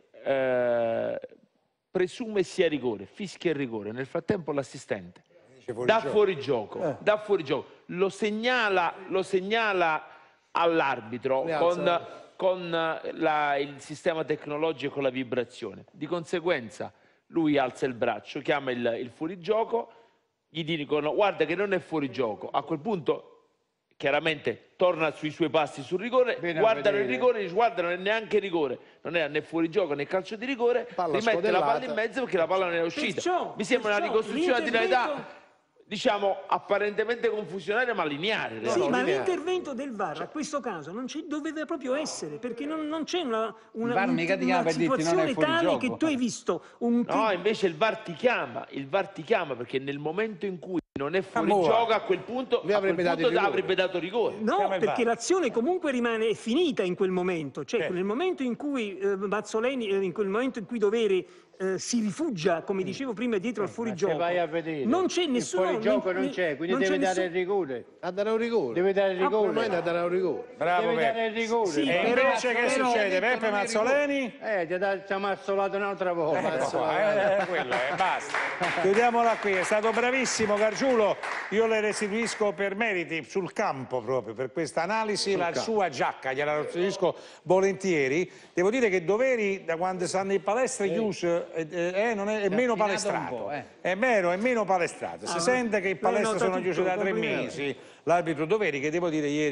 eh, presume sia rigore, fischia il rigore. Nel frattempo l'assistente dà fuori gioco, dà fuori gioco. Lo segnala, lo segnala all'arbitro con, con la- il sistema tecnologico e la vibrazione. Di conseguenza lui alza il braccio, chiama il, il fuorigioco, gli dicono guarda che non è fuorigioco. A quel punto chiaramente torna sui suoi passi sul rigore, Bene a guardano il vedere. rigore e dice guarda non è neanche rigore, non era né fuorigioco né calcio di rigore, Palla rimette la palla scodellata. in mezzo perché la palla non era uscita. Perciò- Mi sembra una perciò ricostruzione di l'intervento- realtà, diciamo, apparentemente confusionaria ma lineare. in Sì, realtà. ma lineare. l'intervento del V A R a questo caso non ci doveva proprio essere, perché non, non c'è una, una, Il V A R mica ti chiama una per dirti non è situazione fuori tale gioco. che tu hai visto un No, invece il V A R ti chiama, il V A R ti chiama perché nel momento in cui non è fuori Amore. gioco, a quel punto, Lui a quel avrebbe dato punto il rigore. avrebbe dato rigore. No, Chiama il V A R. perché l'azione comunque rimane è finita in quel momento, cioè Certo. nel momento in cui eh, Mazzoleni, eh, in quel momento in cui Doveri eh, si rifugia, come dicevo prima, dietro al fuorigioco, Se vai a vedere, non c'è il nessuno... fuorigioco ne- non c'è, quindi non deve c'è dare nessun- il rigore. A dare un rigore. Deve dare il rigore. Ormai ne darà un rigore. Bravo Deve dare Peppe. il rigore. Sì, E però- invece che però- succede? Peppe non è Mazzoleni? Eh, ti ha ci ha mazzolato un'altra volta. Ecco qua, eh, quello è, basta. Chiudiamola qui, è stato bravissimo Gargiulo, io le restituisco per meriti sul campo proprio, per questa analisi, la sua giacca gliela restituisco volentieri. Devo dire che Doveri da quando stanno in palestra chiuso eh, eh, non è, è meno affinato un palestrato, po', eh. è vero, è meno palestrato, si Ah, sente che in lei palestra nota sono tutto, chiuse da tre complimenti. mesi, l'arbitro Doveri che devo dire ieri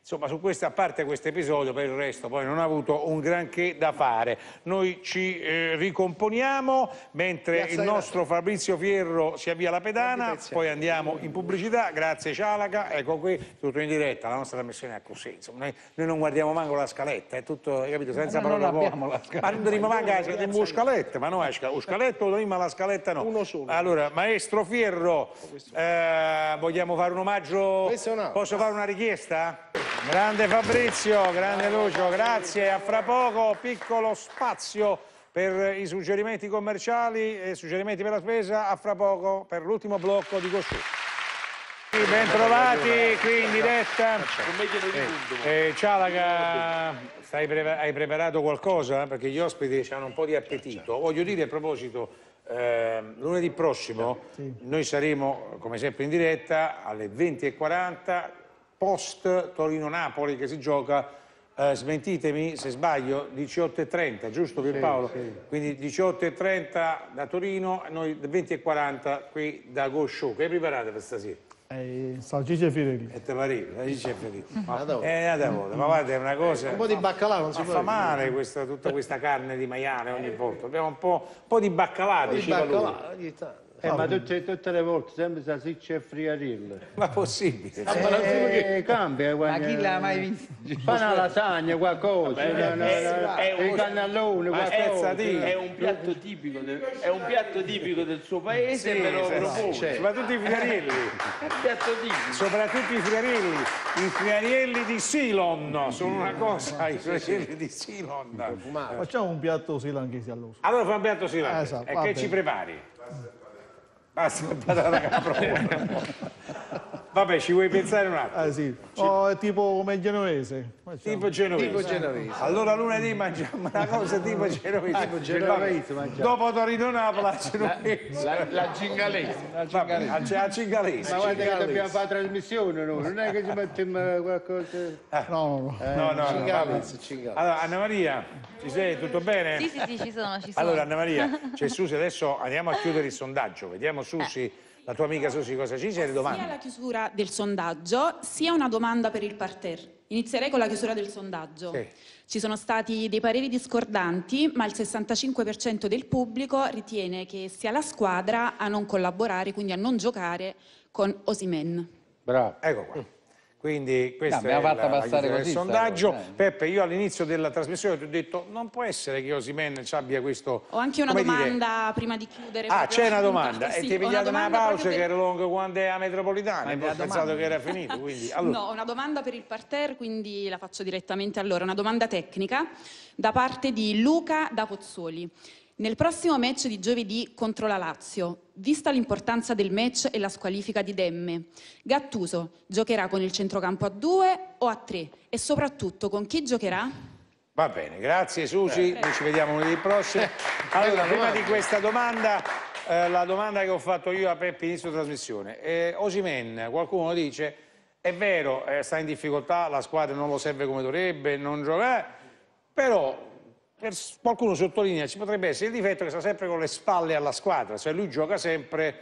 Insomma, su questa, a parte questo episodio, per il resto poi non ha avuto un granché da fare. Noi ci eh, ricomponiamo mentre il nostro Fabrizio Fierro si avvia la pedana, poi andiamo in pubblicità. Grazie Cialaca, ecco qui, tutto in diretta, la nostra trasmissione è così. Insomma, noi, noi non guardiamo manco la scaletta, è tutto, hai capito, senza no, non protocolo. abbiamo la scaletta. Ma non dobbiamo manco la scaletta, ma no, lo scaletto lo ma la scaletta no. Uno solo. Allora, maestro Fierro, eh, vogliamo fare un omaggio? No. Posso fare una richiesta? Grande Fabrizio, grande Lucio, grazie. A fra poco, piccolo spazio per i suggerimenti commerciali e suggerimenti per la spesa. A fra poco per l'ultimo blocco di Cosciù. Ben trovati qui in diretta. Eh, eh, Cialaca, stai pre hai preparato qualcosa? Perché gli ospiti hanno un po' di appetito. Voglio dire a proposito, eh, lunedì prossimo noi saremo come sempre in diretta alle venti e quaranta. Post Torino-Napoli che si gioca, eh, smentitemi se sbaglio, diciotto e trenta, giusto Pierpaolo? Sì, sì. Quindi diciotto e trenta da Torino, noi venti e quaranta qui da Go Show. Che preparate per stasera? Eh, salsicce e fiorelli. E te pare, salsicce e fiorelli. È una volta, ma guarda, è una cosa... Un po' di baccalà non si può. Fa male questa, tutta questa carne di maiale ogni volta. Abbiamo un po', un po' di baccalà, diceva lui. Eh, ma tutte, tutte le volte sempre salsiccia e friariello. Ma possibile? Eh, eh, cambia. Ma chi l'ha mai visto? Fa una lasagna, qualcosa, i cannelloni, qualcosa. È un piatto tipico del, è un piatto tipico del suo paese, sì, me lo sì, propone. sì. Soprattutto i friarielli. È un piatto tipico. Soprattutto i friarielli. I friarielli di Ceylon sono una cosa, i friarielli di Ceylon. Facciamo un piatto silanghese allora. Allora fa un piatto silanghese. Eh, esatto, e va che bene. ci prepari? Basta, patata capra. Vabbè, ci vuoi pensare un attimo? Eh sì, oh, è tipo come genovese. Tipo genovese. Tipo genovese. Allora lunedì mangiamo una cosa tipo genovese. Tipo genovese mangiamo. Dopo Torino-Napoli, la genovese. La, la cingalese. La cingalese. La cingalese. Ma guarda che dobbiamo fare trasmissione, no? Non è che ci mettiamo qualcosa... Eh. No, no, Eh, no, no, Cingalese, no. cingalese. Allora, Anna Maria, ci sei? Tutto bene? Sì, sì, sì, ci sono, ci sono. Allora, Anna Maria, c'è Susi, adesso andiamo a chiudere il sondaggio. Vediamo, Susi, la tua amica Susi cosa ci c'è? Le domande? Sia la chiusura del sondaggio, sia una domanda per il parterre. Inizierei con la chiusura del sondaggio. Sì. Ci sono stati dei pareri discordanti, ma il sessantacinque per cento del pubblico ritiene che sia la squadra a non collaborare, quindi a non giocare con Osimhen. Bravo. Ecco qua. Quindi questo No, abbiamo è fatta la, passare la così, il sondaggio. sta cosa, eh. Peppe, io all'inizio della trasmissione ti ho detto non può essere che Osimhen ci abbia questo... Ho anche una come dire- domanda prima di chiudere. Ah, proprio c'è una appunto, domanda. sì, E ti hai ho una pigliato una domanda pausa proprio che per- era lunga quando è a metropolitana e poi ho la pensato domanda. che era finito. Quindi, allora, No, una domanda per il parterre, quindi la faccio direttamente allora. Una domanda tecnica da parte di Luca da Pozzuoli. Nel prossimo match di giovedì contro la Lazio, vista l'importanza del match e la squalifica di Demme, Gattuso giocherà con il centrocampo a due o a tre? E soprattutto con chi giocherà? va bene, grazie Susi, noi ci vediamo lunedì prossimo. Allora, prima di questa domanda, eh, la domanda che ho fatto io a Peppe inizio trasmissione. Eh, Osimhen, qualcuno dice, è vero, eh, sta in difficoltà, la squadra non lo serve come dovrebbe, non gioca, però per qualcuno sottolinea ci potrebbe essere il difetto che sta sempre con le spalle alla squadra, cioè lui gioca sempre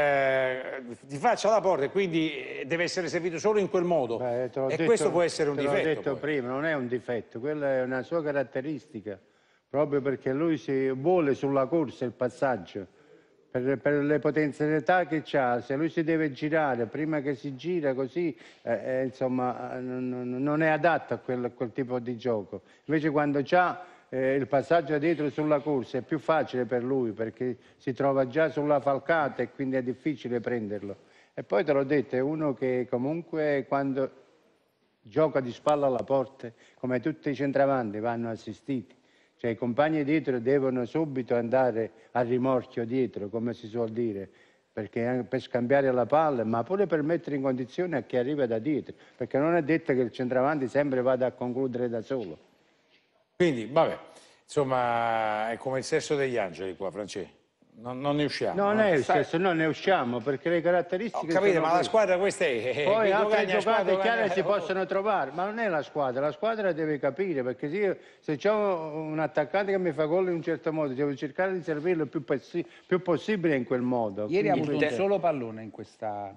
eh, di faccia alla porta e quindi deve essere servito solo in quel modo. Beh, te l'ho e detto- questo può essere un te l'ho difetto. detto poi. prima, non è un difetto, quella è una sua caratteristica, proprio perché lui si vuole sulla corsa il passaggio, per, per le potenzialità che ha, se lui si deve girare, prima che si gira così, eh, eh, insomma, non, non è adatto a quel, a quel tipo di gioco. Invece quando c'ha eh, il passaggio dietro sulla corsa è più facile per lui, perché si trova già sulla falcata e quindi è difficile prenderlo. E poi te l'ho detto, è uno che comunque quando gioca di spalla alla porta, come tutti i centravanti, vanno assistiti. Cioè i compagni dietro devono subito andare a rimorchio dietro, come si suol dire, perché per scambiare la palla, ma pure per mettere in condizione a chi arriva da dietro, perché non è detto che il centravanti sempre vada a concludere da solo. Quindi, vabbè, insomma, è come il sesso degli angeli qua, Francesco. Non, non ne usciamo. Non eh. è il Sai- stesso, non ne usciamo, perché le Ho caratteristiche capito, sono ma la queste. squadra questa è... è- Poi chi altre guadagna, giocate squadra chiare guadagna- si oh, possono trovare, ma non è la squadra, la squadra deve capire, perché se, io, se c'è un attaccante che mi fa gol in un certo modo, devo cercare di servirlo il più, possi- più possibile in quel modo. Ieri ha Quindi avuto un questo- solo pallone in questa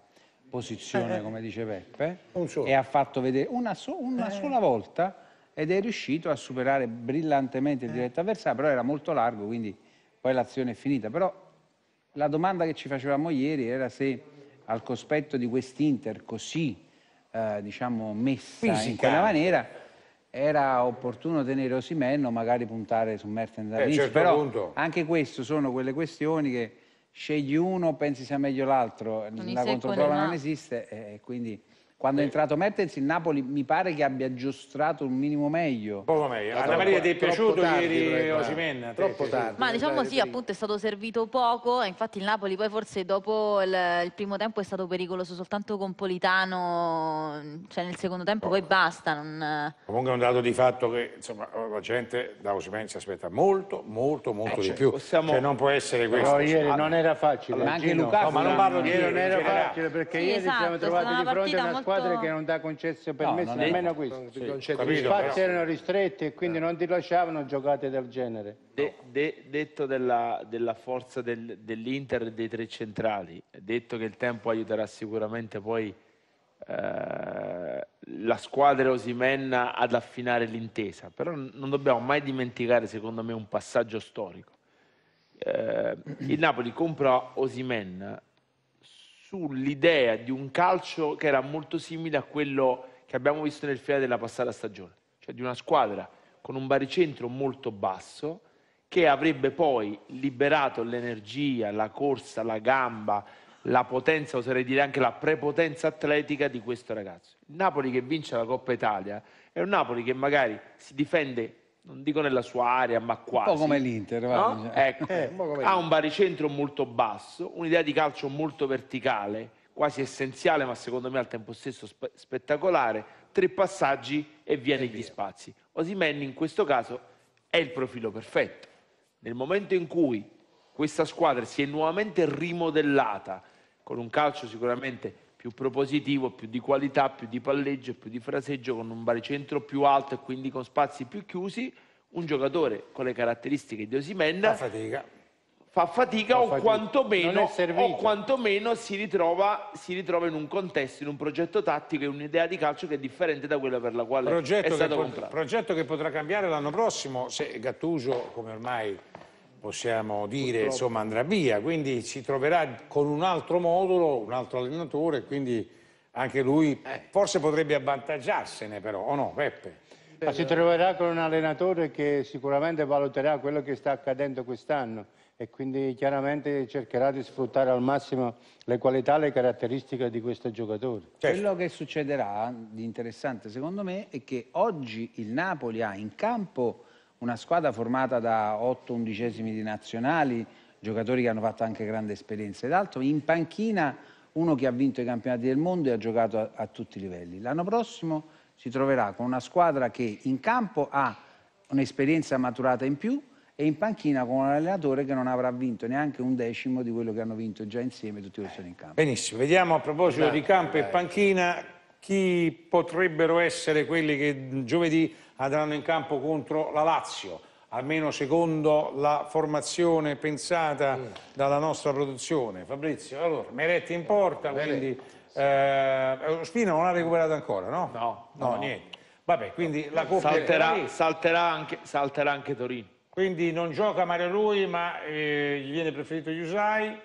posizione, come dice Peppe, Un solo. e ha fatto vedere una, so- una sola volta ed è riuscito a superare brillantemente il diretto avversario, però era molto largo, quindi poi l'azione è finita. Però la domanda che ci facevamo ieri era se al cospetto di quest'Inter così eh, diciamo messa Fisica. in quella maniera era opportuno tenere Osimhen o magari puntare su Mertens Eh, all'inizio. certo Però punto. anche questo sono quelle questioni che scegli uno, pensi sia meglio l'altro, Non la esiste controprova quello, non no. esiste e quindi quando è entrato Mertens il Napoli mi pare che abbia giostrato un minimo meglio. Poco meglio. Ma Anna Maria, ti è troppo piaciuto tardi, ieri però, Osimhen? A te troppo è piaciuto? tardi. Ma diciamo Dai, sì, prima. appunto è stato servito poco, e infatti il Napoli poi forse dopo il, il primo tempo è stato pericoloso soltanto con Politano, cioè nel secondo tempo poi basta. Non... Comunque è un dato di fatto che insomma, la gente da Osimhen si aspetta molto, molto, molto di più. possiamo- Cioè non può essere questo. Però ieri non era facile. Ma anche Gino. Lukaku No, ma non parlo di Ieri ieri, non in era generale. facile perché Sì, ieri esatto, ci siamo è stata trovati una di fronte a partita una molto- squadra che non dà concesso permesso non è- nemmeno questo. Non ti Gli concede capito, risposta. spazi erano ristretti e quindi non ti lasciavano giocate del genere. De- de- detto della, della forza del- dell'Inter e dei tre centrali, detto che il tempo aiuterà sicuramente poi eh, la squadra Osimhen ad affinare l'intesa, però n- non dobbiamo mai dimenticare, secondo me, un passaggio storico. Eh, il Napoli compra Osimhen sull'idea di un calcio che era molto simile a quello che abbiamo visto nel finale della passata stagione, cioè di una squadra con un baricentro molto basso che avrebbe poi liberato l'energia, la corsa, la gamba, la potenza, oserei dire anche la prepotenza atletica di questo ragazzo. Il Napoli che vince la Coppa Italia è un Napoli che magari si difende, non dico nella sua area, ma quasi. Un po' come l'Inter, va, no? diciamo. Ecco, Eh, un po' come ha un baricentro molto basso, un'idea di calcio molto verticale, quasi essenziale, ma secondo me al tempo stesso spe- spettacolare, tre passaggi e via negli spazi. Osimhen in questo caso è il profilo perfetto. Nel momento in cui questa squadra si è nuovamente rimodellata, con un calcio sicuramente più propositivo, più di qualità, più di palleggio, più di fraseggio, con un baricentro più alto e quindi con spazi più chiusi, un giocatore con le caratteristiche di Osimhen Fa fatica. fa fatica Fa o, fatica. quantomeno, Non è servito. o quantomeno si ritrova, si ritrova in un contesto, in un progetto tattico e un'idea di calcio che è differente da quella per la quale è Progetto che, stato pot- comprato. progetto che potrà cambiare l'anno prossimo se Gattuso, come ormai possiamo dire, insomma, andrà via, quindi si troverà con un altro modulo, un altro allenatore, quindi anche lui forse potrebbe avvantaggiarsene però, o no, Peppe? Ma si troverà con un allenatore che sicuramente valuterà quello che sta accadendo quest'anno e quindi chiaramente cercherà di sfruttare al massimo le qualità e le caratteristiche di questo giocatore. Certo. Quello che succederà di interessante secondo me è che oggi il Napoli ha in campo una squadra formata da otto undicesimi di nazionali, giocatori che hanno fatto anche grande esperienza, ed altro in panchina uno che ha vinto i campionati del mondo e ha giocato a, a tutti i livelli. L'anno prossimo si troverà con una squadra che in campo ha un'esperienza maturata in più e in panchina con un allenatore che non avrà vinto neanche un decimo di quello che hanno vinto già insieme tutti quelli che sono in campo. Benissimo, vediamo a proposito di campo e panchina chi potrebbero essere quelli che giovedì andranno in campo contro la Lazio, almeno secondo la formazione pensata dalla nostra produzione. Fabrizio, allora, Meretti in porta, quindi eh, Spina non ha recuperato ancora, no? No, no, no. niente. Vabbè, quindi la coppia Salterà, è lì. salterà, anche, salterà anche Torino. Quindi non gioca Mario Rui, ma eh, gli viene preferito Yusai.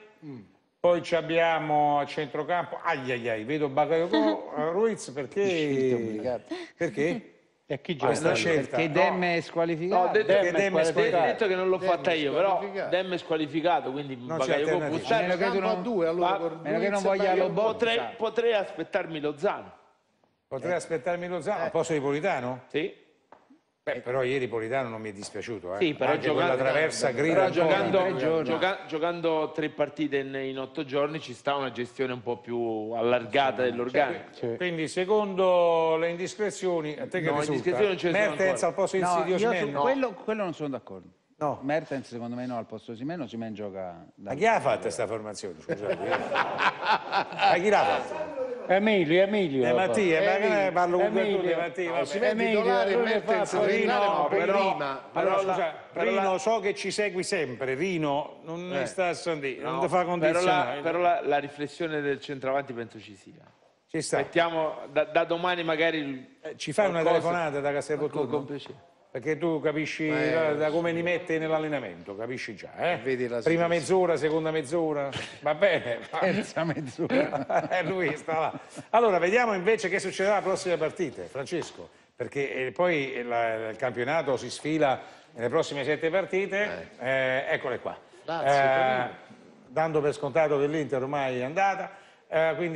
Poi ci abbiamo a centrocampo, ai ai ai, vedo Bakayoko eh, Ruiz perché? Perché? E chi Questa gioca? scelta? Perché No. Dem è No, ho squalificato. detto, Dem che è Dem è squalificato. detto che non l'ho Dem fatta è io, però squalificato. Dem è squalificato, quindi Non c'è Bakayoko alternativa. può stare. Meno che tu Campo a non- due, allora, Ma- con meno che Ruiz non e voglia Bakayoko. lo bo- Potrei, potrei aspettarmi Lozano. Potrei aspettarmi Lozano al posto di Politano? Sì. Beh, però ieri Politano non mi è dispiaciuto, eh. Sì, però Anche giocando, quella traversa grida però un po'. giocando, tre giorni. gioca- giocando tre partite in, in otto giorni ci sta una gestione un po' più allargata dell'organico. Sì. Quindi secondo le indiscrezioni, a te che No, risulta? indiscrezioni non ce ne sono Mertens ancora. al posto di, No, di io su Osimhen? quello, quello non sono d'accordo. No. Mertens secondo me no al posto di Osimhen, Osimhen gioca da... Ma chi ha fatto questa formazione? Scusate. Ma chi l'ha fatta? Emilio, Emilio. Eh, Mattia, ma Emilio, che parlo con Emilio. tutti, Mattia, No, si vabbè. mette Emilio, titolare e lui mette fa il secondario, Rino, ma poi però- prima. Allora, però la- scusa, però Rino, la- so che ci segui sempre, Rino, non Eh. sta a sentire, non No, ti fa però condizionare. la, però la, la riflessione del centravanti penso ci sia. Ci sta. Mettiamo da, da domani magari. Eh, ci fai una qualcosa- telefonata da Castelvolturno? Con piacere. Perché tu capisci Eh, da, da come li mette nell'allenamento, capisci già, eh? Vedi la Prima situazione. mezz'ora, seconda mezz'ora, va bene. Terza mezz'ora. Eh, lui sta là. Allora, vediamo invece che succederà alle prossime partite, Francesco, perché eh, poi la- il campionato si sfila nelle prossime sette partite, eh, eccole qua. Lazio, Eh, Torino. dando per scontato che l'Inter ormai è andata, eh, quindi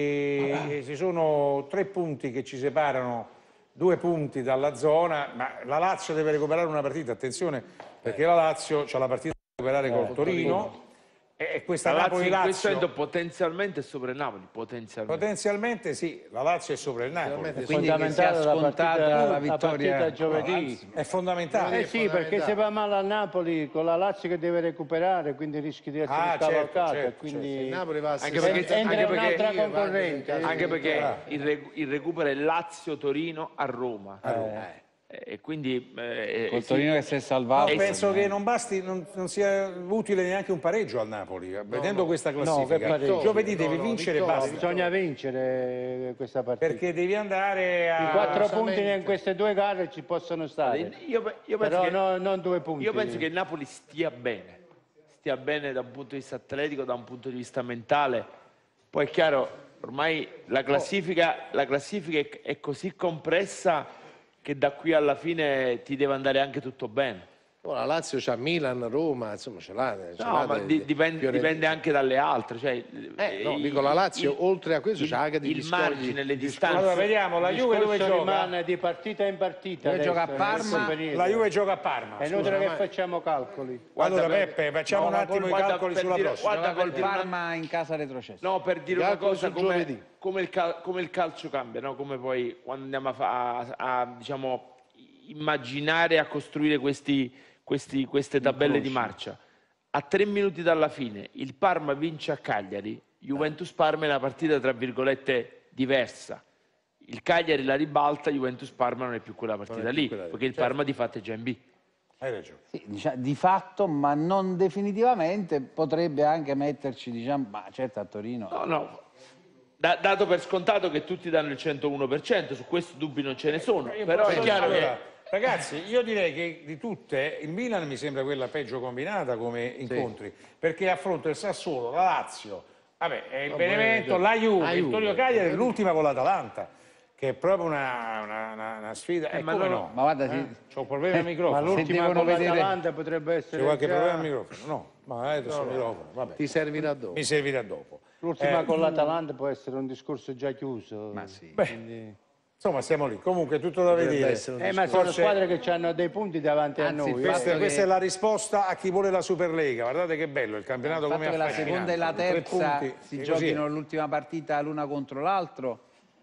eh, ci sono tre punti che ci separano, due punti dalla zona, ma la Lazio deve recuperare una partita, attenzione, perché la Lazio c'ha la partita da recuperare col Torino, e e questa La Lazio in questo Napoli-Lazio... momento potenzialmente è sopra il Napoli, potenzialmente. Potenzialmente sì, la Lazio è sopra il Napoli. Potenzialmente Quindi che sia fondamentale la scontata partita- la la vittoria partita giovedì. È fondamentale. Eh sì, perché se va male a Napoli con la Lazio che deve recuperare, quindi rischi di essere Ah, certo, scavalcato. certo, quindi Il Napoli va a Anche sessanta. perché- entra anche perché- un'altra concorrente. Anche perché Ah. il, re- il recupero è Lazio-Torino a Roma. Eh, E quindi eh, Col eh, sì. Torino che si è No, salvato. penso che non basti, non, non sia utile neanche un pareggio al Napoli, vedendo questa No, classifica. che pareggio. Giovedì No, devi no, vincere e vittoria. basta. Bisogna vincere questa partita. Perché devi andare a... I quattro Assolutamente. punti in queste due gare ci possono stare, Io, io penso però che, no- non due punti. io penso che il Napoli stia bene, stia bene da un punto di vista atletico, da un punto di vista mentale. Poi è chiaro, ormai la classifica, la classifica è, è così compressa che da qui alla fine ti deve andare anche tutto bene. Oh, la Lazio c'ha Milan, Roma, insomma ce l'ha. ce No, l'ha ma de- di- de- dipende, Fiorentina. dipende anche dalle altre. Cioè, Eh, no, i- dico la Lazio, il- oltre a questo, il- c'ha anche degli il scogli. margine, le distanze. Allora vediamo, la Il Juve dove discorso gioca? rimane di partita in partita. Dove gioca a adesso, Parma? in questo periodo. La Juve gioca a Parma. È scusa. inutile che ma- facciamo calcoli. Guarda, Allora per- Peppe, facciamo no, un ma attimo i guarda, calcoli per sulla dire- prossima. guarda, Gioca col per dire una- Parma in casa retrocesso. No, per dire una Calcolo cosa, su come, giovedì. come il cal- come il calcio cambia, no? Come poi quando andiamo a, fa- a- a, diciamo, immaginare, a costruire questi, questi- queste tabelle di marcia. A tre minuti dalla fine il Parma vince a Cagliari, Juventus-Parma è una partita tra virgolette diversa. Il Cagliari la ribalta, Juventus-Parma non è più quella partita lì, perché il Parma di fatto è già in B. Hai ragione. Sì, dicia- di fatto, ma non definitivamente, potrebbe anche metterci, diciamo, ma certo a Torino. No, no. Da- dato per scontato che tutti danno il centouno per cento, su questo dubbi non ce ne sono, però è chiaro Allora, che... ragazzi, io direi che di tutte il Milan mi sembra quella peggio combinata come incontri, perché affronta il Sassuolo, la Lazio, vabbè, è il Benevento, la Juve, la il Juve. Torino Cagliari e l'ultima con l'Atalanta, che è proprio una, una- una- una sfida. Eh, e ma come no, no? ma guarda, sì. C'ho un problema al Ma microfono. l'ultima devono con vedere- l'Atalanta potrebbe C'è essere qualche già- problema al microfono? No, ma è adesso il microfono, vabbè. Ti servirà dopo. Mi servirà dopo. L'ultima Eh, con l'Atalanta può essere un discorso già chiuso. Ma sì. Quindi- Insomma, siamo lì. Comunque, tutto da Potrebbe vedere. essere un Eh, ma sono Forse- squadre che hanno dei punti davanti a Anzi, noi. il eh. Questa, fatto questa che- è la risposta a chi vuole la Superlega. Guardate che bello il campionato Il fatto come che la affascinante. seconda e la Tre terza punti, si e giochino così è. l'ultima partita l'una contro l'altro,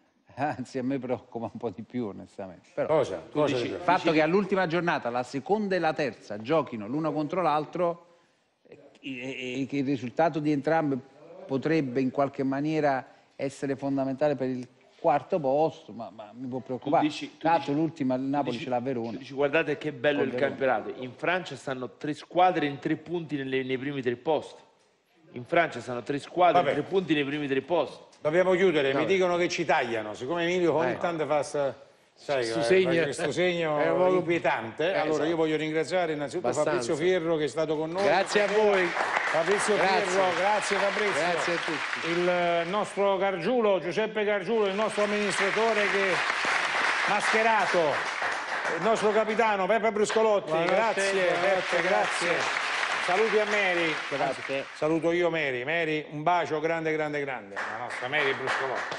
anzi a me preoccupa un po' di più onestamente. Però, Cosa? Cosa il dici? fatto che all'ultima giornata la seconda e la terza giochino l'uno contro l'altro e, e- e che il risultato di entrambe potrebbe in qualche maniera essere fondamentale per il quarto posto, ma, ma mi può preoccupare. Tu dici- tu Tra l'altro dici- l'ultima il Napoli dici- ce l'ha a Verona. tu dici, guardate che bello Con il Verona. campionato. In Francia stanno tre squadre in tre punti nelle- nei primi tre posti. In Francia stanno tre squadre Vabbè. in tre punti nei primi tre posti. Dobbiamo chiudere, mi dicono che ci tagliano. Siccome Emilio ogni tanto fa sta- sai, Sto fa- segno- fa questo segno Eh, volevo- inquietante, Eh, allora io esatto. voglio ringraziare innanzitutto Abbastanza. Fabrizio Fierro che è stato con noi. Grazie a voi. Fabrizio Grazie. Fierro, grazie Fabrizio. Grazie a tutti. Il eh, nostro Gargiulo, Giuseppe Gargiulo, il nostro amministratore che mascherato, il nostro capitano Peppe Bruscolotti, Buonanotte, grazie buonanotte, Peppe, grazie. Saluti a Mary. Grazie. Saluto io Mary. Mary, un bacio grande, grande, grande. La nostra Mary Bruscolotti.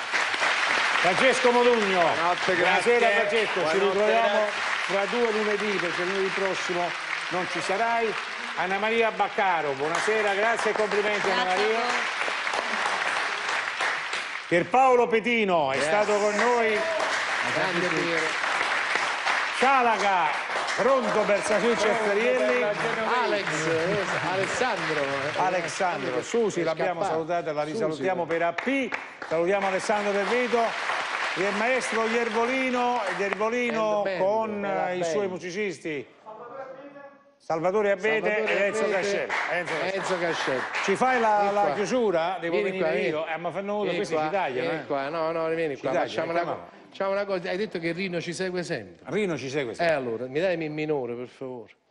Francesco Modugno. Buonanotte, Buonasera grazie. Francesco, ci Buonanotte, ritroviamo grazie. fra due lunedì perché lunedì prossimo non ci sarai. Anna Maria Baccaro, buonasera, grazie e complimenti Anna Grazie a Maria. voi. Pierpaolo Petino è stato con noi. Grande Piero. Cialaga, Pronto per Sasucci e Ferielli? Alex, eh, Alessandro. eh. Alessandro, Susi l'abbiamo salutata, la risalutiamo Susi. per A P, salutiamo Alessandro De Vito, il maestro Iervolino, Iervolino Band, con band, i band. suoi musicisti Salvatore Abete Salvatore e Enzo Abete, Cascelli. Enzo Cascelli. Enzo Cascelli. Ci fai la, Vieni la qua. chiusura? Devo Vieni venire qua, io? vieni. Eh, ma fanno uno, Vieni questi qua, ci tagliano. vieni eh. qua. No, no, vieni Ci qua. tagliano, Facciamo una, chiamalo. co- facciamo una cosa. Hai detto che Rino ci segue sempre. Rino ci segue Eh sempre. allora, mi dai il minore, per favore.